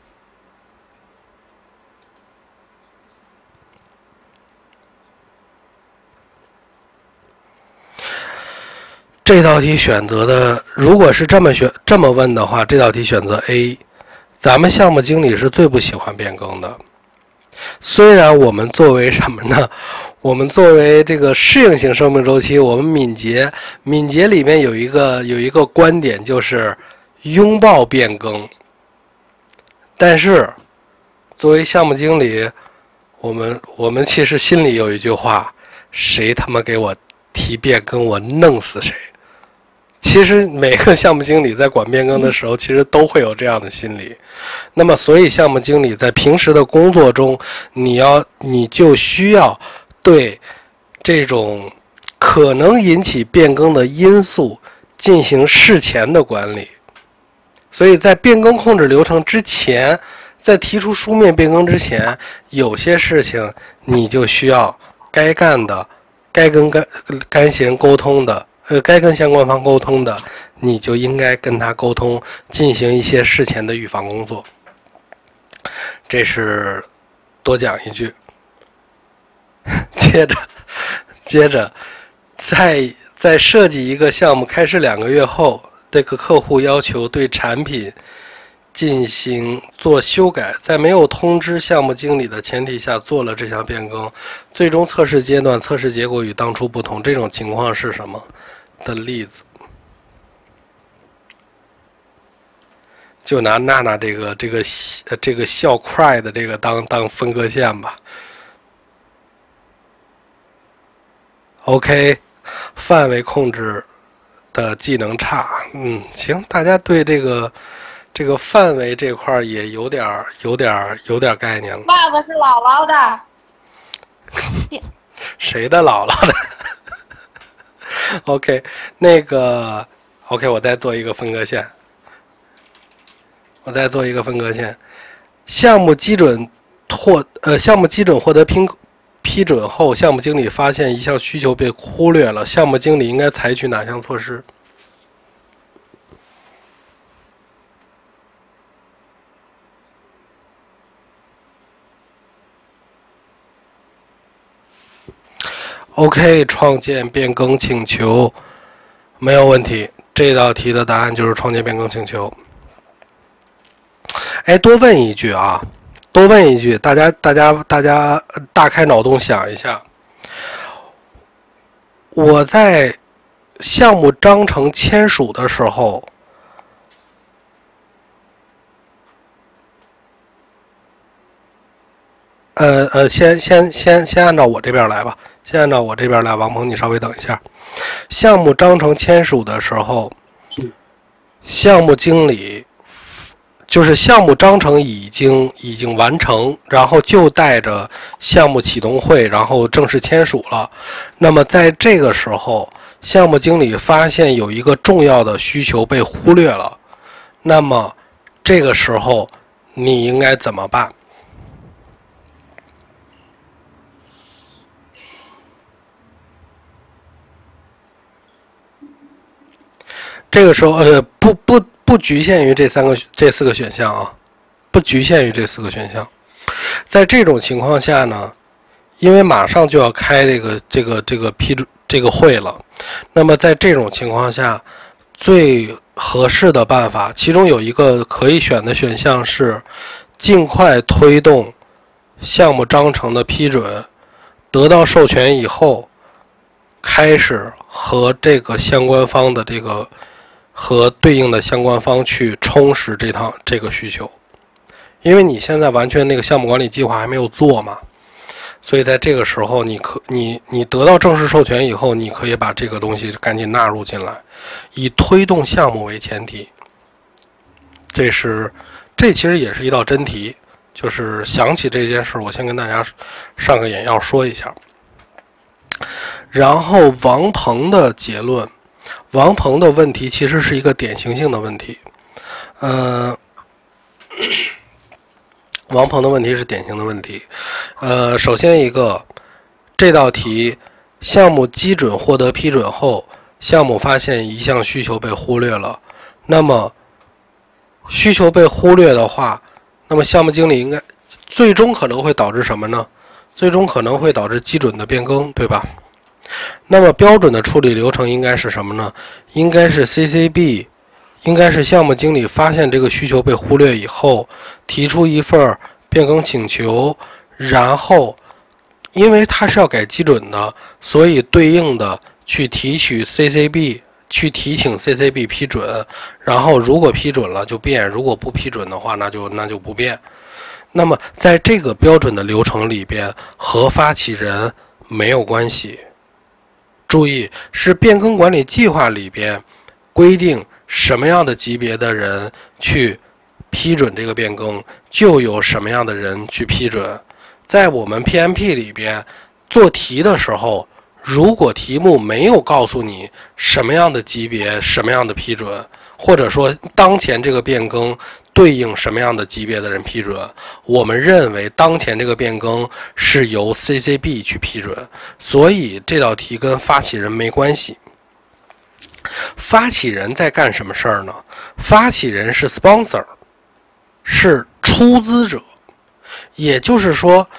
这道题选择的，如果是这么问的话，这道题选择 A。咱们项目经理是最不喜欢变更的。虽然我们作为什么呢？我们作为这个适应性生命周期，我们敏捷里面有一个观点，就是拥抱变更。但是作为项目经理，我们其实心里有一句话：谁他妈给我提变更，我弄死谁。其实每个项目经理在管变更的时候，其实都会有这样的心理。那么，所以项目经理在平时的工作中，你就需要对这种可能引起变更的因素进行事前的管理。所以在变更控制流程之前，在提出书面变更之前，有些事情你就需要该干的、该跟干系人沟通的。该跟相关方沟通的，你就应该跟他沟通，进行一些事前的预防工作。这是多讲一句。 接着在设计一个项目开始2个月后，这个客户要求对产品进行做修改，在没有通知项目经理的前提下做了这项变更，最终测试阶段测试结果与当初不同，这种情况是什么的例子？就拿娜娜这个笑快的这个当分割线吧。OK， 范围控制的技能差，行，大家对这个范围这块也有点概念了。 袜子是姥姥的， 谁的姥姥的？OK， 那个 OK， 我再做一个分割线。项目基准获得批准后，项目经理发现一项需求被忽略了，项目经理应该采取哪项措施？OK， 创建变更请求没有问题。这道题的答案就是创建变更请求。多问一句，大家大开脑洞想一下，我在项目章程签署的时候，先按照我这边来吧，王鹏，你稍微等一下。项目章程签署的时候，项目经理就是项目章程已经完成，然后就带着项目启动会，然后正式签署了。那么在这个时候，项目经理发现有一个重要的需求被忽略了，那么这个时候你应该怎么办？这个时候不局限于这4个选项啊，不局限于这4个选项。在这种情况下呢，因为马上就要开这个会了，那么在这种情况下，最合适的办法，其中有一个可以选的选项是尽快推动项目章程的批准，得到授权以后，开始和这个相关方的和对应的相关方去充实这个需求，因为你现在完全那个项目管理计划还没有做嘛，所以在这个时候你得到正式授权以后，你可以把这个东西赶紧纳入进来，以推动项目为前提。这其实也是一道真题，就是想起这件事，我先跟大家上个眼药说一下。然后王鹏的结论。王鹏的问题其实是一个典型性的问题，王鹏的问题是典型的问题。首先一个，这道题项目基准获得批准后，项目发现一项需求被忽略了，那么需求被忽略的话，那么项目经理应该最终可能会导致什么呢？最终可能会导致基准的变更，对吧？那么标准的处理流程应该是什么呢？应该是 CCB， 应该是项目经理发现这个需求被忽略以后，提出一份变更请求，然后因为它是要改基准的，所以对应的去提请 CCB 批准，然后如果批准了就变，如果不批准的话那就不变。那么在这个标准的流程里边，和发起人没有关系。注意，是变更管理计划里边规定什么样的级别的人去批准这个变更，就有什么样的人去批准。在我们 PMP 里边做题的时候，如果题目没有告诉你什么样的级别、什么样的批准，或者说当前这个变更对应什么样的级别的人批准，我们认为当前这个变更是由 CCB 去批准，所以这道题跟发起人没关系。发起人在干什么事儿呢？发起人是 sponsor， 是出资者，也就是说，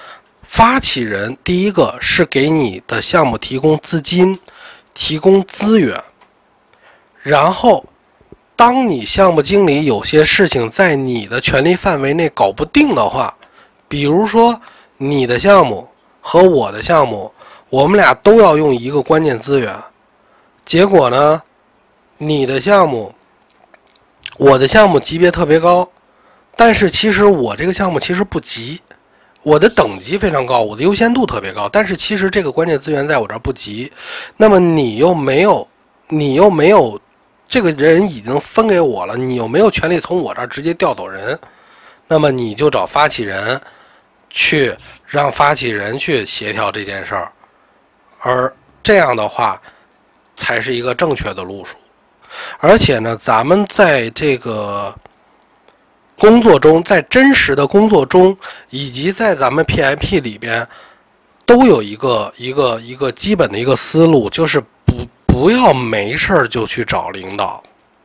发起人第一个是给你的项目提供资金、提供资源，然后当你项目经理有些事情在你的权力范围内搞不定的话，比如说你的项目和我的项目，我们俩都要用一个关键资源，结果呢，你的项目我的项目级别特别高，但是其实我这个项目其实不急，我的等级非常高，我的优先度特别高，但是其实这个关键资源在我这儿不急。那么你又没有这个人已经分给我了，你又没有权利从我这儿直接调走人，那么你就找发起人去让发起人去协调这件事儿，而这样的话才是一个正确的路数。而且呢，咱们在这个工作中，在真实的工作中，以及在咱们 PIP 里边，都有一个基本的一个思路，就是不要没事儿就去找领导。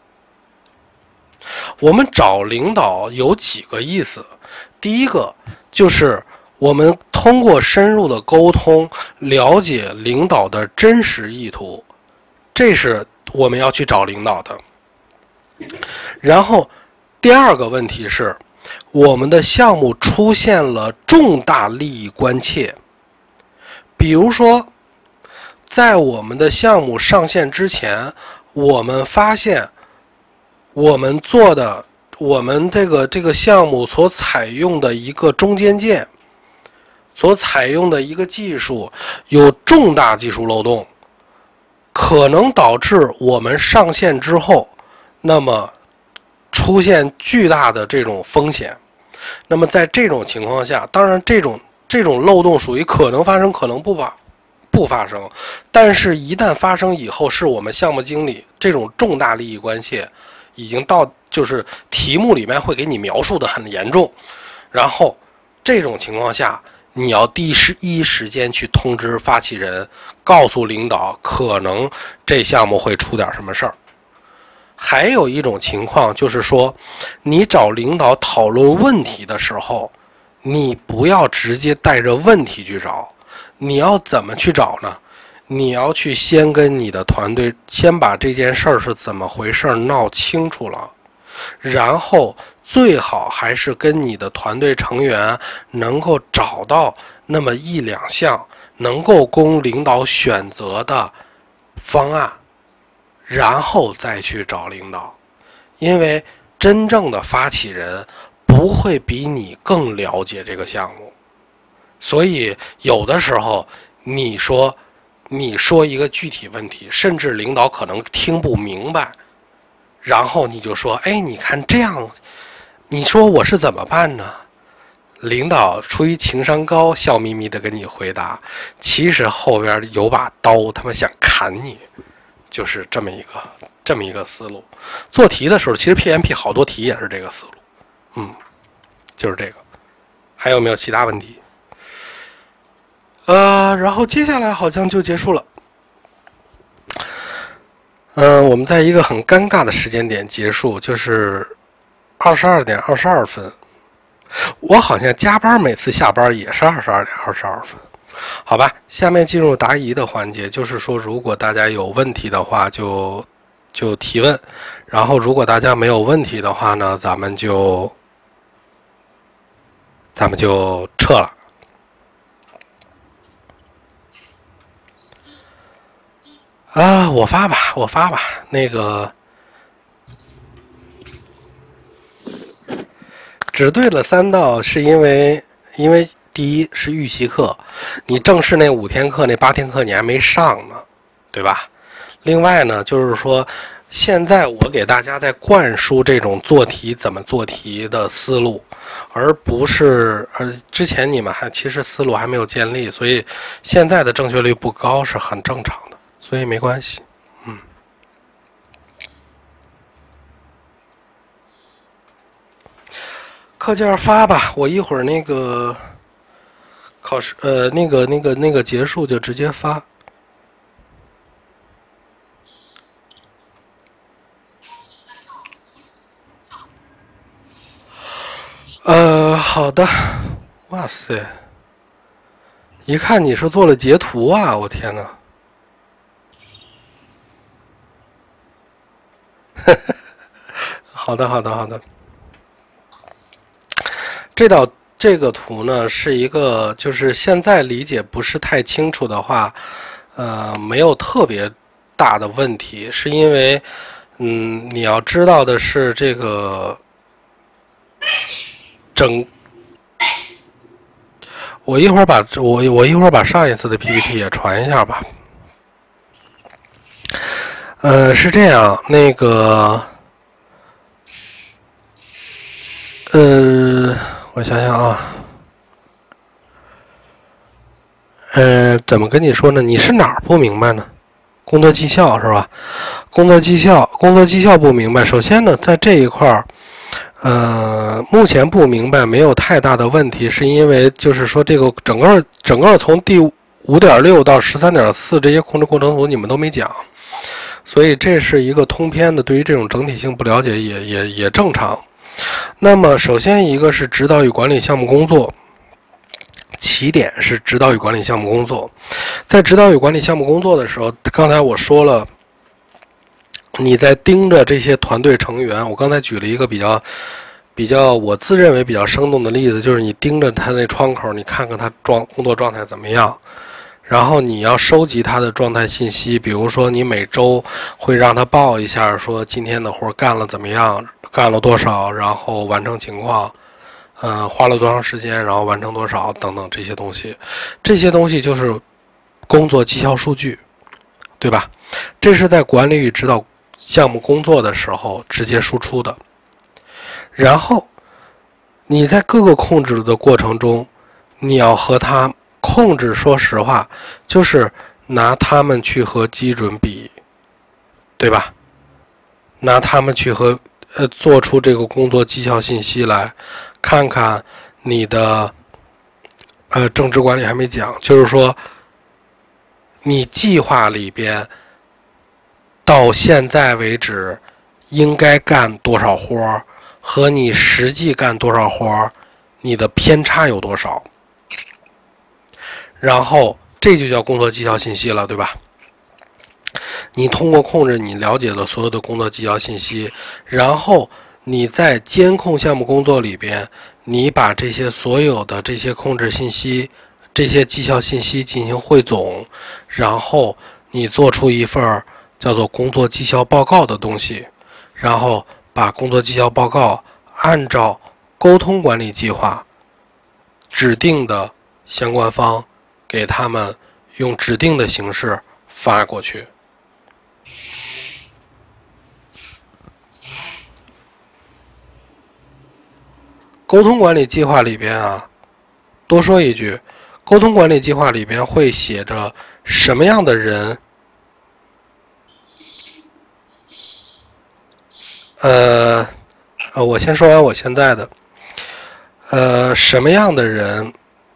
我们找领导有几个意思，第一个就是我们通过深入的沟通，了解领导的真实意图，这是我们要去找领导的。然后第二个问题是，我们的项目出现了重大利益关切，比如说在我们的项目上线之前，我们发现我们这个项目所采用的一个中间件，所采用的一个技术有重大技术漏洞，可能导致我们上线之后，那么出现巨大的这种风险。那么在这种情况下，当然这种漏洞属于可能发生，可能不发生，但是一旦发生以后，是我们项目经理这种重大利益关系已经到，就是题目里面会给你描述的很严重，然后这种情况下，你要第一时间去通知发起人，告诉领导可能这项目会出点什么事儿。还有一种情况就是说，你找领导讨论问题的时候，你不要直接带着问题去找，你要怎么去找呢？你要去先跟你的团队先把这件事儿是怎么回事闹清楚了，然后最好还是跟你的团队成员能够找到那么一两项能够供领导选择的方案，然后再去找领导。因为真正的发起人不会比你更了解这个项目，所以有的时候你说一个具体问题，甚至领导可能听不明白，然后你就说，哎，你看这样，你说我是怎么办呢？领导出于情商高，笑眯眯的跟你回答，其实后边有把刀，他们想砍你，就是这么一个思路。做题的时候，其实 PMP 好多题也是这个思路，就是这个。还有没有其他问题？然后接下来好像就结束了。我们在一个很尴尬的时间点结束，就是22点22分。我好像加班，每次下班也是22点22分。好吧，下面进入答疑的环节，就是说，如果大家有问题的话就提问，然后如果大家没有问题的话呢，咱们就撤了。我发吧。那个只对了3道，是因为第一是预习课，你正式那5天课、那8天课你还没上呢，对吧？另外呢，就是说，现在我给大家在灌输这种做题怎么做题的思路，而不是之前你们其实思路还没有建立，所以现在的正确率不高是很正常的，所以没关系。课件发吧，我一会儿那个考试那个结束就直接发。好的。哇塞， 一看你是做了截图啊！我天哪！好的，好的，好的。这个图呢，是一个就是现在理解不是太清楚的话，没有特别大的问题，是因为，你要知道的是这个我一会儿把上一次的 PPT 也传一下吧。是这样，那个，我想想啊，怎么跟你说呢？你是哪儿不明白呢？工作绩效是吧？工作绩效不明白。首先呢，在这一块儿，目前不明白没有太大的问题，是因为就是说这个整个从第5.6到13.4这些控制过程图你们都没讲，所以这是一个通篇的，对于这种整体性不了解也正常。那么首先一个是指导与管理项目工作，起点是指导与管理项目工作。在指导与管理项目工作的时候，刚才我说了，你在盯着这些团队成员，我刚才举了一个比较我自认为比较生动的例子，就是你盯着他那窗口，你看看他工作状态怎么样，然后你要收集他的状态信息，比如说你每周会让他报一下，说今天的活干了怎么样，干了多少，然后完成情况，花了多长时间，然后完成多少等等这些东西，这些东西就是工作绩效数据，对吧？这是在管理与指导项目工作的时候直接输出的。然后你在各个控制的过程中，你要和他控制，说实话，就是拿他们去和基准比，对吧？拿他们去和做出这个工作绩效信息来，看看你的政治管理还没讲，就是说你计划里边到现在为止应该干多少活，和你实际干多少活，你的偏差有多少？然后这就叫工作绩效信息了，对吧？你通过控制，你了解了所有的工作绩效信息，然后你在监控项目工作里边，你把这些所有的这些控制信息、这些绩效信息进行汇总，然后你做出一份叫做工作绩效报告的东西，然后把工作绩效报告按照沟通管理计划指定的相关方给他们用指定的形式发过去。沟通管理计划里边啊，多说一句，沟通管理计划里边会写着什么样的人，我先说完我现在的，什么样的人，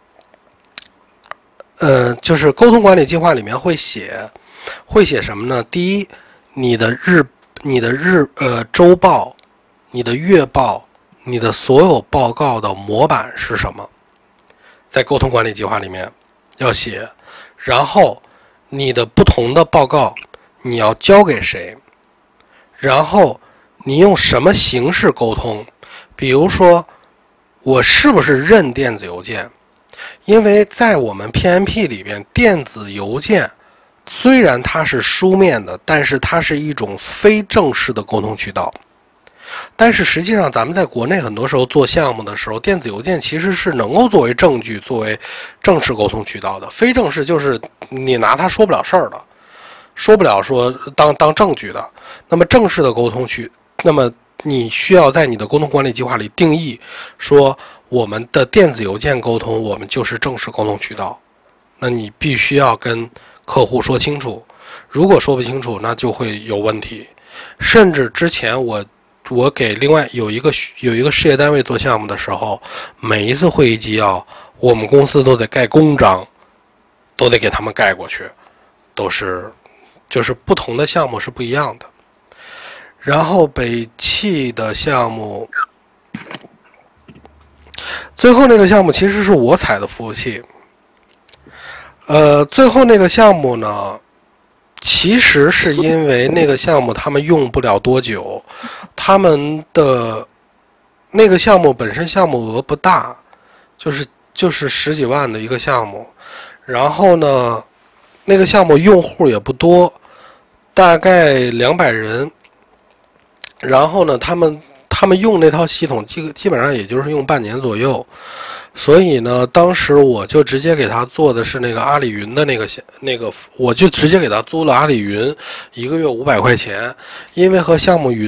就是沟通管理计划里面会写什么呢？第一，你的周报、你的月报、你的所有报告的模板是什么？在沟通管理计划里面要写。然后你的不同的报告你要交给谁？然后你用什么形式沟通？比如说，我是不是认电子邮件？因为在我们 PMP 里边，电子邮件虽然它是书面的，但是它是一种非正式的沟通渠道。但是实际上，咱们在国内很多时候做项目的时候，电子邮件其实是能够作为证据、作为正式沟通渠道的。非正式就是你拿它说不了事儿的，说不了说当证据的。那么正式的沟通那么你需要在你的沟通管理计划里定义说，我们的电子邮件沟通，我们就是正式沟通渠道。那你必须要跟客户说清楚，如果说不清楚，那就会有问题。甚至之前我给另外有一个事业单位做项目的时候，每一次会议纪要，我们公司都得盖公章，都得给他们盖过去，就是不同的项目是不一样的。然后北汽的项目，最后那个项目其实是我采的服务器， 最后那个项目呢，其实是因为那个项目他们用不了多久，他们的那个项目本身项目额不大，就是十几万的一个项目，然后呢，那个项目用户也不多，大概200人，然后呢，他们用那套系统基本上也就是用半年左右。所以呢，当时我就直接给他做的是那个阿里云的那个，我就直接给他租了阿里云，1个月500块钱。因为和项目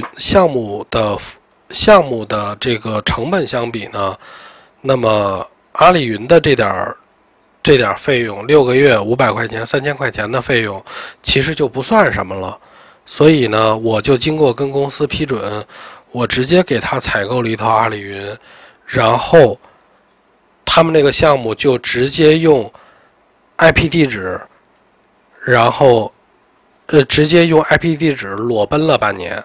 的这个成本相比呢，那么阿里云的这点费用，6个月500块钱、3000块钱的费用，其实就不算什么了。所以呢，我就经过跟公司批准，我直接给他采购了一套阿里云，然后他们那个项目就直接用 IP 地址，然后直接用 IP 地址裸奔了半年。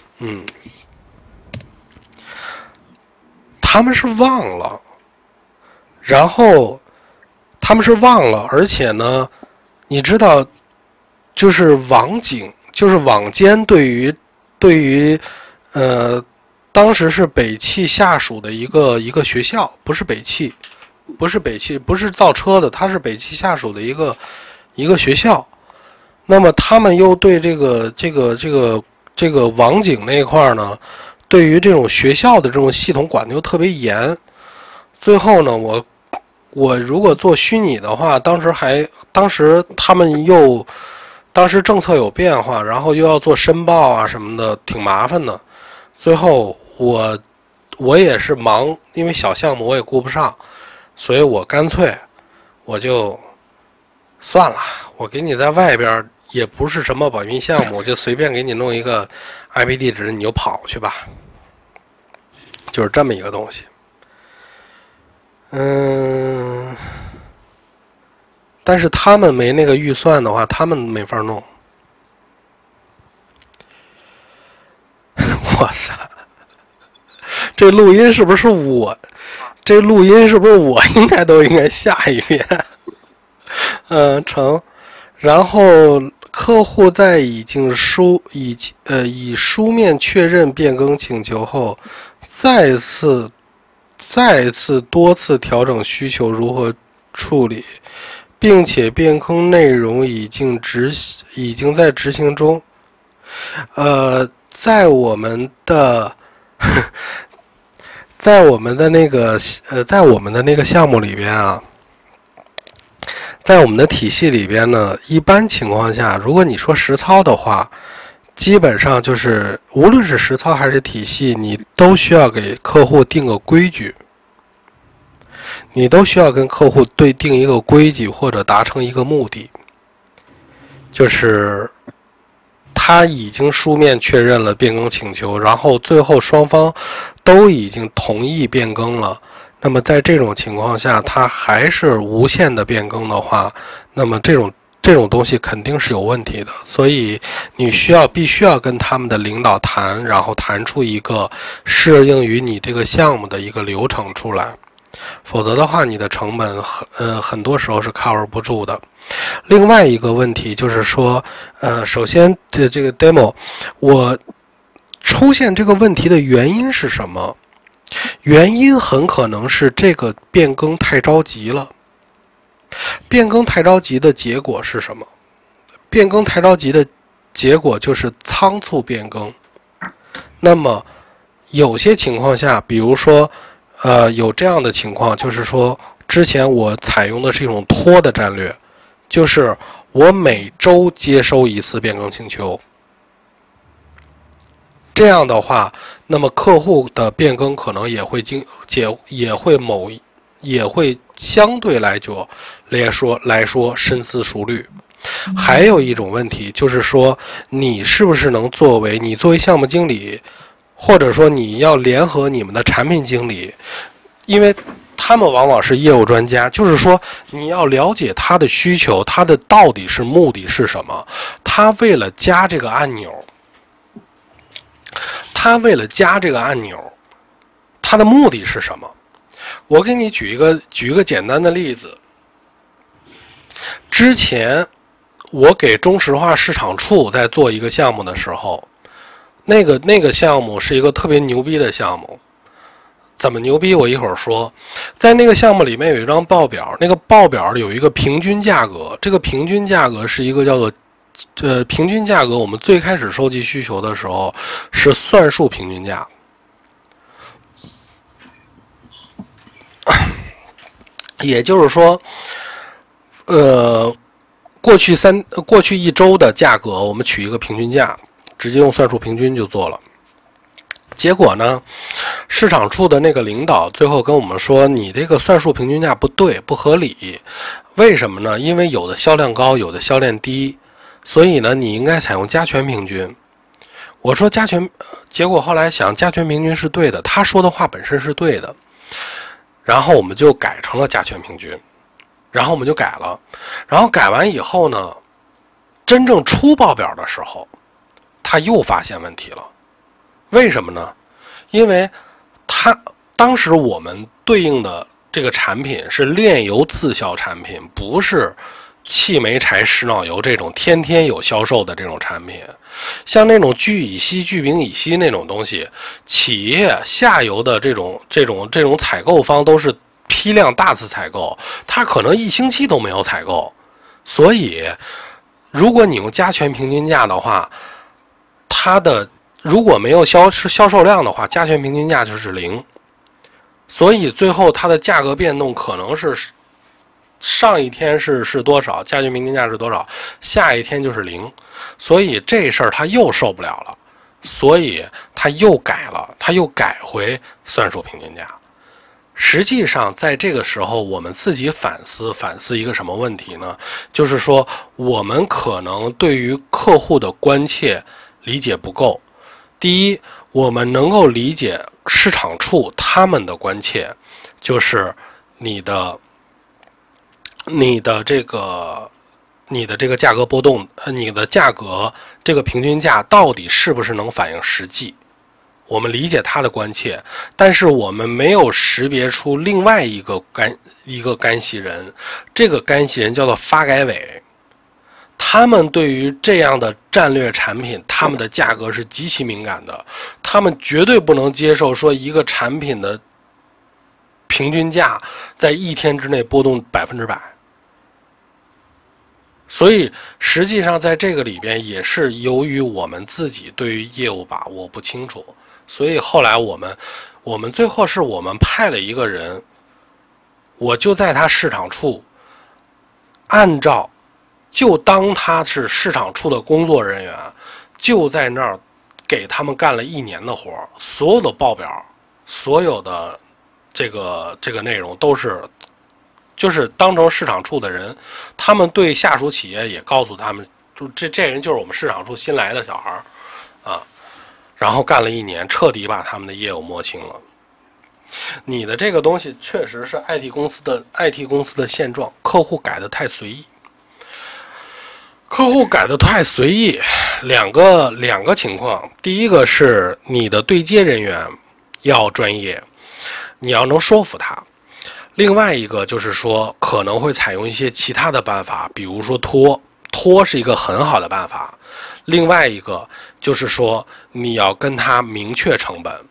他们是忘了，然后他们是忘了，而且呢，你知道，就是网监对于当时是北汽下属的一个学校，不是北汽，不是造车的，它是北汽下属的一个学校。那么他们又对这个网警那一块呢，对于这种学校的这种系统管的又特别严。最后呢，我如果做虚拟的话，当时他们当时政策有变化，然后又要做申报啊什么的，挺麻烦的。最后我也是忙，因为小项目我也顾不上，所以我干脆我就算了，我给你在外边也不是什么保密项目，就随便给你弄一个 IP 地址，你就跑去吧，就是这么一个东西。但是他们没那个预算的话，他们没法弄。哇塞，这录音是不是我？应该都应该下一遍。成。然后客户在以书面确认变更请求后，再次多次调整需求如何处理，并且变更内容已经在执行中。在我们的那个项目里边啊，在我们的体系里边呢，一般情况下，如果你说实操的话，基本上就是无论是实操还是体系，你都需要给客户定个规矩，你都需要跟客户对定一个规矩或者达成一个目的，就是他已经书面确认了变更请求，然后最后双方都已经同意变更了。那么在这种情况下，他还是无限的变更的话，那么这种东西肯定是有问题的。所以你必须要跟他们的领导谈，然后谈出一个适应于你这个项目的一个流程出来，否则的话，你的成本很多时候是 cover 不住的。另外一个问题就是说，首先这个 demo 我出现这个问题的原因是什么？原因很可能是这个变更太着急了。变更太着急的结果是什么？变更太着急的结果就是仓促变更。那么有些情况下，比如说有这样的情况，就是说之前我采用的是一种拖的战略，就是我每周接收一次变更请求。这样的话，那么客户的变更可能也会相对来说深思熟虑。还有一种问题就是说，你是不是能作为项目经理，或者说你要联合你们的产品经理，因为他们往往是业务专家，就是说你要了解他的需求，他的到底是目的是什么，他为了加这个按钮，他的目的是什么？我给你举一个简单的例子。 之前我给中石化市场处在做一个项目的时候，那个项目是一个特别牛逼的项目。怎么牛逼？我一会儿说。在那个项目里面有一张报表，那个报表有一个平均价格，这个平均价格是一个叫做平均价格。我们最开始收集需求的时候是算术平均价，也就是说，过去一周的价格，我们取一个平均价，直接用算术平均就做了。结果呢，市场处的那个领导最后跟我们说，你这个算术平均价不对，不合理。为什么呢？因为有的销量高，有的销量低，所以呢，你应该采用加权平均。我说加权，结果后来想加权平均是对的，他说的话本身是对的，然后我们就改成了加权平均，然后我们就改了，然后改完以后呢，真正出报表的时候，他又发现问题了。为什么呢？因为当时我们对应的这个产品是炼油自销产品，不是气煤柴石脑油这种天天有销售的这种产品。像那种聚乙烯、聚丙乙烯那种东西，企业下游的这种采购方都是批量大次采购，它可能1星期都没有采购。所以，如果你用加权平均价的话，它的如果没有销售量的话，加权平均价就是0，所以最后它的价格变动可能是上一天是多少，加权平均价是多少，下一天就是0，所以这事儿他又受不了了，所以他又改了，他又改回算术平均价。实际上在这个时候，我们自己反思一个什么问题呢？就是说我们可能对于客户的关切理解不够。第一，我们能够理解市场处他们的关切，就是你的这个价格波动，你的价格这个平均价到底是不是能反映实际？我们理解他的关切，但是我们没有识别出另外一个干系人，这个干系人叫做发改委。他们对于这样的战略产品，他们的价格是极其敏感的，他们绝对不能接受说一个产品的平均价在1天之内波动100%。所以实际上在这个里边也是由于我们自己对于业务把握不清楚，所以后来我们最后是我们派了一个人，我就在他市场处，就当他是市场处的工作人员，就在那儿给他们干了1年的活，所有的报表，所有的这个内容都是，就是当成市场处的人，他们对下属企业也告诉他们，就这人就是我们市场处新来的小孩啊，然后干了1年，彻底把他们的业务摸清了。你的这个东西确实是 IT 公司的现状，客户改得太随意。两个情况，第一个是你的对接人员要专业，你要能说服他；另外一个就是说可能会采用一些其他的办法，比如说拖是一个很好的办法。另外一个就是说你要跟他明确成本，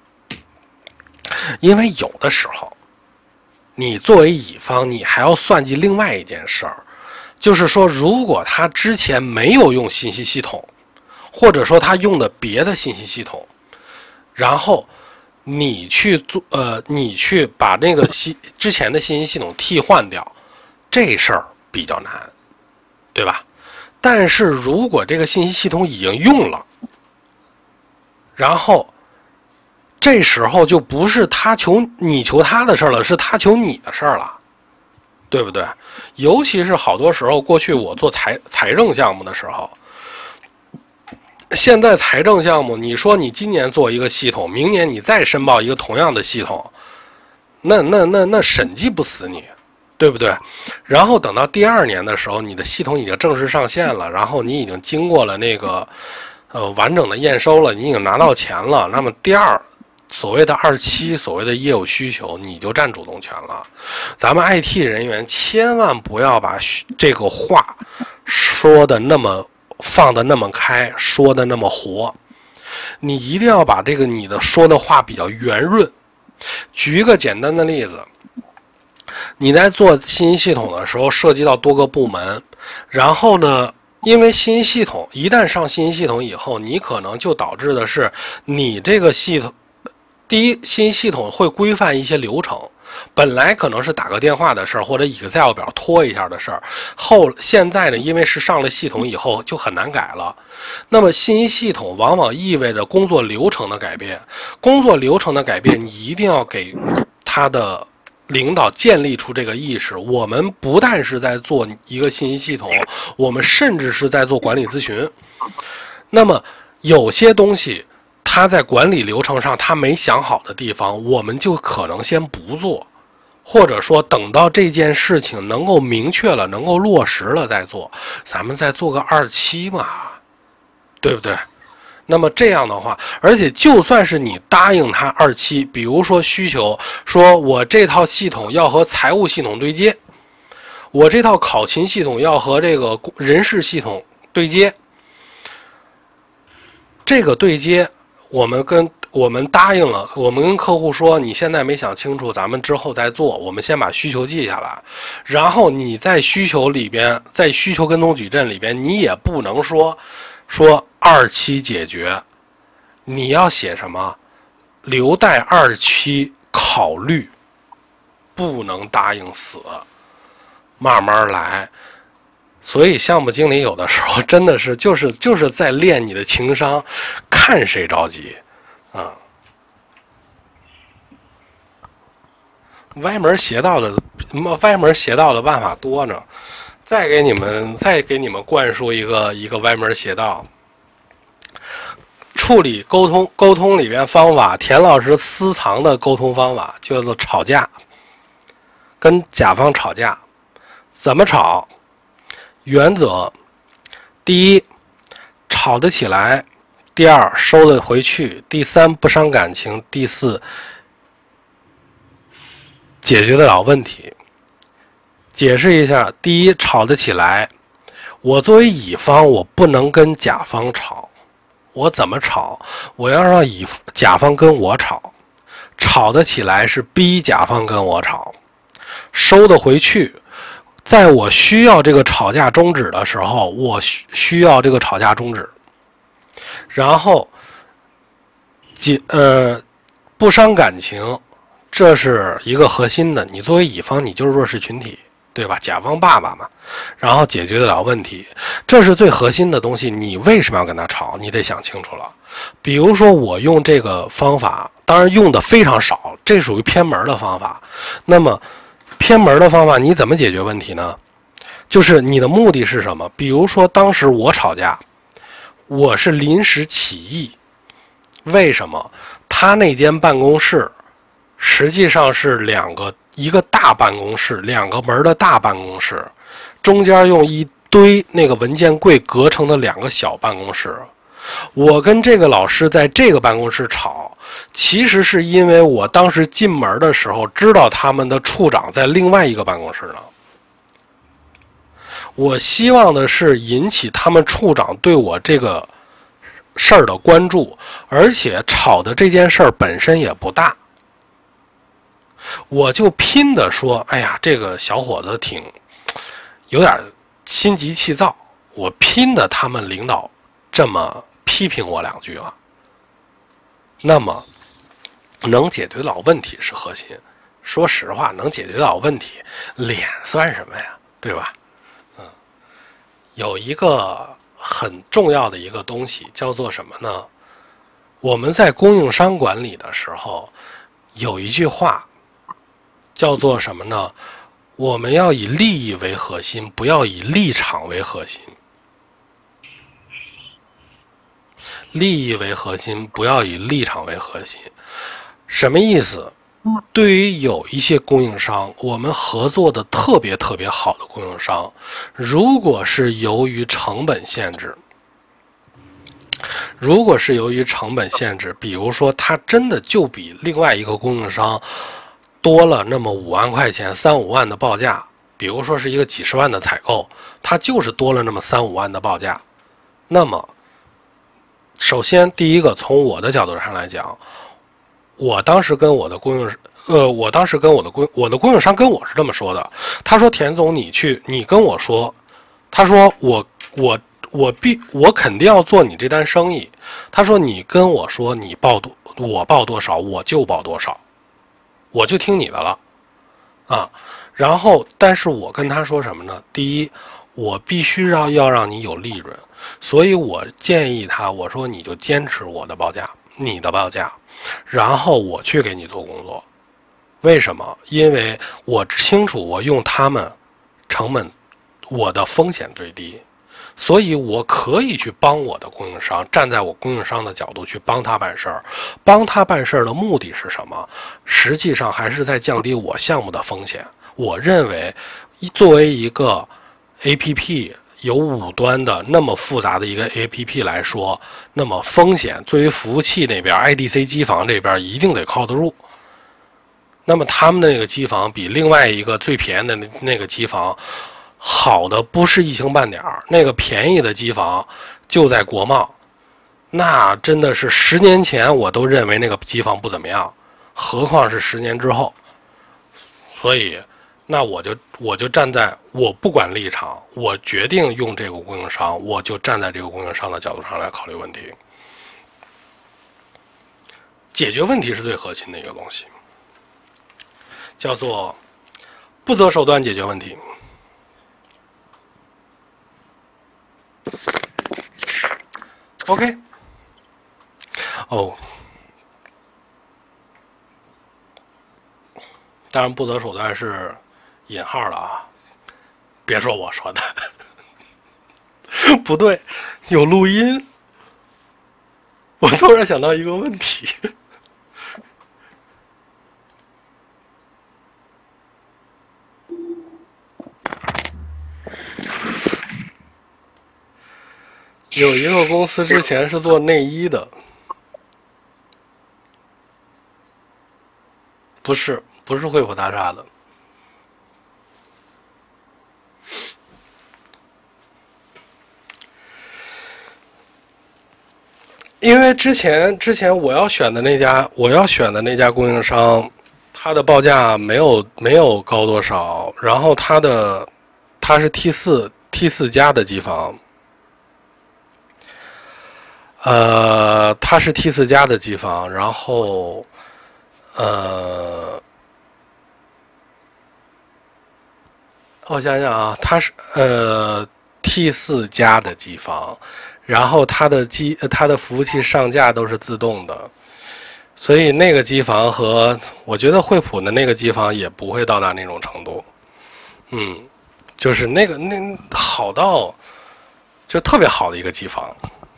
因为有的时候你作为乙方，你还要算计另外一件事儿。就是说，如果他之前没有用信息系统，或者说他用的别的信息系统，然后你去把那个之前的信息系统替换掉，这事儿比较难，对吧？但是如果这个信息系统已经用了，然后这时候就不是你求他的事儿了，是他求你的事儿了。对不对？尤其是好多时候，过去我做财政项目的时候，现在财政项目，你说你今年做一个系统，明年你再申报一个同样的系统，那审计不死你，对不对？然后等到第2年的时候，你的系统已经正式上线了，然后你已经经过了那个完整的验收了，你已经拿到钱了，那么所谓的27，所谓的业务需求，你就占主动权了。咱们 IT 人员千万不要把这个话说的那么放的那么开，说的那么活。你一定要把这个你的说的话比较圆润。举一个简单的例子，你在做信息系统的时候，涉及到多个部门，然后呢，因为信息系统一旦上信息系统以后，你可能就导致的是你这个系统。第一，信息系统会规范一些流程，本来可能是打个电话的事儿，或者 Excel 表拖一下的事儿，现在呢，因为是上了系统以后就很难改了。那么信息系统往往意味着工作流程的改变，工作流程的改变，你一定要给他的领导建立出这个意识。我们不但是在做一个信息系统，我们甚至是在做管理咨询。那么有些东西他在管理流程上他没想好的地方，我们就可能先不做，或者说等到这件事情能够明确了，能够落实了再做，咱们再做个27嘛，对不对？那么这样的话，而且就算是你答应他27，比如说需求说我这套系统要和财务系统对接，我这套考勤系统要和这个人事系统对接，这个对接我们答应了，我们跟客户说你现在没想清楚，咱们之后再做，我们先把需求记下来，然后你在需求里边，在需求跟踪矩阵里边，你也不能说27解决，你要写什么？留待27考虑，不能答应死，慢慢来。所以项目经理有的时候真的是就是在练你的情商，看谁着急啊。歪门邪道的办法多呢。再给你们灌输一个歪门邪道。处理沟通里边方法，田老师私藏的沟通方法叫做吵架，跟甲方吵架，怎么吵？原则：第一，吵得起来；第二，收得回去；第三，不伤感情；第四，解决得了问题。解释一下：第一，吵得起来，我作为乙方，我不能跟甲方吵，我怎么吵？我要让甲方跟我吵，吵得起来是逼甲方跟我吵，收得回去。在我需要这个吵架终止的时候，我需要这个吵架终止，然后不伤感情，这是一个核心的。你作为乙方，你就是弱势群体，对吧？甲方爸爸嘛，然后解决得了问题，这是最核心的东西。你为什么要跟他吵？你得想清楚了。比如说我用这个方法，当然用的非常少，这属于偏门的方法。那么偏门的方法你怎么解决问题呢？就是你的目的是什么？比如说当时我吵架，我是临时起意，为什么？他那间办公室实际上是一个大办公室，2个门的大办公室，中间用一堆那个文件柜隔成的2个小办公室。我跟这个老师在这个办公室吵，其实是因为我当时进门的时候知道他们的处长在另外一个办公室呢。我希望的是引起他们处长对我这个事儿的关注，而且吵的这件事儿本身也不大。我就拼的说，哎呀，这个小伙子有点心急气躁，我拼的他们领导这么批评我2句了。那么能解决到问题是核心。说实话，能解决到问题，脸算什么呀？对吧？有一个很重要的一个东西叫做什么呢？我们在供应商管理的时候，有一句话叫做什么呢？我们要以利益为核心，不要以立场为核心。利益为核心，不要以立场为核心。什么意思？对于有一些供应商，我们合作的特别好的供应商，如果是由于成本限制， 如果是由于成本限制，比如说它真的就比另外一个供应商多了那么5万块钱、3、5万的报价，比如说是一个几十万的采购，它就是多了那么3、5万的报价，那么首先第一个从我的角度上来讲，我当时跟我的供应商跟我是这么说的，他说田总你跟我说，他说我肯定要做你这单生意，他说你跟我说我报多少我就报多少，我就听你的了啊。然后但是我跟他说什么呢？第一，我必须要让你有利润，所以我建议他，我说你就坚持你的报价，然后我去给你做工作。为什么？因为我清楚我用他们成本，我的风险最低，所以我可以去帮我的供应商，站在我供应商的角度去帮他办事儿。帮他办事儿的目的是什么？实际上还是在降低我项目的风险。我认为作为一个 APP 有5端的那么复杂的一个 APP 来说，那么风险对于服务器那边 IDC 机房这边一定得靠得住。那么他们的那个机房比另外一个最便宜的那个机房好的不是一星半点儿，那个便宜的机房就在国贸，那真的是10年前我都认为那个机房不怎么样，何况是10年之后。所以那我就站在我不管立场，我决定用这个供应商，我就站在这个供应商的角度上来考虑问题。解决问题是最核心的一个东西，叫做不择手段解决问题。OK， 当然不择手段是引号了啊，别说我说的，不对，有录音。我突然想到一个问题，有一个公司之前是做内衣的，不是惠普大厦的。因为之前我要选的那家供应商，它的报价没有高多少，然后它是 T4加的机房，它是 T4加的机房，然后我想想啊，它是T4加的机房。然后它的服务器上架都是自动的，所以那个机房和我觉得惠普的那个机房也不会到达那种程度，就是那好到就特别好的一个机房，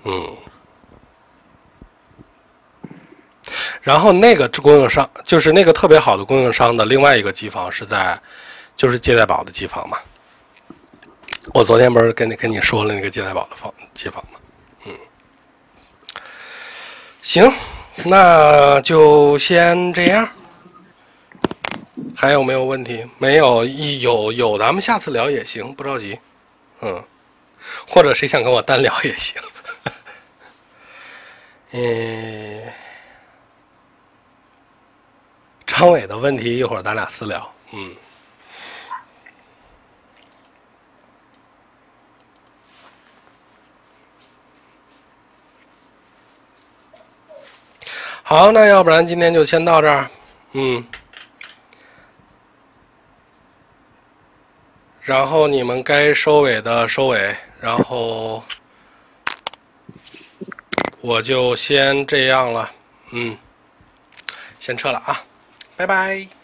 然后那个供应商就是那个特别好的供应商的另外一个机房是就是接待宝的机房嘛，我昨天不是跟你说了那个接待宝的机房吗？行，那就先这样。还有没有问题？没有，有，咱们下次聊也行，不着急。或者谁想跟我单聊也行。张伟的问题一会儿咱俩私聊。好，那要不然今天就先到这儿，然后你们该收尾的收尾，然后我就先这样了，先撤了啊，拜拜。